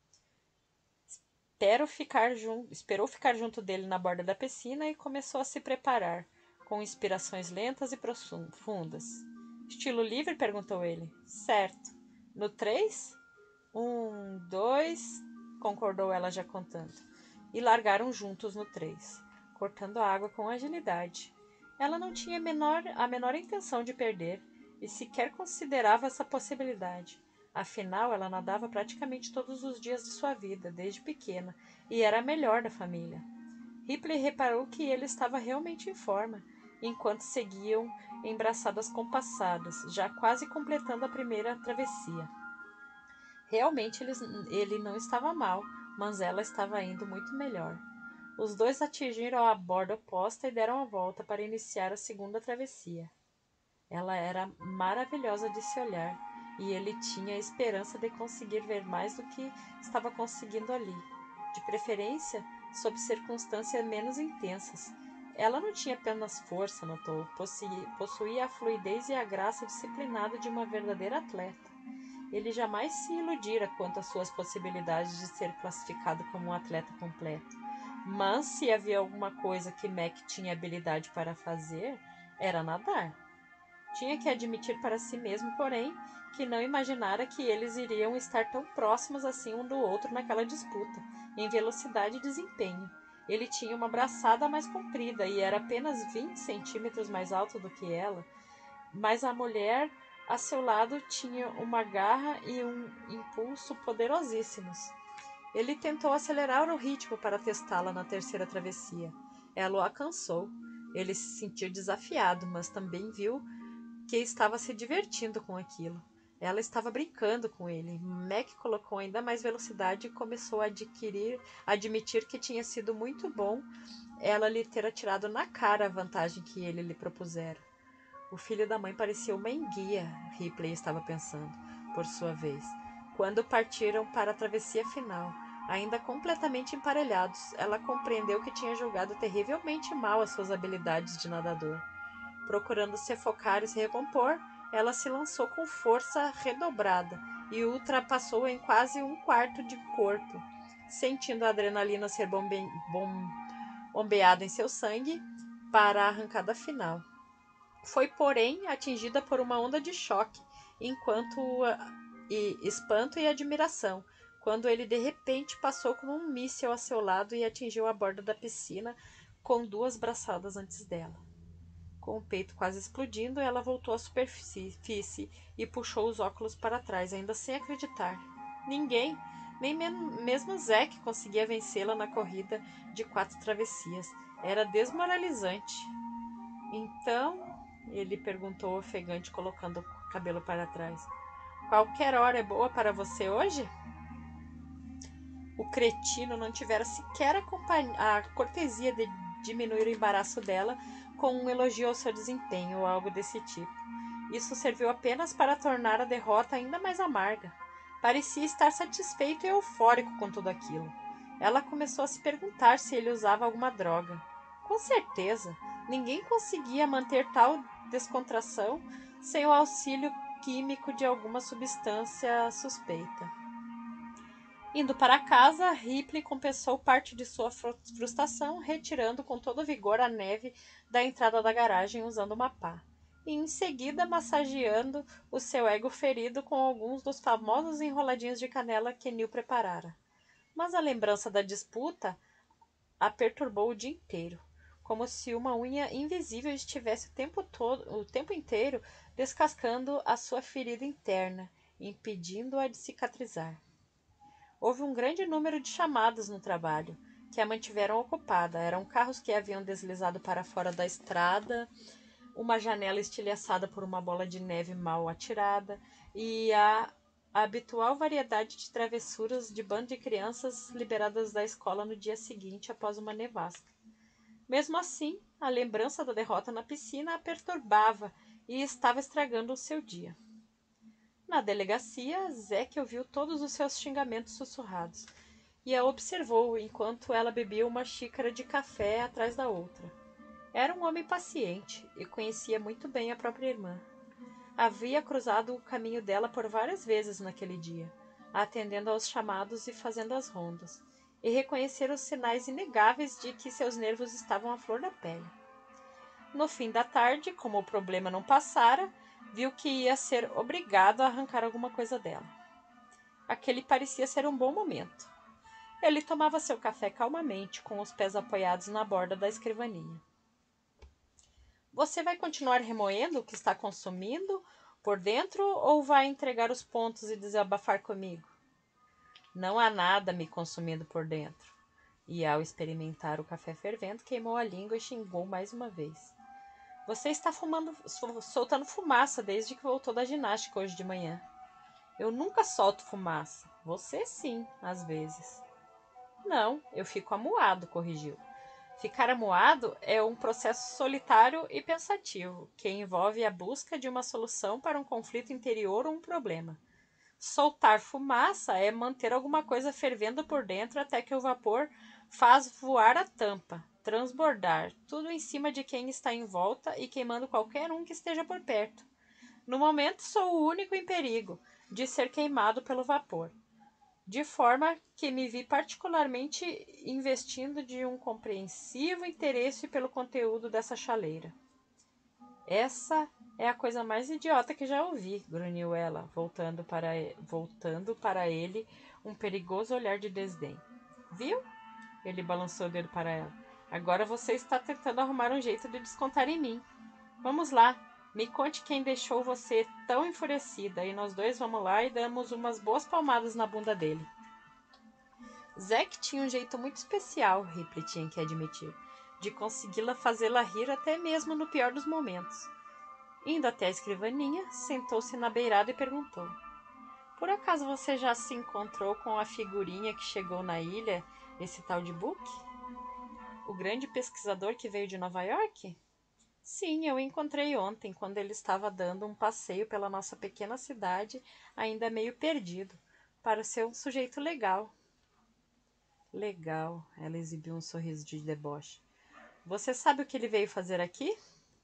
Espero ficar jun... Esperou ficar junto dele na borda da piscina e começou a se preparar, com inspirações lentas e profundas. Estilo livre? Perguntou ele. Certo. No três? Um, dois, concordou ela já contando. E largaram juntos no três, cortando a água com agilidade. Ela não tinha menor, a menor intenção de perder e sequer considerava essa possibilidade. Afinal, ela nadava praticamente todos os dias de sua vida, desde pequena, e era a melhor da família. Ripley reparou que ele estava realmente em forma, enquanto seguiam em braçadas compassadas, já quase completando a primeira travessia. Realmente ele, ele não estava mal, mas ela estava indo muito melhor. Os dois atingiram a borda oposta e deram a volta para iniciar a segunda travessia. Ela era maravilhosa de se olhar, e ele tinha a esperança de conseguir ver mais do que estava conseguindo ali, de preferência sob circunstâncias menos intensas. Ela não tinha apenas força, notou, possuía, possuía a fluidez e a graça disciplinada de uma verdadeira atleta. Ele jamais se iludira quanto às suas possibilidades de ser classificado como um atleta completo. Mas se havia alguma coisa que Mac tinha habilidade para fazer, era nadar. Tinha que admitir para si mesmo, porém, que não imaginara que eles iriam estar tão próximos assim um do outro naquela disputa, em velocidade e desempenho. Ele tinha uma braçada mais comprida e era apenas vinte centímetros mais alto do que ela, mas a mulher a seu lado tinha uma garra e um impulso poderosíssimos. Ele tentou acelerar o ritmo para testá-la na terceira travessia. Ela o alcançou. Ele se sentiu desafiado, mas também viu que estava se divertindo com aquilo. Ela estava brincando com ele. Mac colocou ainda mais velocidade e começou a adquirir, a admitir que tinha sido muito bom ela lhe ter atirado na cara a vantagem que ele lhe propusera. O filho da mãe parecia uma enguia, Ripley estava pensando, por sua vez. Quando partiram para a travessia final, ainda completamente emparelhados, ela compreendeu que tinha julgado terrivelmente mal as suas habilidades de nadador. Procurando se focar e se recompor, ela se lançou com força redobrada e o ultrapassou em quase um quarto de corpo, sentindo a adrenalina ser bombe... bom... bombeada em seu sangue para a arrancada final. Foi, porém, atingida por uma onda de choque, enquanto e espanto e admiração, quando ele de repente passou como um míssil a seu lado e atingiu a borda da piscina com duas braçadas antes dela. Com o peito quase explodindo, ela voltou à superfície e puxou os óculos para trás, ainda sem acreditar. Ninguém, nem mesmo Zack, conseguia vencê-la na corrida de quatro travessias. Era desmoralizante. Então, ele perguntou ofegante, colocando o cabelo para trás. Qualquer hora é boa para você hoje? O cretino não tivera sequer a, a cortesia de diminuir o embaraço dela com um elogio ao seu desempenho ou algo desse tipo. Isso serviu apenas para tornar a derrota ainda mais amarga. Parecia estar satisfeito e eufórico com tudo aquilo. Ela começou a se perguntar se ele usava alguma droga. Com certeza, ninguém conseguia manter tal descontração sem o auxílio químico de alguma substância suspeita. Indo para casa, Ripley compensou parte de sua frustração, retirando com todo vigor a neve da entrada da garagem usando uma pá, e em seguida massageando o seu ego ferido com alguns dos famosos enroladinhos de canela que Neil preparara. Mas a lembrança da disputa a perturbou o dia inteiro, como se uma unha invisível estivesse o tempo todo, o tempo inteiro descascando a sua ferida interna, impedindo-a de cicatrizar. Houve um grande número de chamadas no trabalho, que a mantiveram ocupada. Eram carros que haviam deslizado para fora da estrada, uma janela estilhaçada por uma bola de neve mal atirada e a, a habitual variedade de travessuras de bando de crianças liberadas da escola no dia seguinte após uma nevasca. Mesmo assim, a lembrança da derrota na piscina a perturbava e estava estragando o seu dia. Na delegacia, Zack ouviu todos os seus xingamentos sussurrados e a observou enquanto ela bebia uma xícara de café atrás da outra. Era um homem paciente e conhecia muito bem a própria irmã. Havia cruzado o caminho dela por várias vezes naquele dia, atendendo aos chamados e fazendo as rondas, e reconhecer os sinais inegáveis de que seus nervos estavam à flor da pele. No fim da tarde, como o problema não passara, viu que ia ser obrigado a arrancar alguma coisa dela. Aquele parecia ser um bom momento. Ele tomava seu café calmamente, com os pés apoiados na borda da escrivaninha. Você vai continuar remoendo o que está consumindo por dentro ou vai entregar os pontos e desabafar comigo? Não há nada me consumindo por dentro. E ao experimentar o café fervendo, queimou a língua e xingou mais uma vez. Você está fumando, soltando fumaça desde que voltou da ginástica hoje de manhã. Eu nunca solto fumaça. Você sim, às vezes. Não, eu fico amuado, corrigiu. Ficar amuado é um processo solitário e pensativo, que envolve a busca de uma solução para um conflito interior ou um problema. Soltar fumaça é manter alguma coisa fervendo por dentro até que o vapor faz voar a tampa, transbordar, tudo em cima de quem está em volta e queimando qualquer um que esteja por perto. No momento, sou o único em perigo de ser queimado pelo vapor, de forma que me vi particularmente investindo de um compreensivo interesse pelo conteúdo dessa chaleira. Essa é a coisa mais idiota que já ouvi, grunhiu ela, voltando para, voltando para ele um perigoso olhar de desdém. Viu? Ele balançou o dedo para ela. Agora você está tentando arrumar um jeito de descontar em mim. Vamos lá, me conte quem deixou você tão enfurecida e nós dois vamos lá e damos umas boas palmadas na bunda dele. Zack tinha um jeito muito especial, Ripley tinha que admitir, de consegui-la fazê-la rir até mesmo no pior dos momentos. Indo até a escrivaninha, sentou-se na beirada e perguntou: Por acaso você já se encontrou com a figurinha que chegou na ilha, esse tal de Book? O grande pesquisador que veio de Nova York? Sim, eu o encontrei ontem, quando ele estava dando um passeio pela nossa pequena cidade, ainda meio perdido. Pareceu um sujeito legal. Legal, ela exibiu um sorriso de deboche. Você sabe o que ele veio fazer aqui?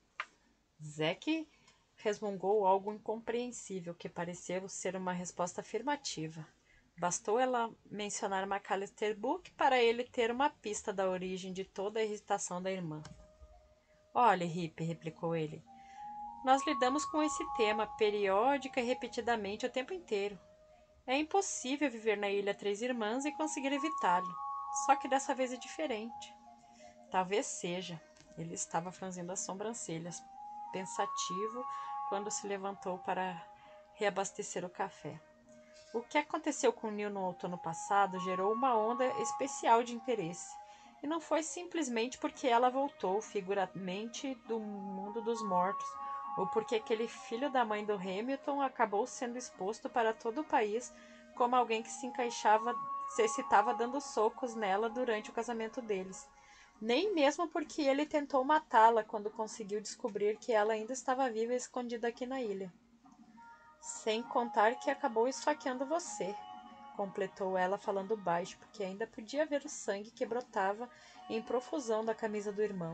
Zack resmungou algo incompreensível, que pareceu ser uma resposta afirmativa. Bastou ela mencionar Macalister Book para ele ter uma pista da origem de toda a irritação da irmã. Olhe, Rip, replicou ele, nós lidamos com esse tema periódica e repetidamente o tempo inteiro. É impossível viver na Ilha Três Irmãs e conseguir evitá-lo. Só que dessa vez é diferente. Talvez seja. Ele estava franzindo as sobrancelhas, pensativo, quando se levantou para reabastecer o café. O que aconteceu com Neil no outono passado gerou uma onda especial de interesse. E não foi simplesmente porque ela voltou figuramente do mundo dos mortos, ou porque aquele filho da mãe do Hamilton acabou sendo exposto para todo o país como alguém que se encaixava, se excitava dando socos nela durante o casamento deles. Nem mesmo porque ele tentou matá-la quando conseguiu descobrir que ela ainda estava viva e escondida aqui na ilha. Sem contar que acabou esfaqueando você, completou ela falando baixo, porque ainda podia ver o sangue que brotava em profusão da camisa do irmão,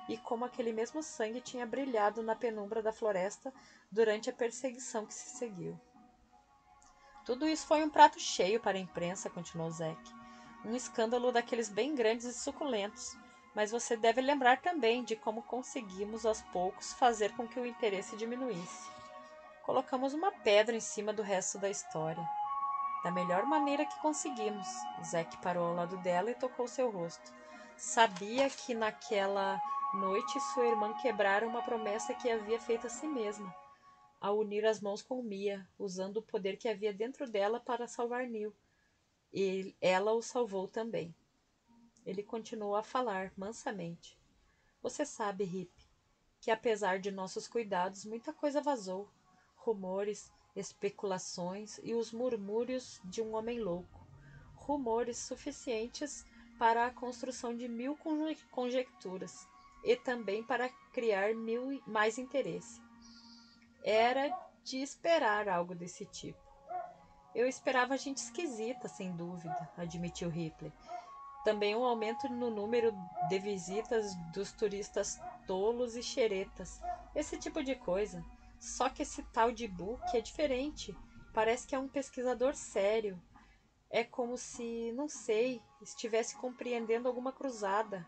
e como aquele mesmo sangue tinha brilhado na penumbra da floresta durante a perseguição que se seguiu. Tudo isso foi um prato cheio para a imprensa, continuou Zack. Um escândalo daqueles bem grandes e suculentos. Mas você deve lembrar também de como conseguimos, aos poucos, fazer com que o interesse diminuísse. Colocamos uma pedra em cima do resto da história. Da melhor maneira que conseguimos. Zack parou ao lado dela e tocou seu rosto. Sabia que naquela noite sua irmã quebrara uma promessa que havia feito a si mesma, ao unir as mãos com Mia, usando o poder que havia dentro dela para salvar Neil. E ela o salvou também. Ele continuou a falar, mansamente. Você sabe, Rip, que apesar de nossos cuidados, muita coisa vazou. Rumores, especulações e os murmúrios de um homem louco. Rumores suficientes para a construção de mil conjecturas e também para criar mil mais interesse. Era de esperar algo desse tipo. Eu esperava gente esquisita, sem dúvida, admitiu Ripley. Também um aumento no número de visitas dos turistas tolos e xeretas. Esse tipo de coisa. Só que esse tal de Book é diferente. Parece que é um pesquisador sério. É como se, não sei, estivesse compreendendo alguma cruzada.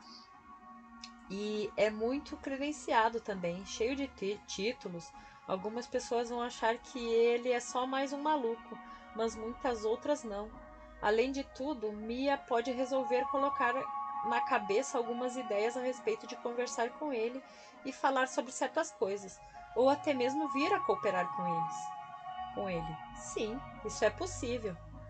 E é muito credenciado também, cheio de títulos. Algumas pessoas vão achar que ele é só mais um maluco, mas muitas outras não. Além de tudo, Mia pode resolver colocar na cabeça algumas ideias a respeito de conversar com ele e falar sobre certas coisas, ou até mesmo vir a cooperar com eles. Com ele. Sim, isso é possível.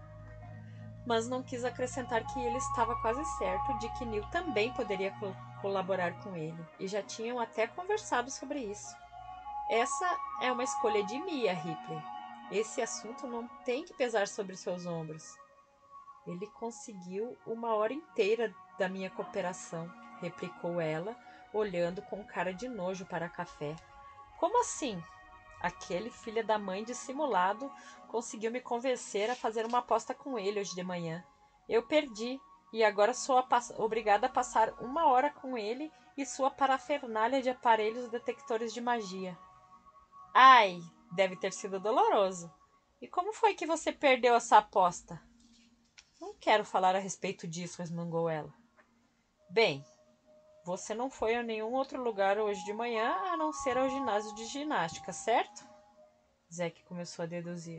Mas não quis acrescentar que ele estava quase certo de que Neil também poderia co- colaborar com ele, e já tinham até conversado sobre isso. Essa é uma escolha de Mia, Ripley. Esse assunto não tem que pesar sobre seus ombros. Ele conseguiu uma hora inteira da minha cooperação, replicou ela, olhando com cara de nojo para Café. Como assim? Aquele filho da mãe dissimulado conseguiu me convencer a fazer uma aposta com ele hoje de manhã. Eu perdi e agora sou a obrigada a passar uma hora com ele e sua parafernália de aparelhos detectores de magia. Ai, deve ter sido doloroso. E como foi que você perdeu essa aposta? Não quero falar a respeito disso, resmungou ela. Bem, você não foi a nenhum outro lugar hoje de manhã a não ser ao ginásio de ginástica, certo? Zack começou a deduzir.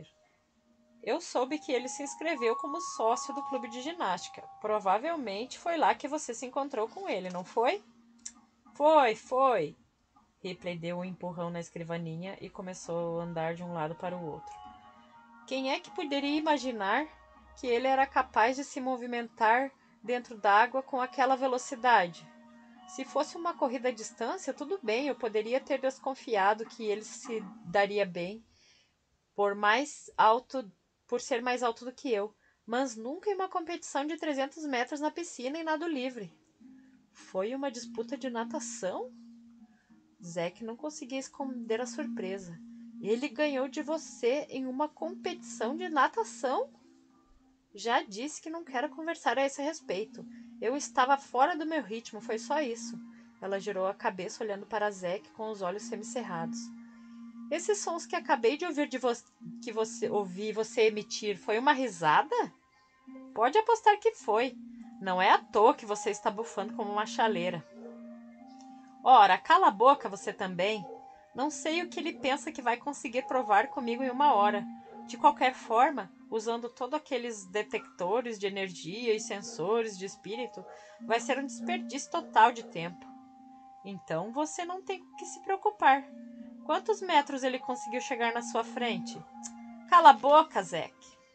Eu soube que ele se inscreveu como sócio do clube de ginástica. Provavelmente foi lá que você se encontrou com ele, não foi? Foi, foi. Ripley deu um empurrão na escrivaninha e começou a andar de um lado para o outro. Quem é que poderia imaginar que ele era capaz de se movimentar dentro d'água com aquela velocidade? Se fosse uma corrida à distância, tudo bem, eu poderia ter desconfiado que ele se daria bem por mais alto, por ser mais alto do que eu, mas nunca em uma competição de trezentos metros na piscina em nado livre. Foi uma disputa de natação? Zack não conseguia esconder a surpresa. Ele ganhou de você em uma competição de natação? Já disse que não quero conversar a esse respeito. Eu estava fora do meu ritmo, foi só isso. Ela girou a cabeça olhando para Zack com os olhos semicerrados. Esses sons que acabei de ouvir de vo que você ouvi você emitir foi uma risada? Pode apostar que foi. Não é à toa que você está bufando como uma chaleira. Ora, cala a boca você também. Não sei o que ele pensa que vai conseguir provar comigo em uma hora. De qualquer forma, usando todos aqueles detectores de energia e sensores de espírito, vai ser um desperdício total de tempo. Então você não tem que se preocupar. Quantos metros ele conseguiu chegar na sua frente? Cala a boca, Zack.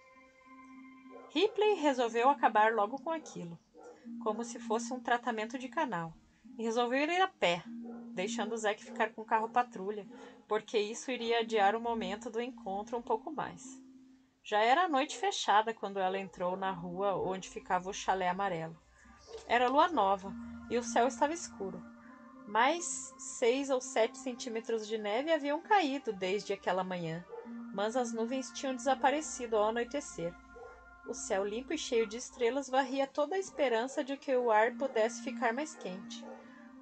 Ripley resolveu acabar logo com aquilo, como se fosse um tratamento de canal, e resolveu ir a pé, deixando Zack ficar com o carro patrulha, porque isso iria adiar o momento do encontro um pouco mais. Já era noite fechada quando ela entrou na rua onde ficava o chalé amarelo. Era lua nova e o céu estava escuro. Mais seis ou sete centímetros de neve haviam caído desde aquela manhã, mas as nuvens tinham desaparecido ao anoitecer. O céu limpo e cheio de estrelas varria toda a esperança de que o ar pudesse ficar mais quente.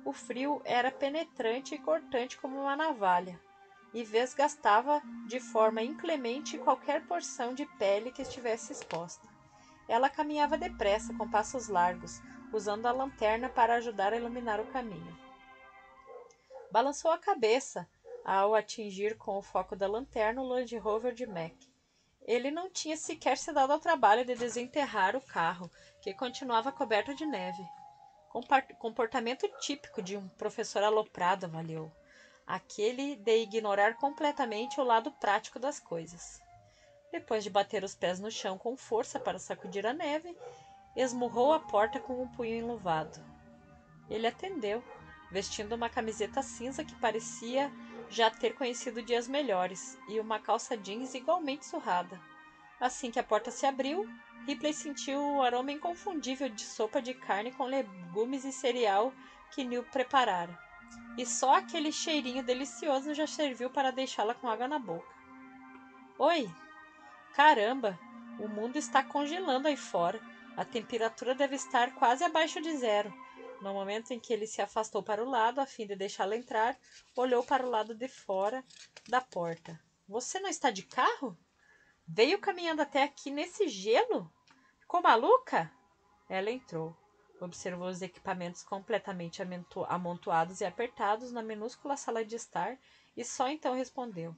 O frio era penetrante e cortante como uma navalha, e desgastava de forma inclemente qualquer porção de pele que estivesse exposta. Ela caminhava depressa, com passos largos, usando a lanterna para ajudar a iluminar o caminho. Balançou a cabeça ao atingir com o foco da lanterna o Land Rover de Mac. Ele não tinha sequer se dado ao trabalho de desenterrar o carro, que continuava coberto de neve. Comportamento típico de um professor aloprado, avaliou. Aquele de ignorar completamente o lado prático das coisas. Depois de bater os pés no chão com força para sacudir a neve, esmurrou a porta com um punho enluvado. Ele atendeu, vestindo uma camiseta cinza que parecia já ter conhecido dias melhores, e uma calça jeans igualmente surrada. Assim que a porta se abriu, Ripley sentiu o aroma inconfundível de sopa de carne com legumes e cereal que Neil preparara. E só aquele cheirinho delicioso já serviu para deixá-la com água na boca. Oi! Caramba! O mundo está congelando aí fora. A temperatura deve estar quase abaixo de zero. No momento em que ele se afastou para o lado, a fim de deixá-la entrar, olhou para o lado de fora da porta. Você não está de carro? Veio caminhando até aqui nesse gelo? Ficou maluca? Ela entrou. Observou os equipamentos completamente amontoados e apertados na minúscula sala de estar e só então respondeu.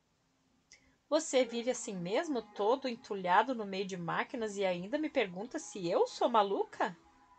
Você vive assim mesmo, todo entulhado no meio de máquinas e ainda me pergunta se eu sou maluca?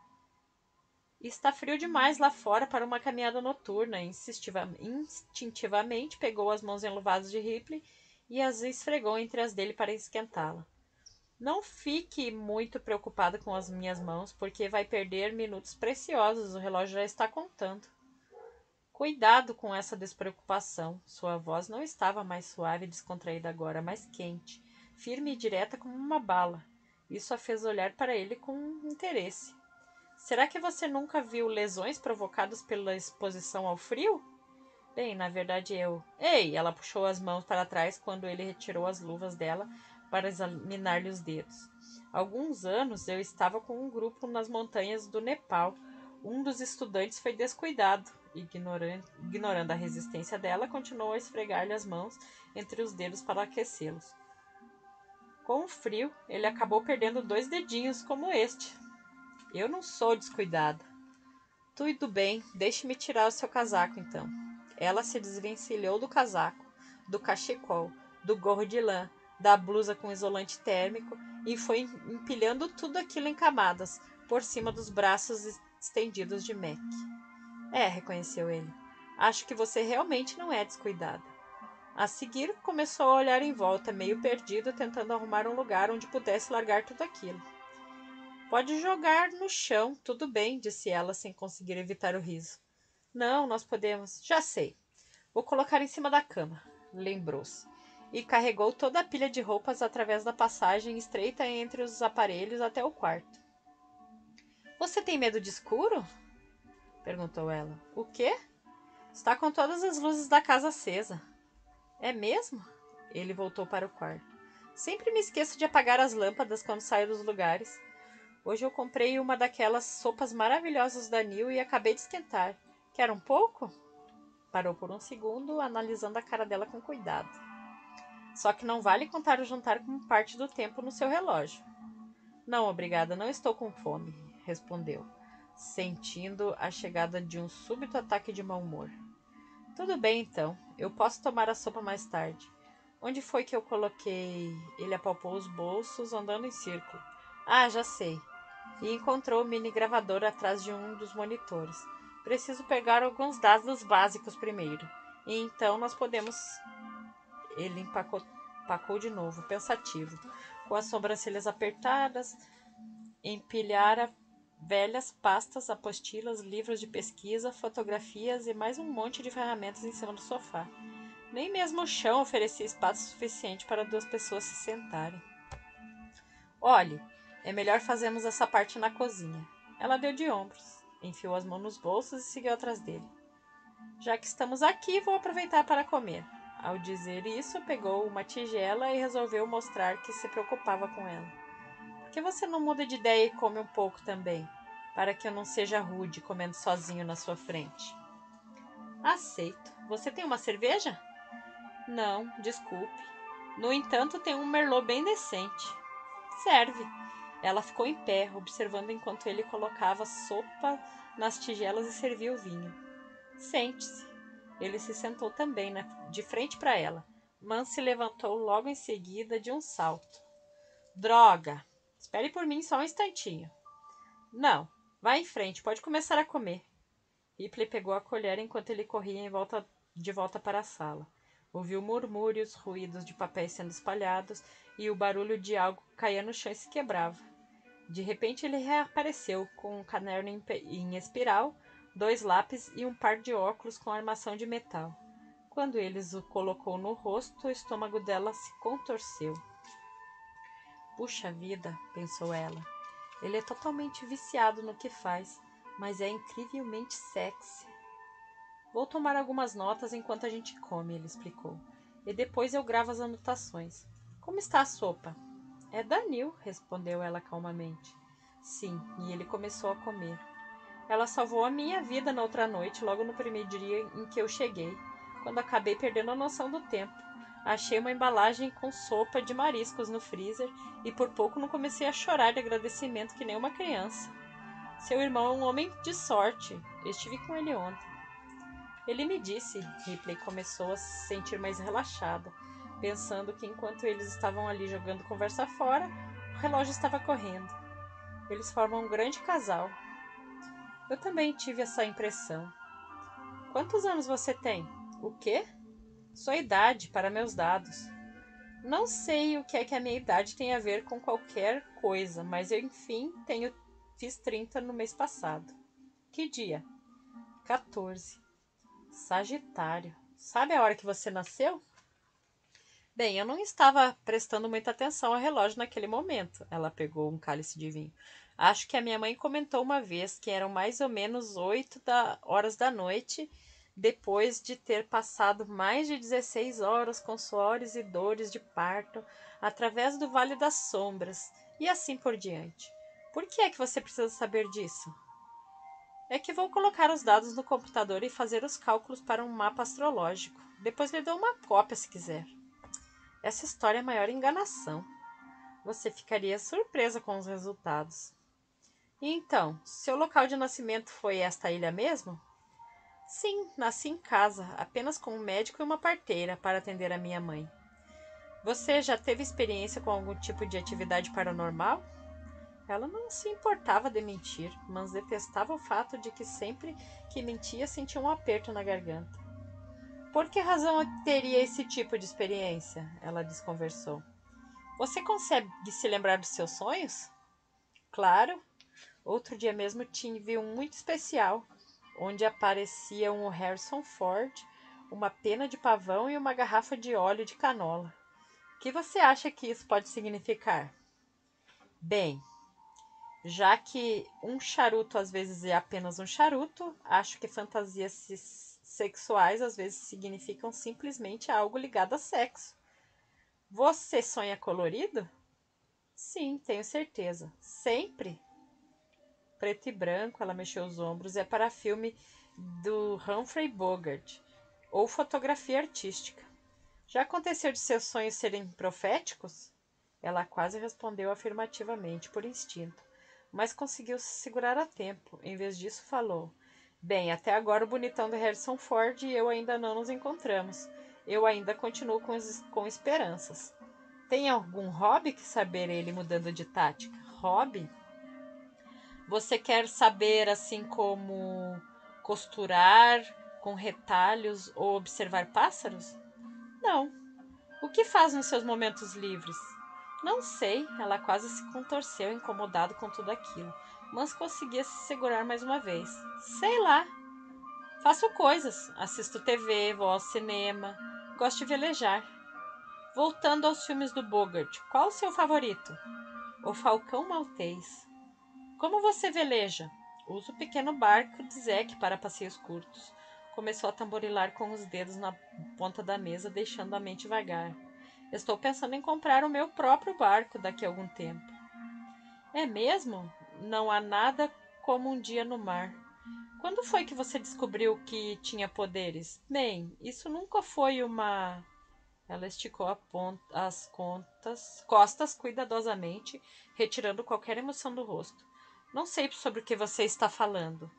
Está frio demais lá fora para uma caminhada noturna. Instintivamente pegou as mãos enluvadas de Ripley e as esfregou entre as dele para esquentá-la. Não fique muito preocupada com as minhas mãos, porque vai perder minutos preciosos, o relógio já está contando. Cuidado com essa despreocupação. Sua voz não estava mais suave e descontraída agora, mas quente, firme e direta como uma bala. Isso a fez olhar para ele com interesse. Será que você nunca viu lesões provocadas pela exposição ao frio? Bem, na verdade eu... Ei! Ela puxou as mãos para trás quando ele retirou as luvas dela para examinar-lhe os dedos. Há alguns anos eu estava com um grupo nas montanhas do Nepal. Um dos estudantes foi descuidado. Ignorando, ignorando a resistência dela, continuou a esfregar-lhe as mãos entre os dedos para aquecê-los. Com o frio, ele acabou perdendo dois dedinhos como este. Eu não sou descuidada. Tudo bem, deixe-me tirar o seu casaco, então. Ela se desvencilhou do casaco, do cachecol, do gorro de lã, da blusa com isolante térmico e foi empilhando tudo aquilo em camadas, por cima dos braços estendidos de Mac. É, reconheceu ele. Acho que você realmente não é descuidada. A seguir, começou a olhar em volta, meio perdido, tentando arrumar um lugar onde pudesse largar tudo aquilo. Pode jogar no chão, tudo bem, disse ela, sem conseguir evitar o riso. Não, nós podemos. Já sei. Vou colocar em cima da cama, lembrou-se, e carregou toda a pilha de roupas através da passagem estreita entre os aparelhos até o quarto. Você tem medo de escuro? Perguntou ela. O quê? Está com todas as luzes da casa acesa. É mesmo? Ele voltou para o quarto. Sempre me esqueço de apagar as lâmpadas quando saio dos lugares. Hoje eu comprei uma daquelas sopas maravilhosas da Neil e acabei de esquentar. Quer um pouco? Parou por um segundo, analisando a cara dela com cuidado. Só que não vale contar o jantar como parte do tempo no seu relógio. Não, obrigada, não estou com fome, respondeu, sentindo a chegada de um súbito ataque de mau humor. Tudo bem, então. Eu posso tomar a sopa mais tarde. Onde foi que eu coloquei... Ele apalpou os bolsos, andando em círculo. Ah, já sei. E encontrou o mini gravador atrás de um dos monitores. Preciso pegar alguns dados básicos primeiro. E então nós podemos... Ele empacou, empacou de novo, pensativo, com as sobrancelhas apertadas, empilhara velhas pastas, apostilas, livros de pesquisa, fotografias e mais um monte de ferramentas em cima do sofá. Nem mesmo o chão oferecia espaço suficiente para duas pessoas se sentarem. Olhe, é melhor fazermos essa parte na cozinha. Ela deu de ombros, enfiou as mãos nos bolsos e seguiu atrás dele. Já que estamos aqui, vou aproveitar para comer. Ao dizer isso, pegou uma tigela e resolveu mostrar que se preocupava com ela. Por que você não muda de ideia e come um pouco também? para que eu não seja rude comendo sozinho na sua frente. Aceito. Você tem uma cerveja? Não, desculpe. No entanto, tem um merlot bem decente. Serve. Ela ficou em pé, observando enquanto ele colocava sopa nas tigelas e servia o vinho. Sente-se. Ele se sentou também, na, de frente para ela. Mas se levantou logo em seguida de um salto. Droga! Espere por mim só um instantinho. Não, vá em frente, pode começar a comer. Ripley pegou a colher enquanto ele corria em volta, de volta para a sala. Ouviu murmúrios, ruídos de papéis sendo espalhados e o barulho de algo caía no chão e se quebrava. De repente ele reapareceu com um caderno em, em espiral, dois lápis e um par de óculos com armação de metal. Quando eles o colocou no rosto, o estômago dela se contorceu. Puxa vida, pensou ela. Ele é totalmente viciado no que faz, mas é incrivelmente sexy. Vou tomar algumas notas enquanto a gente come, ele explicou. E depois eu gravo as anotações. Como está a sopa? É da Neil, respondeu ela calmamente. Sim, e ele começou a comer. Ela salvou a minha vida na outra noite, logo no primeiro dia em que eu cheguei, quando acabei perdendo a noção do tempo. Achei uma embalagem com sopa de mariscos no freezer e por pouco não comecei a chorar de agradecimento que nem uma criança. Seu irmão é um homem de sorte. Eu estive com ele ontem. Ele me disse, Ripley começou a se sentir mais relaxada, pensando que enquanto eles estavam ali jogando conversa fora, o relógio estava correndo. Eles formam um grande casal. Eu também tive essa impressão. Quantos anos você tem? O quê? Sua idade, para meus dados. Não sei o que é que a minha idade tem a ver com qualquer coisa, mas eu, enfim, tenho, fiz trinta no mês passado. Que dia? quatorze. Sagitário. Sabe a hora que você nasceu? Bem, eu não estava prestando muita atenção ao relógio naquele momento. Ela pegou um cálice de vinho. Acho que a minha mãe comentou uma vez que eram mais ou menos oito da, horas da noite, depois de ter passado mais de dezesseis horas com suores e dores de parto, através do Vale das Sombras, e assim por diante. Por que é que você precisa saber disso? É que vou colocar os dados no computador e fazer os cálculos para um mapa astrológico. Depois lhe dou uma cópia se quiser. Essa história é a maior enganação. Você ficaria surpresa com os resultados. E então, seu local de nascimento foi esta ilha mesmo? Sim, nasci em casa, apenas com um médico e uma parteira para atender a minha mãe. Você já teve experiência com algum tipo de atividade paranormal? Ela não se importava de mentir, mas detestava o fato de que sempre que mentia sentia um aperto na garganta. Por que razão eu teria esse tipo de experiência? Ela desconversou. Você consegue se lembrar dos seus sonhos? Claro. Outro dia mesmo tive um muito especial, onde apareciam um Harrison Ford, uma pena de pavão e uma garrafa de óleo de canola. O que você acha que isso pode significar? Bem, já que um charuto às vezes é apenas um charuto, acho que fantasias sexuais às vezes significam simplesmente algo ligado a sexo. Você sonha colorido? Sim, tenho certeza. Sempre? Preto e branco, ela mexeu os ombros, é para filme do Humphrey Bogart ou fotografia artística. Já aconteceu de seus sonhos serem proféticos? Ela quase respondeu afirmativamente, por instinto, mas conseguiu se segurar a tempo. Em vez disso, falou: Bem, até agora o bonitão do Harrison Ford e eu ainda não nos encontramos. Eu ainda continuo com, com esperanças. Tem algum hobby que saber ele mudando de tática? Hobby? Você quer saber assim como costurar com retalhos ou observar pássaros? Não. O que faz nos seus momentos livres? Não sei, ela quase se contorceu, incomodado com tudo aquilo, mas conseguia se segurar mais uma vez. Sei lá. Faço coisas, assisto T V, vou ao cinema, gosto de velejar. Voltando aos filmes do Bogart, qual o seu favorito? O Falcão Maltês. Como você veleja? Uso o pequeno barco de Zack para passeios curtos. Começou a tamborilar com os dedos na ponta da mesa, deixando a mente vagar. Estou pensando em comprar o meu próprio barco daqui a algum tempo. É mesmo? Não há nada como um dia no mar. Quando foi que você descobriu que tinha poderes? Bem, isso nunca foi uma... Ela esticou a ponta, as contas, costas cuidadosamente, retirando qualquer emoção do rosto. Não sei sobre o que você está falando.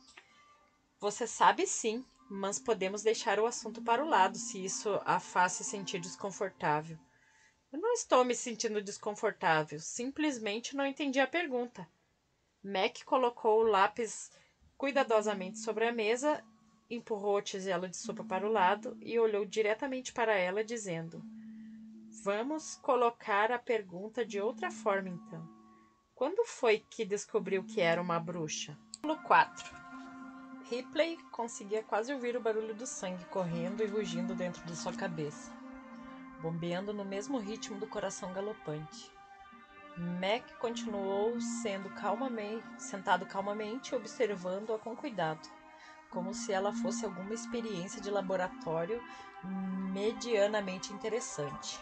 Você sabe sim, mas podemos deixar o assunto para o lado, se isso a faz se sentir desconfortável. Eu não estou me sentindo desconfortável, simplesmente não entendi a pergunta. Mac colocou o lápis cuidadosamente sobre a mesa, empurrou a tigela de sopa para o lado e olhou diretamente para ela, dizendo: Vamos colocar a pergunta de outra forma, então. Quando foi que descobriu que era uma bruxa? Capítulo quatro. Ripley conseguia quase ouvir o barulho do sangue correndo e rugindo dentro de sua cabeça, bombeando no mesmo ritmo do coração galopante. Mac continuou sendo calmamente, sentado calmamente, observando-a com cuidado, como se ela fosse alguma experiência de laboratório medianamente interessante.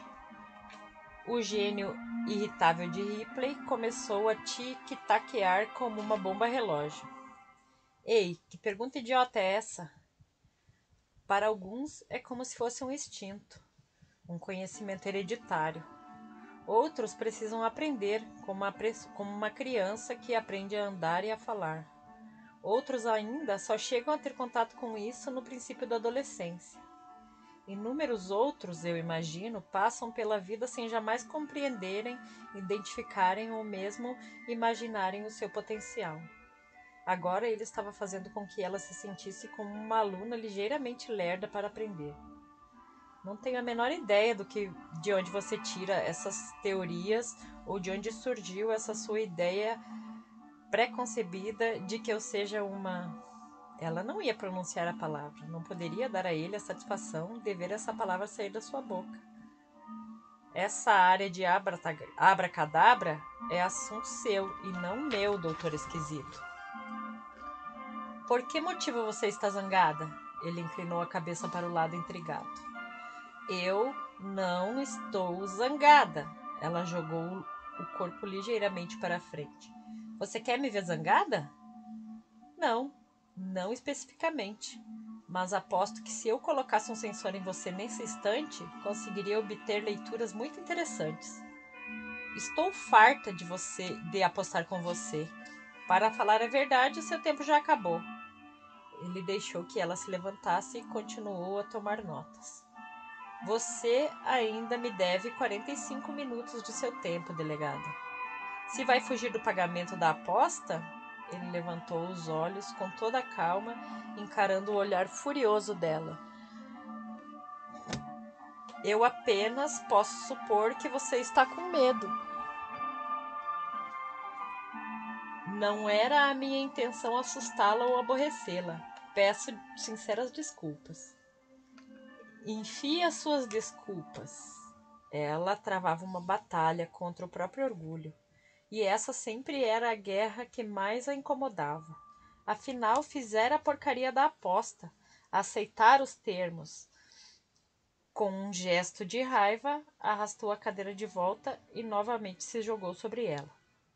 O gênio irritável de Ripley começou a tic-taquear como uma bomba-relógio. Ei, que pergunta idiota é essa? Para alguns é como se fosse um instinto, um conhecimento hereditário. Outros precisam aprender, como uma, como uma criança que aprende a andar e a falar. Outros ainda só chegam a ter contato com isso no princípio da adolescência. Inúmeros outros, eu imagino, passam pela vida sem jamais compreenderem, identificarem ou mesmo imaginarem o seu potencial. Agora ele estava fazendo com que ela se sentisse como uma aluna ligeiramente lerda para aprender. Não tenho a menor ideia do que, de onde você tira essas teorias ou de onde surgiu essa sua ideia preconcebida de que eu seja uma... Ela não ia pronunciar a palavra, não poderia dar a ele a satisfação de ver essa palavra sair da sua boca. Essa área de abracadabra é assunto seu e não meu, doutor esquisito. Por que motivo você está zangada? Ele inclinou a cabeça para o lado intrigado. Eu não estou zangada. Ela jogou o corpo ligeiramente para a frente. Você quer me ver zangada? Não, não especificamente. Mas aposto que se eu colocasse um sensor em você nesse instante, conseguiria obter leituras muito interessantes. Estou farta de você, de apostar com você. Para falar a verdade, seu tempo já acabou. Ele deixou que ela se levantasse e continuou a tomar notas. Você ainda me deve quarenta e cinco minutos de seu tempo, delegada. Se vai fugir do pagamento da aposta... Ele levantou os olhos com toda a calma, encarando o olhar furioso dela. Eu apenas posso supor que você está com medo. Não era a minha intenção assustá-la ou aborrecê-la. Peço sinceras desculpas. Enfie as suas desculpas. Ela travava uma batalha contra o próprio orgulho. E essa sempre era a guerra que mais a incomodava. Afinal, fizera a porcaria da aposta, aceitar os termos. Com um gesto de raiva, arrastou a cadeira de volta e novamente se jogou sobre ela.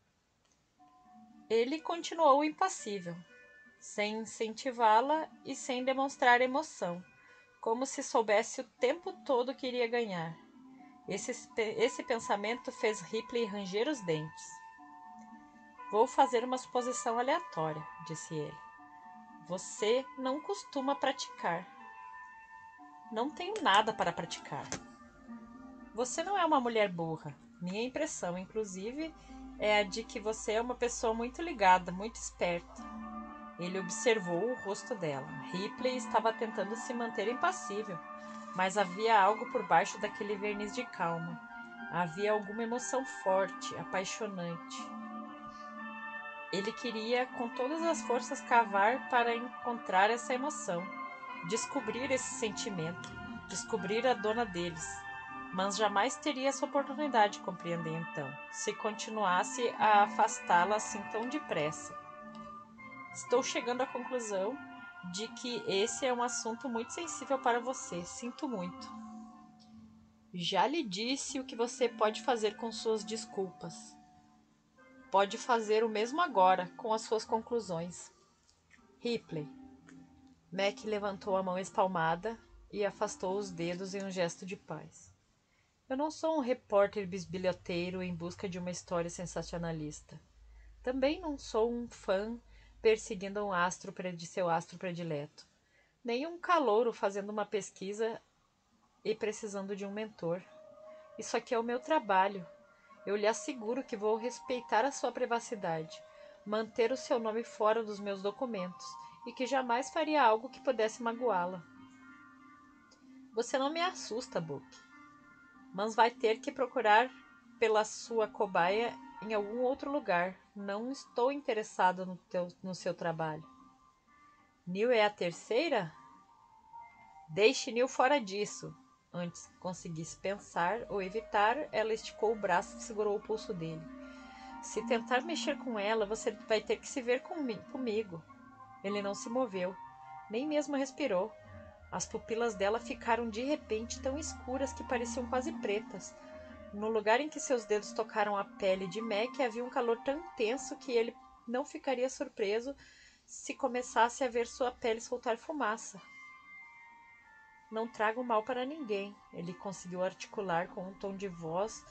Ele continuou impassível, sem incentivá-la e sem demonstrar emoção, como se soubesse o tempo todo que iria ganhar. Esse, esse pensamento fez Ripley ranger os dentes. Vou fazer uma suposição aleatória, disse ele. Você não costuma praticar. Não tenho nada para praticar. Você não é uma mulher burra. Minha impressão, inclusive, é a de que você é uma pessoa muito ligada, muito esperta. Ele observou o rosto dela. Ripley estava tentando se manter impassível, mas havia algo por baixo daquele verniz de calma. Havia alguma emoção forte, apaixonante. Ele queria, com todas as forças, cavar para encontrar essa emoção, descobrir esse sentimento, descobrir a dona deles. Mas jamais teria essa oportunidade de compreender então, se continuasse a afastá-la assim tão depressa. Estou chegando à conclusão de que esse é um assunto muito sensível para você. Sinto muito. Já lhe disse o que você pode fazer com suas desculpas. pode fazer o mesmo agora, com as suas conclusões. Ripley. Mac levantou a mão espalmada e afastou os dedos em um gesto de paz. Eu não sou um repórter bisbilhoteiro em busca de uma história sensacionalista. Também não sou um fã perseguindo um astro de seu astro predileto. Nem um calouro fazendo uma pesquisa e precisando de um mentor. Isso aqui é o meu trabalho. Eu lhe asseguro que vou respeitar a sua privacidade, manter o seu nome fora dos meus documentos e que jamais faria algo que pudesse magoá-la. Você não me assusta, Book, mas vai ter que procurar pela sua cobaia em algum outro lugar. Não estou interessado no, teu, no seu trabalho. Neil é a terceira? Deixe Neil fora disso. Antes que conseguisse pensar ou evitar, ela esticou o braço e segurou o pulso dele. Se tentar mexer com ela, você vai ter que se ver comigo. Ele não se moveu, nem mesmo respirou. As pupilas dela ficaram de repente tão escuras que pareciam quase pretas. No lugar em que seus dedos tocaram a pele de Mac havia um calor tão intenso que ele não ficaria surpreso se começasse a ver sua pele soltar fumaça. Não trago mal para ninguém, ele conseguiu articular com um tom de voz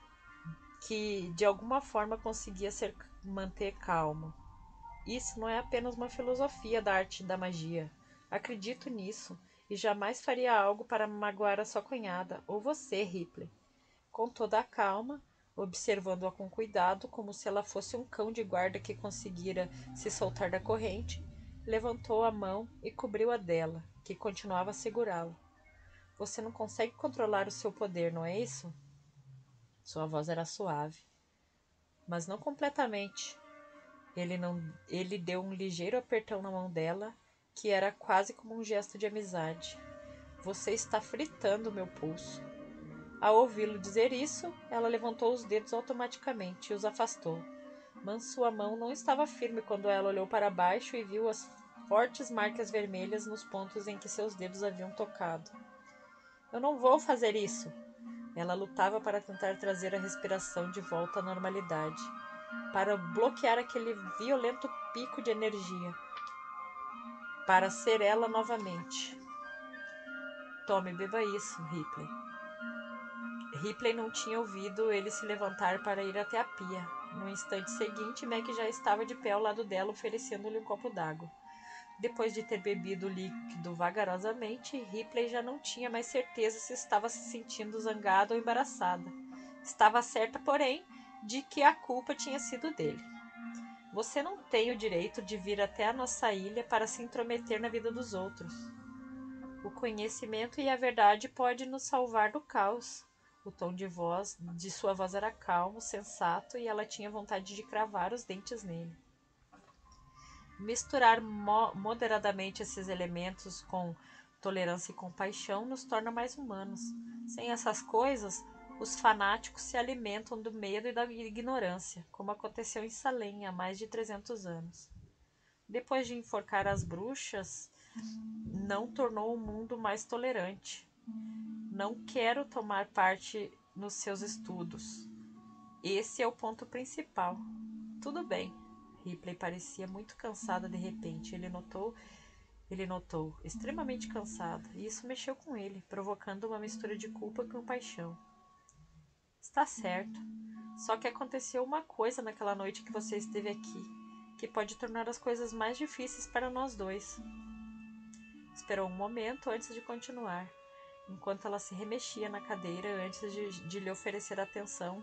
que de alguma forma conseguia ser, manter calmo. Isso não é apenas uma filosofia da arte da magia. Acredito nisso e jamais faria algo para magoar a sua cunhada ou você, Ripley. Com toda a calma, observando-a com cuidado, como se ela fosse um cão de guarda que conseguira se soltar da corrente, levantou a mão e cobriu a dela, que continuava a segurá-la. Você não consegue controlar o seu poder, não é isso? Sua voz era suave, mas não completamente. Ele, não, ele deu um ligeiro apertão na mão dela, que era quase como um gesto de amizade. Você está fritando meu pulso. Ao ouvi-lo dizer isso, ela levantou os dedos automaticamente e os afastou. Mas sua mão não estava firme quando ela olhou para baixo e viu as fortes marcas vermelhas nos pontos em que seus dedos haviam tocado. Eu não vou fazer isso. Ela lutava para tentar trazer a respiração de volta à normalidade, para bloquear aquele violento pico de energia, para ser ela novamente. Tome, beba isso, Ripley. Ripley não tinha ouvido ele se levantar para ir até a pia. No instante seguinte, Mac já estava de pé ao lado dela, oferecendo-lhe um copo d'água. Depois de ter bebido o líquido vagarosamente, Ripley já não tinha mais certeza se estava se sentindo zangada ou embaraçada. Estava certa, porém, de que a culpa tinha sido dele. Você não tem o direito de vir até a nossa ilha para se intrometer na vida dos outros. O conhecimento e a verdade podem nos salvar do caos. O tom de voz de sua voz era calmo, sensato, e ela tinha vontade de cravar os dentes nele. Misturar mo- moderadamente esses elementos com tolerância e compaixão nos torna mais humanos. Sem essas coisas, os fanáticos se alimentam do medo e da ignorância, como aconteceu em Salem há mais de trezentos anos. Depois de enforcar as bruxas, não tornou o mundo mais tolerante. Não quero tomar parte nos seus estudos. Esse é o ponto principal. Tudo bem. Ripley parecia muito cansada de repente. Ele notou, ele notou, extremamente cansada, e isso mexeu com ele, provocando uma mistura de culpa e compaixão. Está certo. Só que aconteceu uma coisa naquela noite que você esteve aqui, que pode tornar as coisas mais difíceis para nós dois. Esperou um momento antes de continuar, enquanto ela se remexia na cadeira antes de, de lhe oferecer atenção,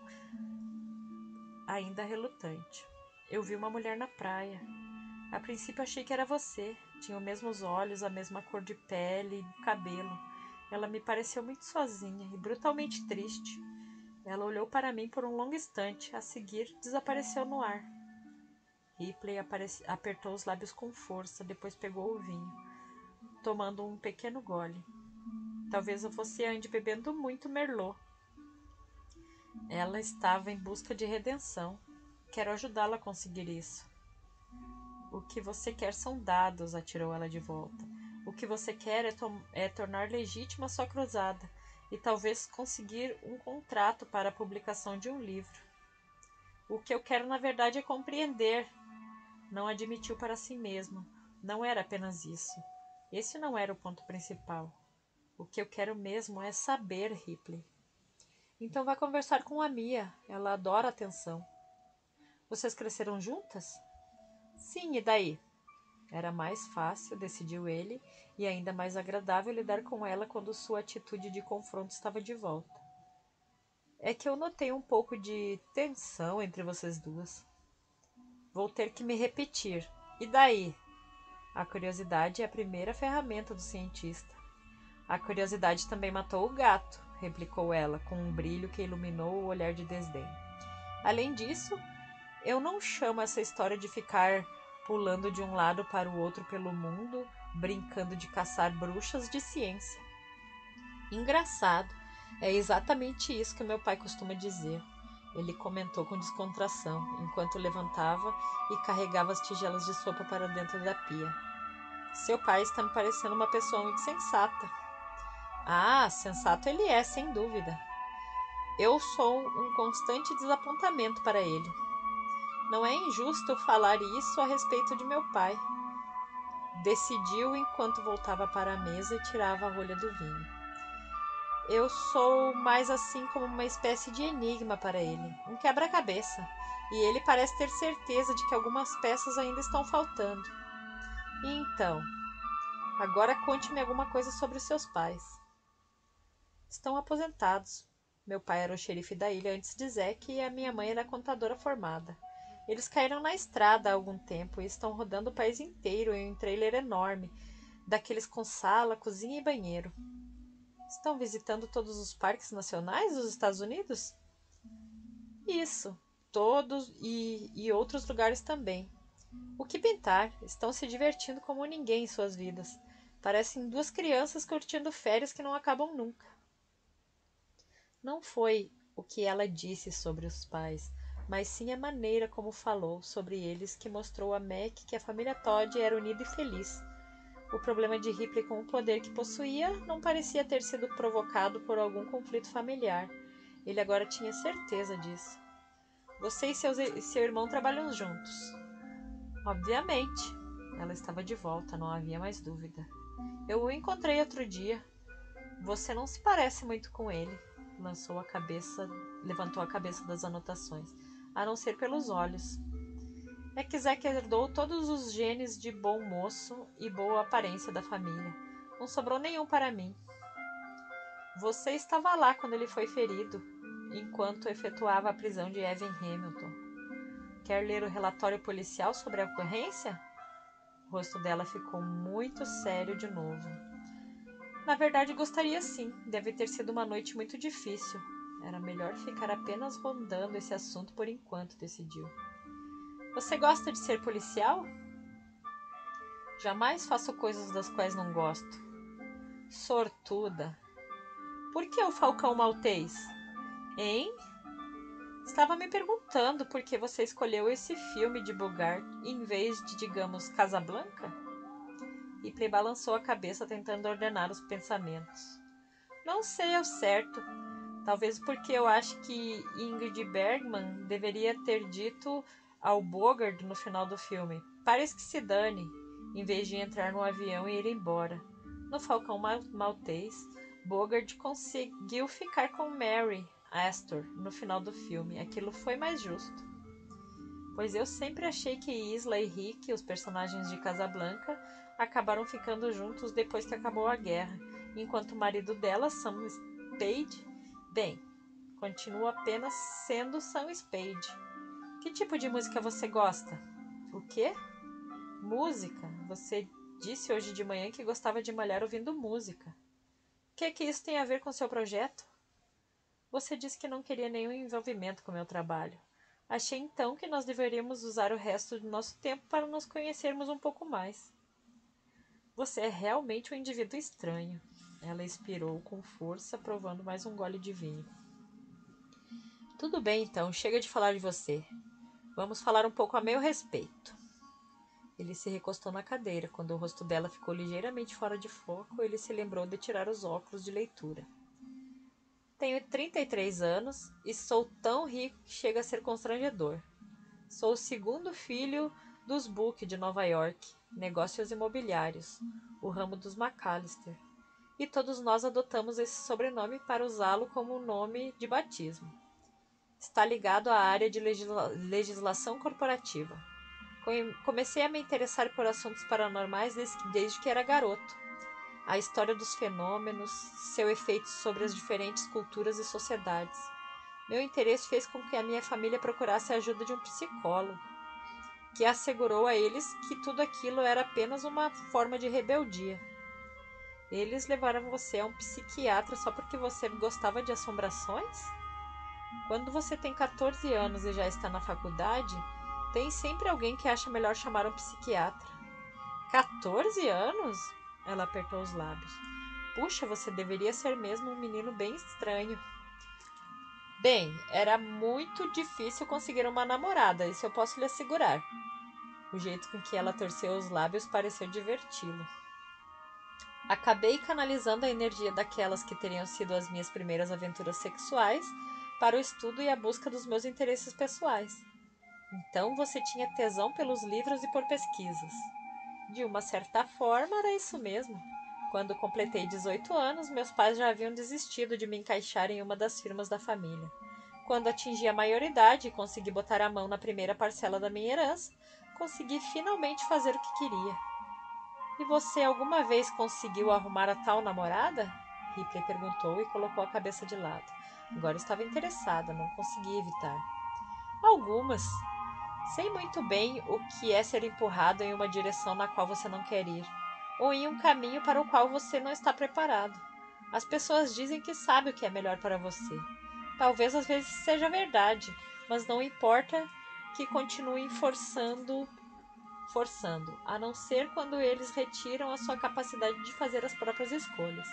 ainda relutante. Eu vi uma mulher na praia. A princípio achei que era você. Tinha os mesmos olhos, a mesma cor de pele e cabelo. Ela me pareceu muito sozinha e brutalmente triste. Ela olhou para mim por um longo instante. A seguir, desapareceu no ar. Ripley apareci- apertou os lábios com força, depois pegou o vinho, tomando um pequeno gole. Talvez você ande bebendo muito Merlot. Ela estava em busca de redenção. Quero ajudá-la a conseguir isso. O que você quer são dados, atirou ela de volta. O que você quer é, to- é tornar legítima sua cruzada e talvez conseguir um contrato para a publicação de um livro. O que eu quero, na verdade, é compreender. Não admitiu para si mesmo. Não era apenas isso. Esse não era o ponto principal. O que eu quero mesmo é saber, Ripley. Então vá conversar com a Mia. Ela adora atenção. Vocês cresceram juntas? Sim, e daí? Era mais fácil, decidiu ele, e ainda mais agradável lidar com ela quando sua atitude de confronto estava de volta. É que eu notei um pouco de tensão entre vocês duas. Vou ter que me repetir. E daí? A curiosidade é a primeira ferramenta do cientista. A curiosidade também matou o gato, replicou ela, com um brilho que iluminou o olhar de desdém. Além disso, eu não chamo essa história de ficar pulando de um lado para o outro pelo mundo, brincando de caçar bruxas de ciência. Engraçado, é exatamente isso que meu pai costuma dizer. Ele comentou com descontração, enquanto levantava e carregava as tigelas de sopa para dentro da pia. Seu pai está me parecendo uma pessoa muito sensata. Ah, sensato ele é, sem dúvida. Eu sou um constante desapontamento para ele. Não é injusto falar isso a respeito de meu pai. Decidiu enquanto voltava para a mesa e tirava a rolha do vinho. Eu sou mais assim como uma espécie de enigma para ele, um quebra-cabeça, e ele parece ter certeza de que algumas peças ainda estão faltando. E então, agora conte-me alguma coisa sobre os seus pais. Estão aposentados. Meu pai era o xerife da ilha antes de Zack e a minha mãe era contadora formada. Eles caíram na estrada há algum tempo e estão rodando o país inteiro em um trailer enorme, daqueles com sala, cozinha e banheiro. Estão visitando todos os parques nacionais dos Estados Unidos? Isso, todos e, e outros lugares também. O que pintar, estão se divertindo como ninguém em suas vidas. Parecem duas crianças curtindo férias que não acabam nunca. Não foi o que ela disse sobre os pais, mas sim a maneira como falou sobre eles que mostrou a Mac que a família Todd era unida e feliz. O problema de Ripley com o poder que possuía não parecia ter sido provocado por algum conflito familiar. Ele agora tinha certeza disso. Você e seus, seu irmão trabalham juntos. Obviamente. Ela estava de volta, não havia mais dúvida. Eu o encontrei outro dia. Você não se parece muito com ele. Lançou a cabeça, levantou a cabeça das anotações, a não ser pelos olhos. É que Zack herdou todos os genes de bom moço e boa aparência da família. Não sobrou nenhum para mim. Você estava lá quando ele foi ferido, enquanto efetuava a prisão de Evan Hamilton. Quer ler o relatório policial sobre a ocorrência? O rosto dela ficou muito sério de novo. Na verdade, gostaria sim. Deve ter sido uma noite muito difícil. Era melhor ficar apenas rondando esse assunto por enquanto, decidiu. Você gosta de ser policial? Jamais faço coisas das quais não gosto. Sortuda. Por que o Falcão Maltês? Hein? Estava me perguntando por que você escolheu esse filme de Bogart em vez de, digamos, Casablanca? Ripley balançou a cabeça tentando ordenar os pensamentos. Não sei ao certo. Talvez porque eu acho que Ingrid Bergman deveria ter dito ao Bogart no final do filme: "Parece que se dane", em vez de entrar no avião e ir embora. No Falcão Maltês, Bogart conseguiu ficar com Mary Astor no final do filme. Aquilo foi mais justo. Pois eu sempre achei que Isla e Rick, os personagens de Casablanca, acabaram ficando juntos depois que acabou a guerra, enquanto o marido dela, Sam Spade, bem, continua apenas sendo Sam Spade. Que tipo de música você gosta? O quê? Música? Você disse hoje de manhã que gostava de malhar ouvindo música. O que é que isso tem a ver com seu projeto? Você disse que não queria nenhum envolvimento com meu trabalho. Achei então que nós deveríamos usar o resto do nosso tempo para nos conhecermos um pouco mais. Você é realmente um indivíduo estranho. Ela expirou com força, provando mais um gole de vinho. Tudo bem, então, chega de falar de você. Vamos falar um pouco a meu respeito. Ele se recostou na cadeira. Quando o rosto dela ficou ligeiramente fora de foco, ele se lembrou de tirar os óculos de leitura. Tenho trinta e três anos e sou tão rico que chega a ser constrangedor. Sou o segundo filho dos Buck de Nova York, negócios imobiliários, o ramo dos McAllister. E todos nós adotamos esse sobrenome para usá-lo como nome de batismo. Está ligado à área de legisla- legislação corporativa. Comecei a me interessar por assuntos paranormais desde, desde que era garoto. A história dos fenômenos, seu efeito sobre as diferentes culturas e sociedades. Meu interesse fez com que a minha família procurasse a ajuda de um psicólogo, que assegurou a eles que tudo aquilo era apenas uma forma de rebeldia. Eles levaram você a um psiquiatra só porque você gostava de assombrações? Quando você tem quatorze anos e já está na faculdade, tem sempre alguém que acha melhor chamar um psiquiatra. quatorze anos? Ela apertou os lábios. Puxa, você deveria ser mesmo um menino bem estranho. Bem, era muito difícil conseguir uma namorada, isso eu posso lhe assegurar. O jeito com que ela torceu os lábios pareceu diverti-lo. Acabei canalizando a energia daquelas que teriam sido as minhas primeiras aventuras sexuais para o estudo e a busca dos meus interesses pessoais. Então você tinha tesão pelos livros e por pesquisas. De uma certa forma, era isso mesmo. Quando completei dezoito anos, meus pais já haviam desistido de me encaixar em uma das firmas da família. Quando atingi a maioridade e consegui botar a mão na primeira parcela da minha herança, consegui finalmente fazer o que queria. E você alguma vez conseguiu arrumar a tal namorada? Ripley perguntou e colocou a cabeça de lado. Agora estava interessada, não conseguia evitar. Algumas. Sei muito bem o que é ser empurrado em uma direção na qual você não quer ir, ou em um caminho para o qual você não está preparado. As pessoas dizem que sabe o que é melhor para você. Talvez às vezes seja verdade, mas não importa que continuem forçando, forçando, a não ser quando eles retiram a sua capacidade de fazer as próprias escolhas.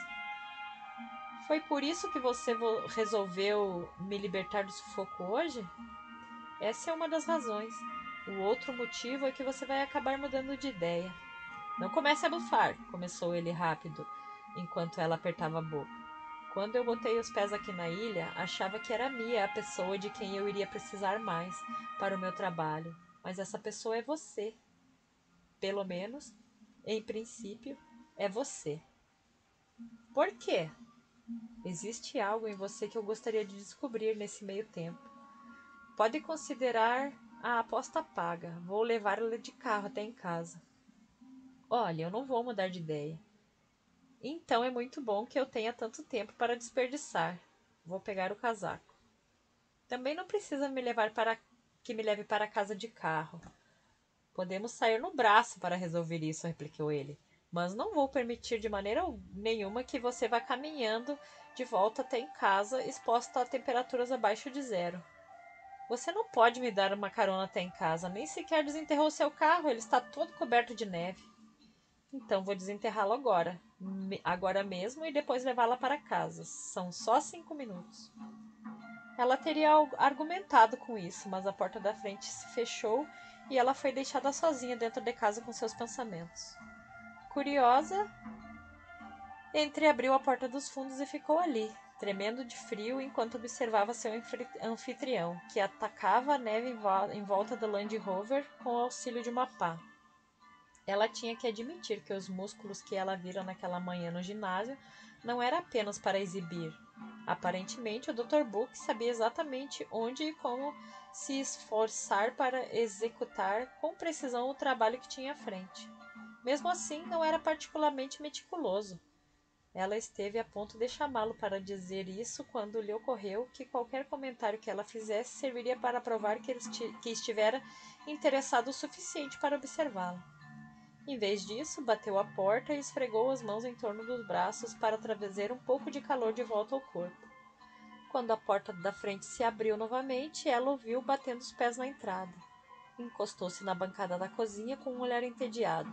Foi por isso que você resolveu me libertar do sufoco hoje? Essa é uma das razões. O outro motivo é que você vai acabar mudando de ideia. Não comece a bufar, começou ele rápido, enquanto ela apertava a boca. Quando eu botei os pés aqui na ilha, achava que era Mia a pessoa de quem eu iria precisar mais para o meu trabalho. Mas essa pessoa é você. Pelo menos, em princípio, é você. Por quê? Existe algo em você que eu gostaria de descobrir nesse meio tempo. Pode considerar a aposta paga. Vou levá-la de carro até em casa. Olha, eu não vou mudar de ideia. Então é muito bom que eu tenha tanto tempo para desperdiçar. Vou pegar o casaco. Também não precisa me levar para que me leve para casa de carro. Podemos sair no braço para resolver isso, replicou ele. Mas não vou permitir de maneira nenhuma que você vá caminhando de volta até em casa, exposta a temperaturas abaixo de zero. Você não pode me dar uma carona até em casa, nem sequer desenterrou seu carro, ele está todo coberto de neve. Então vou desenterrá-lo agora, agora mesmo, e depois levá-la para casa. São só cinco minutos. Ela teria argumentado com isso, mas a porta da frente se fechou e ela foi deixada sozinha dentro de casa com seus pensamentos. Curiosa, entreabriu a porta dos fundos e ficou ali, tremendo de frio enquanto observava seu anfitrião, que atacava a neve em volta do Land Rover com o auxílio de uma pá. Ela tinha que admitir que os músculos que ela vira naquela manhã no ginásio não era apenas para exibir. Aparentemente, o doutor Buck sabia exatamente onde e como se esforçar para executar com precisão o trabalho que tinha à frente. Mesmo assim, não era particularmente meticuloso. Ela esteve a ponto de chamá-lo para dizer isso quando lhe ocorreu que qualquer comentário que ela fizesse serviria para provar que ele que estivera interessado o suficiente para observá-la. Em vez disso, bateu a porta e esfregou as mãos em torno dos braços para trazer um pouco de calor de volta ao corpo. Quando a porta da frente se abriu novamente, ela o viu batendo os pés na entrada. Encostou-se na bancada da cozinha com um olhar entediado.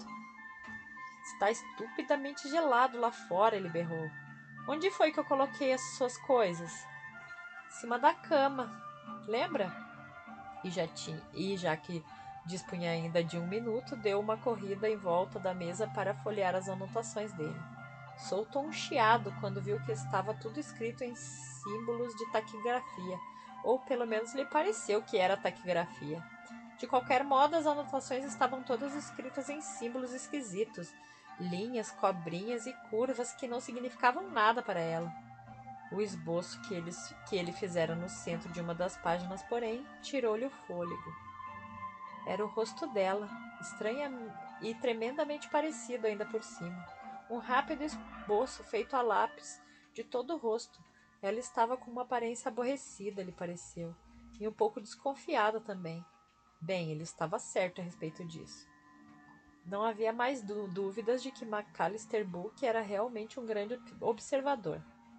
Está estupidamente gelado lá fora, ele berrou. Onde foi que eu coloquei as suas coisas? Em cima da cama. Lembra? E já, tinha, e já que dispunha ainda de um minuto, deu uma corrida em volta da mesa para folhear as anotações dele. Soltou um chiado quando viu que estava tudo escrito em símbolos de taquigrafia, ou pelo menos lhe pareceu que era taquigrafia. De qualquer modo, as anotações estavam todas escritas em símbolos esquisitos, linhas, cobrinhas e curvas que não significavam nada para ela. O esboço que, eles, que ele fizera no centro de uma das páginas, porém, tirou-lhe o fôlego. Era o rosto dela, estranha e tremendamente parecido ainda por cima. Um rápido esboço feito a lápis de todo o rosto. Ela estava com uma aparência aborrecida, lhe pareceu, e um pouco desconfiada também. Bem, ele estava certo a respeito disso. Não havia mais dúvidas de que Macalister Book era realmente um grande observador.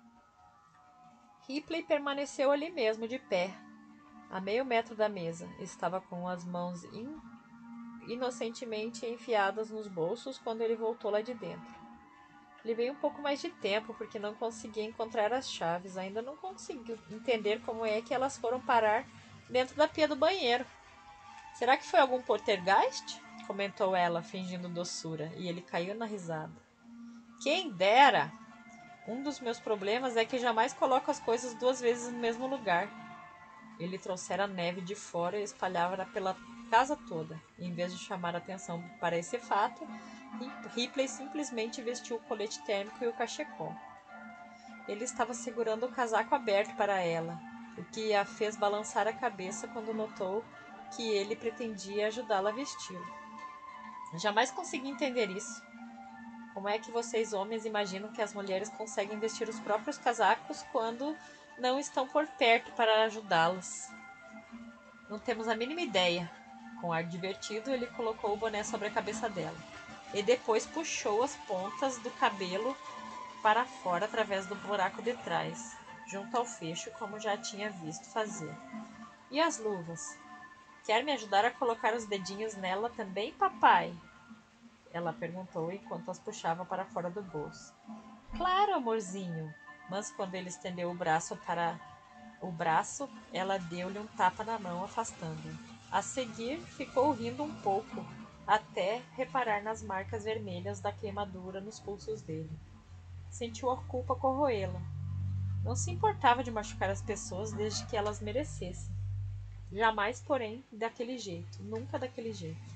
Ripley permaneceu ali mesmo, de pé, a meio metro da mesa. Estava com as mãos in... inocentemente enfiadas nos bolsos quando ele voltou lá de dentro. Levei um pouco mais de tempo, porque não conseguia encontrar as chaves. Ainda não consegui entender como é que elas foram parar dentro da pia do banheiro. Será que foi algum poltergeist? Comentou ela, fingindo doçura, e ele caiu na risada. Quem dera! Um dos meus problemas é que jamais coloco as coisas duas vezes no mesmo lugar. Ele trouxera neve de fora e espalhava-a pela casa toda. E, em vez de chamar atenção para esse fato, Ripley simplesmente vestiu o colete térmico e o cachecol. Ele estava segurando o casaco aberto para ela, o que a fez balançar a cabeça quando notou que ele pretendia ajudá-la a vesti-lo. Jamais consegui entender isso. Como é que vocês, homens, imaginam que as mulheres conseguem vestir os próprios casacos quando não estão por perto para ajudá-las? Não temos a mínima ideia. Com ar divertido, ele colocou o boné sobre a cabeça dela e depois puxou as pontas do cabelo para fora através do buraco de trás, junto ao fecho, como já tinha visto fazer. E as luvas? Quer me ajudar a colocar os dedinhos nela também, papai? Ela perguntou enquanto as puxava para fora do bolso. Claro, amorzinho. Mas quando ele estendeu o braço para o braço, ela deu-lhe um tapa na mão, afastando-o. A seguir, ficou rindo um pouco, até reparar nas marcas vermelhas da queimadura nos pulsos dele. Sentiu a culpa corroê-la. Não se importava de machucar as pessoas desde que elas merecessem. Jamais, porém, daquele jeito, nunca daquele jeito.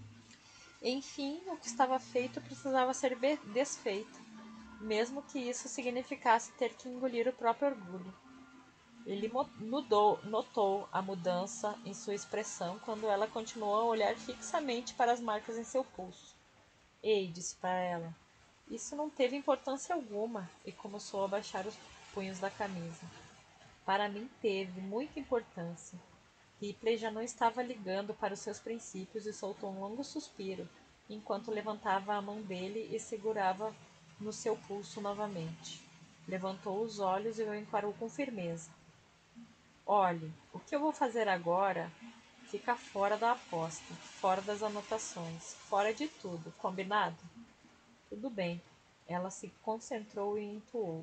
Enfim, o que estava feito precisava ser desfeito, mesmo que isso significasse ter que engolir o próprio orgulho. Ele mudou, notou a mudança em sua expressão quando ela continuou a olhar fixamente para as marcas em seu pulso. Ei, disse para ela, isso não teve importância alguma, e começou a baixar os punhos da camisa. Para mim teve muita importância. Ripley já não estava ligando para os seus princípios e soltou um longo suspiro, enquanto levantava a mão dele e segurava no seu pulso novamente. Levantou os olhos e o encarou com firmeza. Olhe, o que eu vou fazer agora fica fora da aposta, fora das anotações, fora de tudo, combinado? Tudo bem. Ela se concentrou e entoou.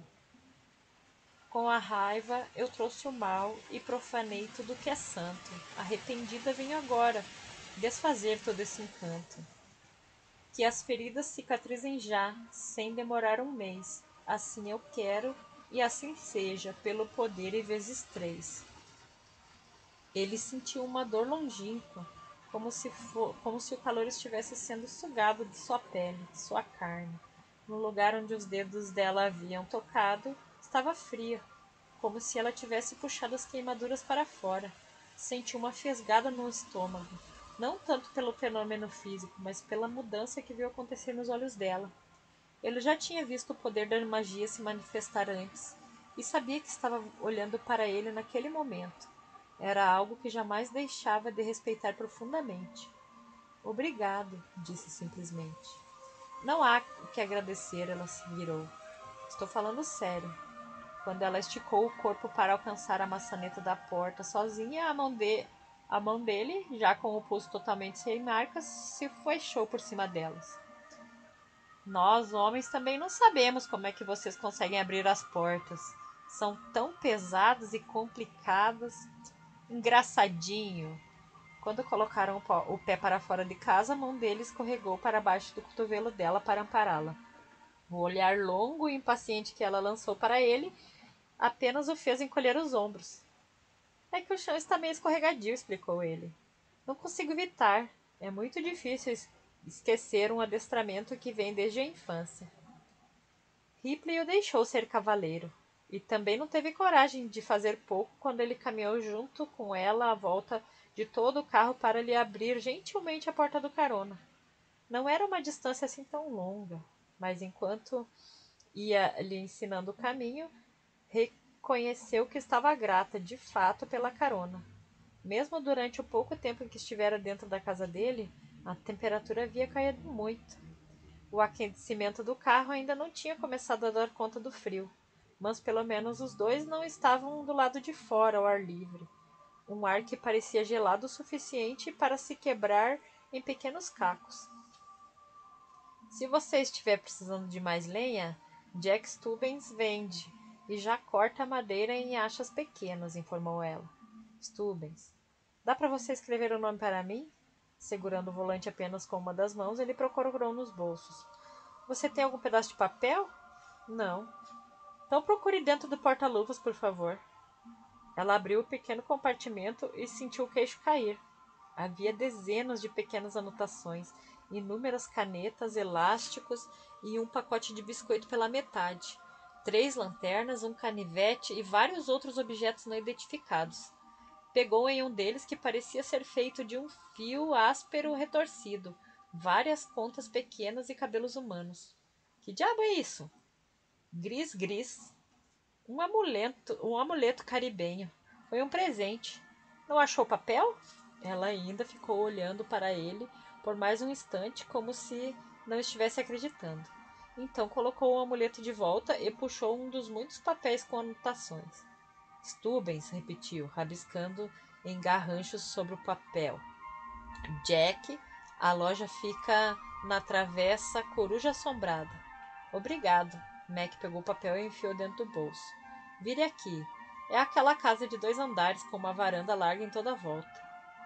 Com a raiva, eu trouxe o mal e profanei tudo que é santo. Arrependida, venho agora desfazer todo esse encanto. Que as feridas cicatrizem já, sem demorar um mês. Assim eu quero, e assim seja, pelo poder e vezes três. Ele sentiu uma dor longínqua, como se, for, como se o calor estivesse sendo sugado de sua pele, de sua carne. No lugar onde os dedos dela haviam tocado, estava fria, como se ela tivesse puxado as queimaduras para fora. Sentiu uma fisgada no estômago, não tanto pelo fenômeno físico, mas pela mudança que viu acontecer nos olhos dela. Ele já tinha visto o poder da magia se manifestar antes, e sabia que estava olhando para ele naquele momento. Era algo que jamais deixava de respeitar profundamente. Obrigado, disse simplesmente. Não há o que agradecer, ela se virou. Estou falando sério. Quando ela esticou o corpo para alcançar a maçaneta da porta sozinha, a mão, de... a mão dele, já com o pulso totalmente sem marcas, se fechou por cima delas. Nós, homens, também não sabemos como é que vocês conseguem abrir as portas. São tão pesadas e complicadas. Engraçadinho. Quando colocaram o pé para fora de casa, a mão dele escorregou para baixo do cotovelo dela para ampará-la. O olhar longo e impaciente que ela lançou para ele apenas o fez encolher os ombros. É que o chão está meio escorregadio, explicou ele. Não consigo evitar. É muito difícil esquecer um adestramento que vem desde a infância. Ripley o deixou ser cavaleiro, e também não teve coragem de fazer pouco quando ele caminhou junto com ela à volta de todo o carro para lhe abrir gentilmente a porta do carona. Não era uma distância assim tão longa, mas enquanto ia lhe ensinando o caminho, reconheceu que estava grata, de fato, pela carona. Mesmo durante o pouco tempo em que estivera dentro da casa dele, a temperatura havia caído muito. O aquecimento do carro ainda não tinha começado a dar conta do frio, mas pelo menos os dois não estavam do lado de fora, ao ar livre. Um ar que parecia gelado o suficiente para se quebrar em pequenos cacos. Se você estiver precisando de mais lenha, Jack Stubbins vende e já corta a madeira em achas pequenas, informou ela. Stubbins. Dá para você escrever o nome para mim? Segurando o volante apenas com uma das mãos, ele procurou nos bolsos. Você tem algum pedaço de papel? Não. Então procure dentro do porta-luvas, por favor. Ela abriu o pequeno compartimento e sentiu o queixo cair. Havia dezenas de pequenas anotações, inúmeras canetas, elásticos e um pacote de biscoito pela metade. Três lanternas, um canivete e vários outros objetos não identificados. Pegou em um deles que parecia ser feito de um fio áspero retorcido, várias pontas pequenas e cabelos humanos. Que diabo é isso? Gris, gris. Um amuleto, um amuleto caribenho. Foi um presente. Não achou papel? Ela ainda ficou olhando para ele por mais um instante, como se não estivesse acreditando. Então colocou o amuleto de volta e puxou um dos muitos papéis com anotações. Stubbins, repetiu, rabiscando em garranchos sobre o papel. Jack, a loja fica na travessa Coruja Assombrada. Obrigado. Mac pegou o papel e enfiou dentro do bolso. Vire aqui. É aquela casa de dois andares com uma varanda larga em toda a volta.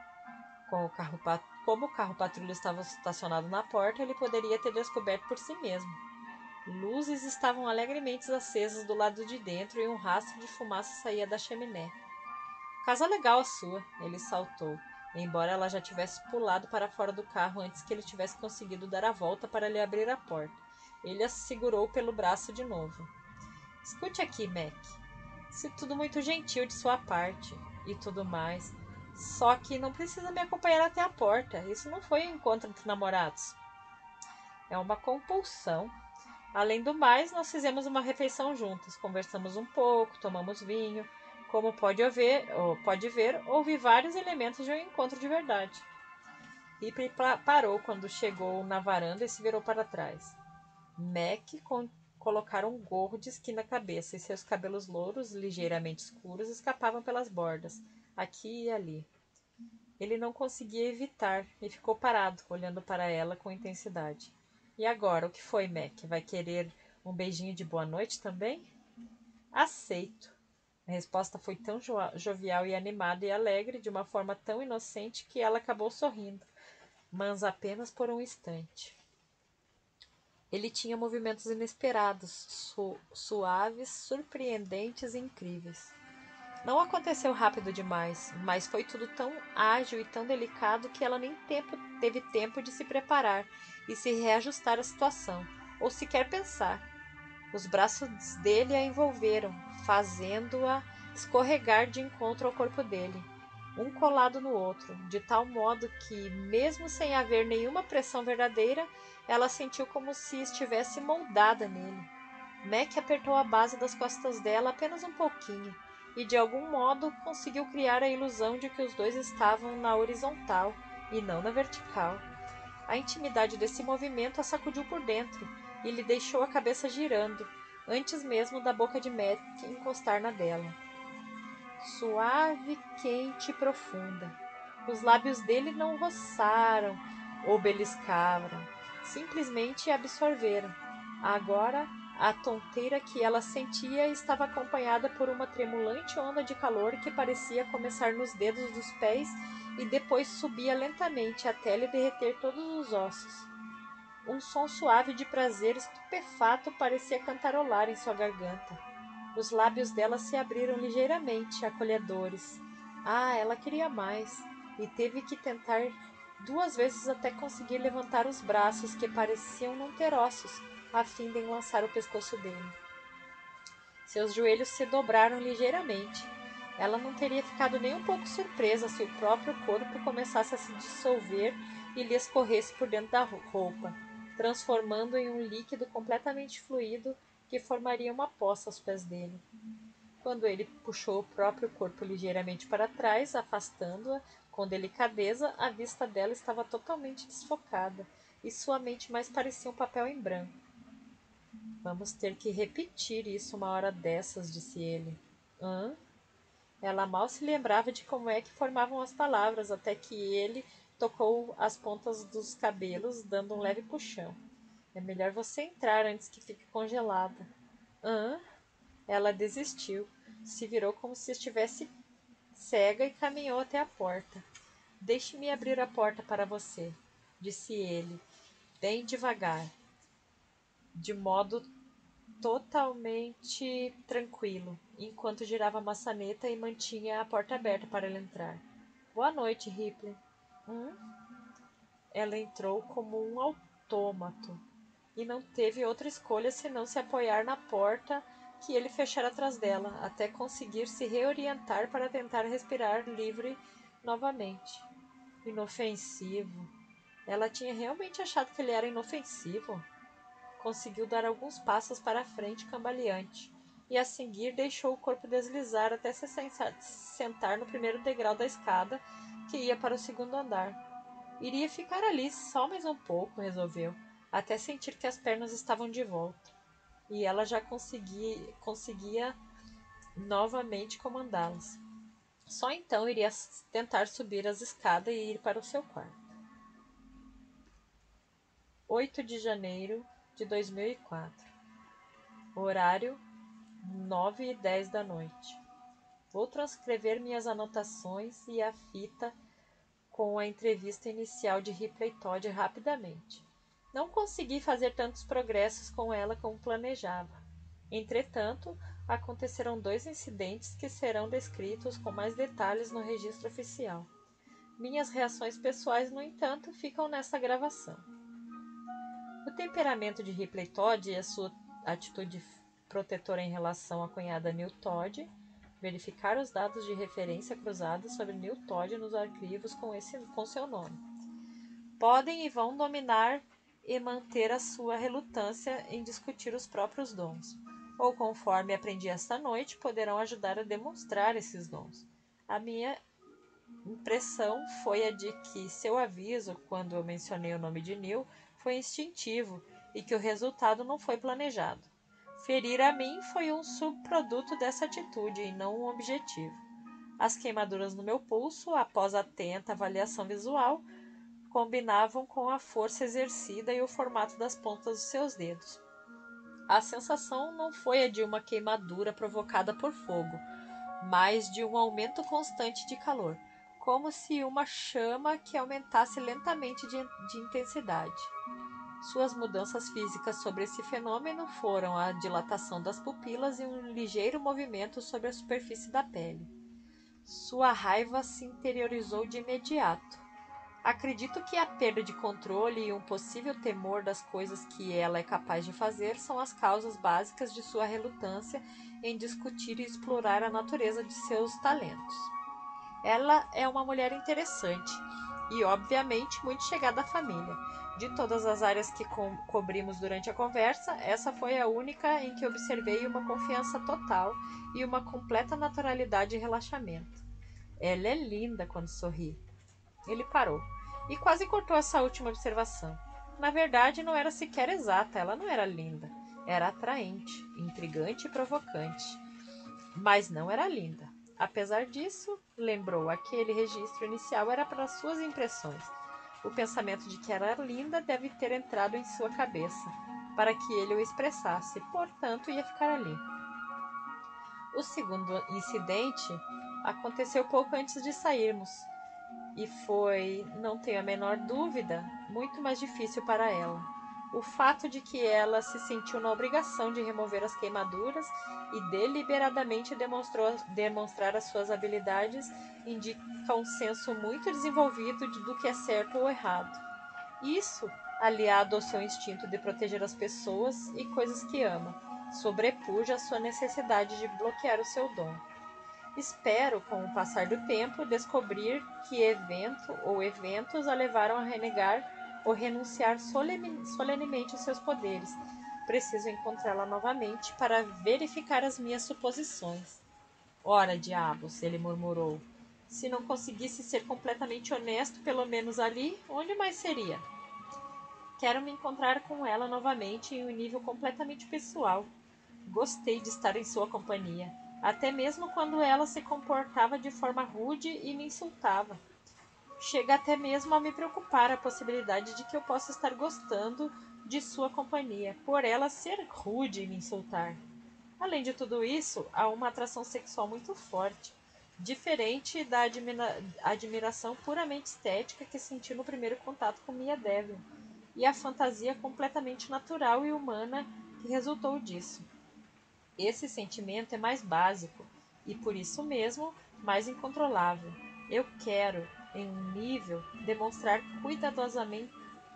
Com o carro pat... Como o carro patrulha estava estacionado na porta, ele poderia ter descoberto por si mesmo. Luzes estavam alegremente acesas do lado de dentro e um rastro de fumaça saía da chaminé. Casa legal a sua, ele saltou, embora ela já tivesse pulado para fora do carro antes que ele tivesse conseguido dar a volta para lhe abrir a porta. Ele a segurou pelo braço de novo. Escute aqui, Mac. Isso é tudo muito gentil de sua parte e tudo mais. Só que não precisa me acompanhar até a porta. Isso não foi um encontro entre namorados. É uma compulsão. Além do mais, nós fizemos uma refeição juntos, conversamos um pouco, tomamos vinho. Como pode ver, ou pode ver, houve vários elementos de um encontro de verdade. Ripley parou quando chegou na varanda e se virou para trás. Mac com, colocara um gorro de esqui na cabeça e seus cabelos louros, ligeiramente escuros, escapavam pelas bordas, aqui e ali. Ele não conseguia evitar e ficou parado, olhando para ela com intensidade. E agora, o que foi, Mac? Vai querer um beijinho de boa noite também? Aceito. A resposta foi tão jo- jovial e animada e alegre, de uma forma tão inocente, que ela acabou sorrindo, mas apenas por um instante. Ele tinha movimentos inesperados, su- suaves, surpreendentes e incríveis. Não aconteceu rápido demais, mas foi tudo tão ágil e tão delicado que ela nem tempo, teve tempo de se preparar e se reajustar à situação, ou sequer pensar. Os braços dele a envolveram, fazendo-a escorregar de encontro ao corpo dele, um colado no outro, de tal modo que, mesmo sem haver nenhuma pressão verdadeira, ela sentiu como se estivesse moldada nele. Mac apertou a base das costas dela apenas um pouquinho, e de algum modo conseguiu criar a ilusão de que os dois estavam na horizontal e não na vertical. A intimidade desse movimento a sacudiu por dentro e lhe deixou a cabeça girando, antes mesmo da boca de Mac encostar na dela. Suave, quente e profunda. Os lábios dele não roçaram ou beliscaram, simplesmente absorveram. Agora, a tonteira que ela sentia estava acompanhada por uma tremulante onda de calor que parecia começar nos dedos dos pés e depois subia lentamente até lhe derreter todos os ossos. Um som suave de prazer estupefato parecia cantarolar em sua garganta. Os lábios dela se abriram ligeiramente, acolhedores. Ah, ela queria mais, e teve que tentar duas vezes até conseguir levantar os braços, que pareciam não ter ossos, a fim de enlaçar o pescoço dele. Seus joelhos se dobraram ligeiramente. Ela não teria ficado nem um pouco surpresa se o próprio corpo começasse a se dissolver e lhe escorresse por dentro da roupa, transformando em um líquido completamente fluido que formaria uma poça aos pés dele. Quando ele puxou o próprio corpo ligeiramente para trás, afastando-a com delicadeza, a vista dela estava totalmente desfocada e sua mente mais parecia um papel em branco. Vamos ter que repetir isso uma hora dessas, disse ele. Hã? Ela mal se lembrava de como é que formavam as palavras, até que ele tocou as pontas dos cabelos, dando um leve puxão. É melhor você entrar antes que fique congelada. Hã? Ela desistiu, se virou como se estivesse cega e caminhou até a porta. Deixe-me abrir a porta para você, disse ele, bem devagar, de modo totalmente tranquilo, enquanto girava a maçaneta e mantinha a porta aberta para ele entrar. Boa noite, Ripley. Hum? Ela entrou como um autômato e não teve outra escolha senão se apoiar na porta que ele fechara atrás dela, até conseguir se reorientar para tentar respirar livre novamente. Inofensivo. Ela tinha realmente achado que ele era inofensivo? Conseguiu dar alguns passos para a frente, cambaleante, e a seguir deixou o corpo deslizar até se sentar no primeiro degrau da escada que ia para o segundo andar. Iria ficar ali só mais um pouco, resolveu, até sentir que as pernas estavam de volta, e ela já conseguia, conseguia novamente comandá-las. Só então iria tentar subir as escadas e ir para o seu quarto. oito de janeiro de dois mil e quatro. Horário nove e dez da noite. Vou transcrever minhas anotações e a fita com a entrevista inicial de Ripley Todd rapidamente. Não consegui fazer tantos progressos com ela como planejava. Entretanto, aconteceram dois incidentes que serão descritos com mais detalhes no registro oficial. Minhas reações pessoais, no entanto, ficam nessa gravação. O temperamento de Ripley Todd e a sua atitude protetora em relação à cunhada Neil Todd, verificar os dados de referência cruzados sobre Neil Todd nos arquivos com, esse, com seu nome. Podem e vão dominar e manter a sua relutância em discutir os próprios dons, ou, conforme aprendi esta noite, poderão ajudar a demonstrar esses dons. A minha impressão foi a de que seu aviso, quando eu mencionei o nome de Neil, foi instintivo e que o resultado não foi planejado. Ferir a mim foi um subproduto dessa atitude e não um objetivo. As queimaduras no meu pulso, após atenta avaliação visual, combinavam com a força exercida e o formato das pontas dos seus dedos. A sensação não foi a de uma queimadura provocada por fogo, mas de um aumento constante de calor, como se uma chama que aumentasse lentamente de, de intensidade. Suas mudanças físicas sobre esse fenômeno foram a dilatação das pupilas e um ligeiro movimento sobre a superfície da pele. Sua raiva se interiorizou de imediato. Acredito que a perda de controle e um possível temor das coisas que ela é capaz de fazer são as causas básicas de sua relutância em discutir e explorar a natureza de seus talentos. Ela é uma mulher interessante e, obviamente, muito chegada à família. De todas as áreas que co- cobrimos durante a conversa, essa foi a única em que observei uma confiança total e uma completa naturalidade e relaxamento. Ela é linda quando sorri. Ele parou e quase cortou essa última observação. Na verdade, não era sequer exata, ela não era linda. Era atraente, intrigante e provocante. Mas não era linda. Apesar disso, lembrou, aquele registro inicial era para suas impressões. O pensamento de que era linda deve ter entrado em sua cabeça, para que ele o expressasse, portanto ia ficar ali. O segundo incidente aconteceu pouco antes de sairmos, e foi, não tenho a menor dúvida, muito mais difícil para ela. O fato de que ela se sentiu na obrigação de remover as queimaduras e deliberadamente demonstrou, demonstrar as suas habilidades indica um senso muito desenvolvido de, do que é certo ou errado. Isso, aliado ao seu instinto de proteger as pessoas e coisas que ama, sobrepuja a sua necessidade de bloquear o seu dom. Espero, com o passar do tempo, descobrir que evento ou eventos a levaram a renegar ou renunciar solene, solenemente aos seus poderes. Preciso encontrá-la novamente para verificar as minhas suposições. Ora, diabos, ele murmurou. Se não conseguisse ser completamente honesto, pelo menos ali, onde mais seria? Quero me encontrar com ela novamente em um nível completamente pessoal. Gostei de estar em sua companhia, até mesmo quando ela se comportava de forma rude e me insultava. Chega até mesmo a me preocupar a possibilidade de que eu possa estar gostando de sua companhia, por ela ser rude e me insultar. Além de tudo isso, há uma atração sexual muito forte, diferente da admira- admiração puramente estética que senti no primeiro contato com Mia Devlin, e a fantasia completamente natural e humana que resultou disso. Esse sentimento é mais básico e, por isso mesmo, mais incontrolável. Eu quero, em um nível, demonstrar cuidadosamente,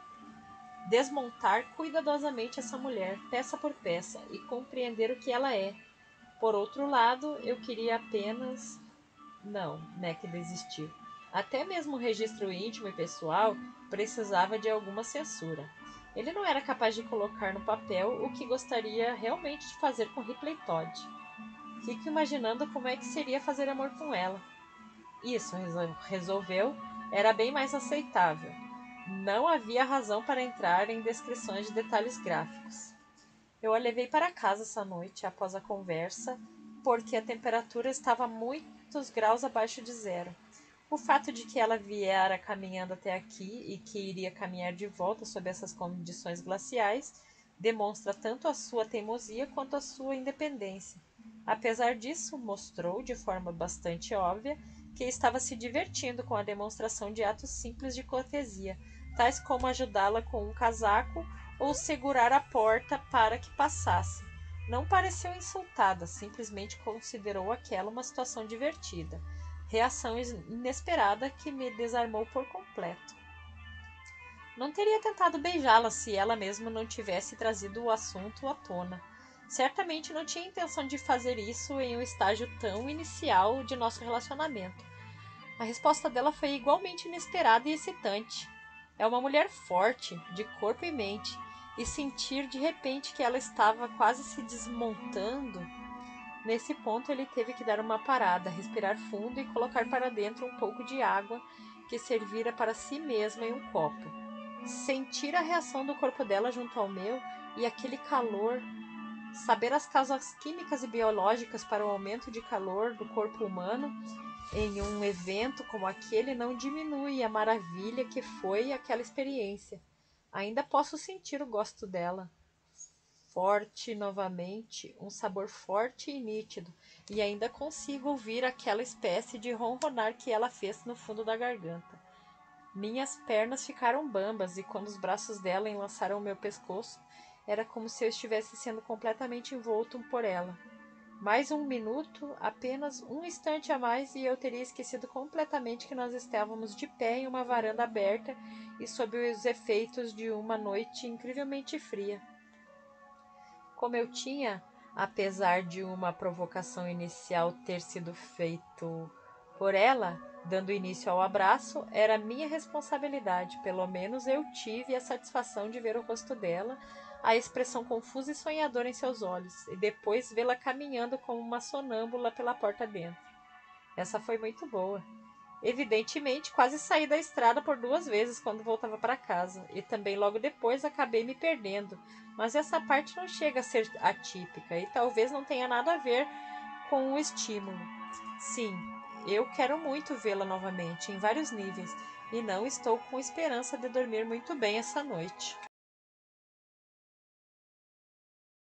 desmontar cuidadosamente essa mulher, peça por peça, e compreender o que ela é. Por outro lado, eu queria apenas... Não, Mac desistiu. Até mesmo o registro íntimo e pessoal precisava de alguma censura. Ele não era capaz de colocar no papel o que gostaria realmente de fazer com Ripley Todd. Fico imaginando como é que seria fazer amor com ela. Isso, resolveu, era bem mais aceitável. Não havia razão para entrar em descrições de detalhes gráficos. Eu a levei para casa essa noite, após a conversa, porque a temperatura estava muitos graus abaixo de zero. O fato de que ela viera caminhando até aqui e que iria caminhar de volta sob essas condições glaciais demonstra tanto a sua teimosia quanto a sua independência. Apesar disso, mostrou, de forma bastante óbvia, que estava se divertindo com a demonstração de atos simples de cortesia, tais como ajudá-la com um casaco ou segurar a porta para que passasse. Não pareceu insultada, simplesmente considerou aquela uma situação divertida. Reação inesperada que me desarmou por completo. Não teria tentado beijá-la se ela mesma não tivesse trazido o assunto à tona. Certamente não tinha intenção de fazer isso em um estágio tão inicial de nosso relacionamento. A resposta dela foi igualmente inesperada e excitante. É uma mulher forte, de corpo e mente, e sentir de repente que ela estava quase se desmontando. Nesse ponto ele teve que dar uma parada, respirar fundo e colocar para dentro um pouco de água que servira para si mesma em um copo. Sentir a reação do corpo dela junto ao meu e aquele calor, saber as causas químicas e biológicas para o aumento de calor do corpo humano em um evento como aquele não diminui a maravilha que foi aquela experiência. Ainda posso sentir o gosto dela. Forte novamente, um sabor forte e nítido, e ainda consigo ouvir aquela espécie de ronronar que ela fez no fundo da garganta. Minhas pernas ficaram bambas e quando os braços dela enlaçaram o meu pescoço, era como se eu estivesse sendo completamente envolto por ela. Mais um minuto, apenas um instante a mais, e eu teria esquecido completamente que nós estávamos de pé em uma varanda aberta e sob os efeitos de uma noite incrivelmente fria. Como eu tinha, apesar de uma provocação inicial ter sido feito por ela, dando início ao abraço, era minha responsabilidade. Pelo menos eu tive a satisfação de ver o rosto dela, a expressão confusa e sonhadora em seus olhos, e depois vê-la caminhando como uma sonâmbula pela porta dentro. Essa foi muito boa. Evidentemente, quase saí da estrada por duas vezes quando voltava para casa, e também logo depois acabei me perdendo, mas essa parte não chega a ser atípica e talvez não tenha nada a ver com o estímulo. Sim, eu quero muito vê-la novamente, em vários níveis, e não estou com esperança de dormir muito bem essa noite.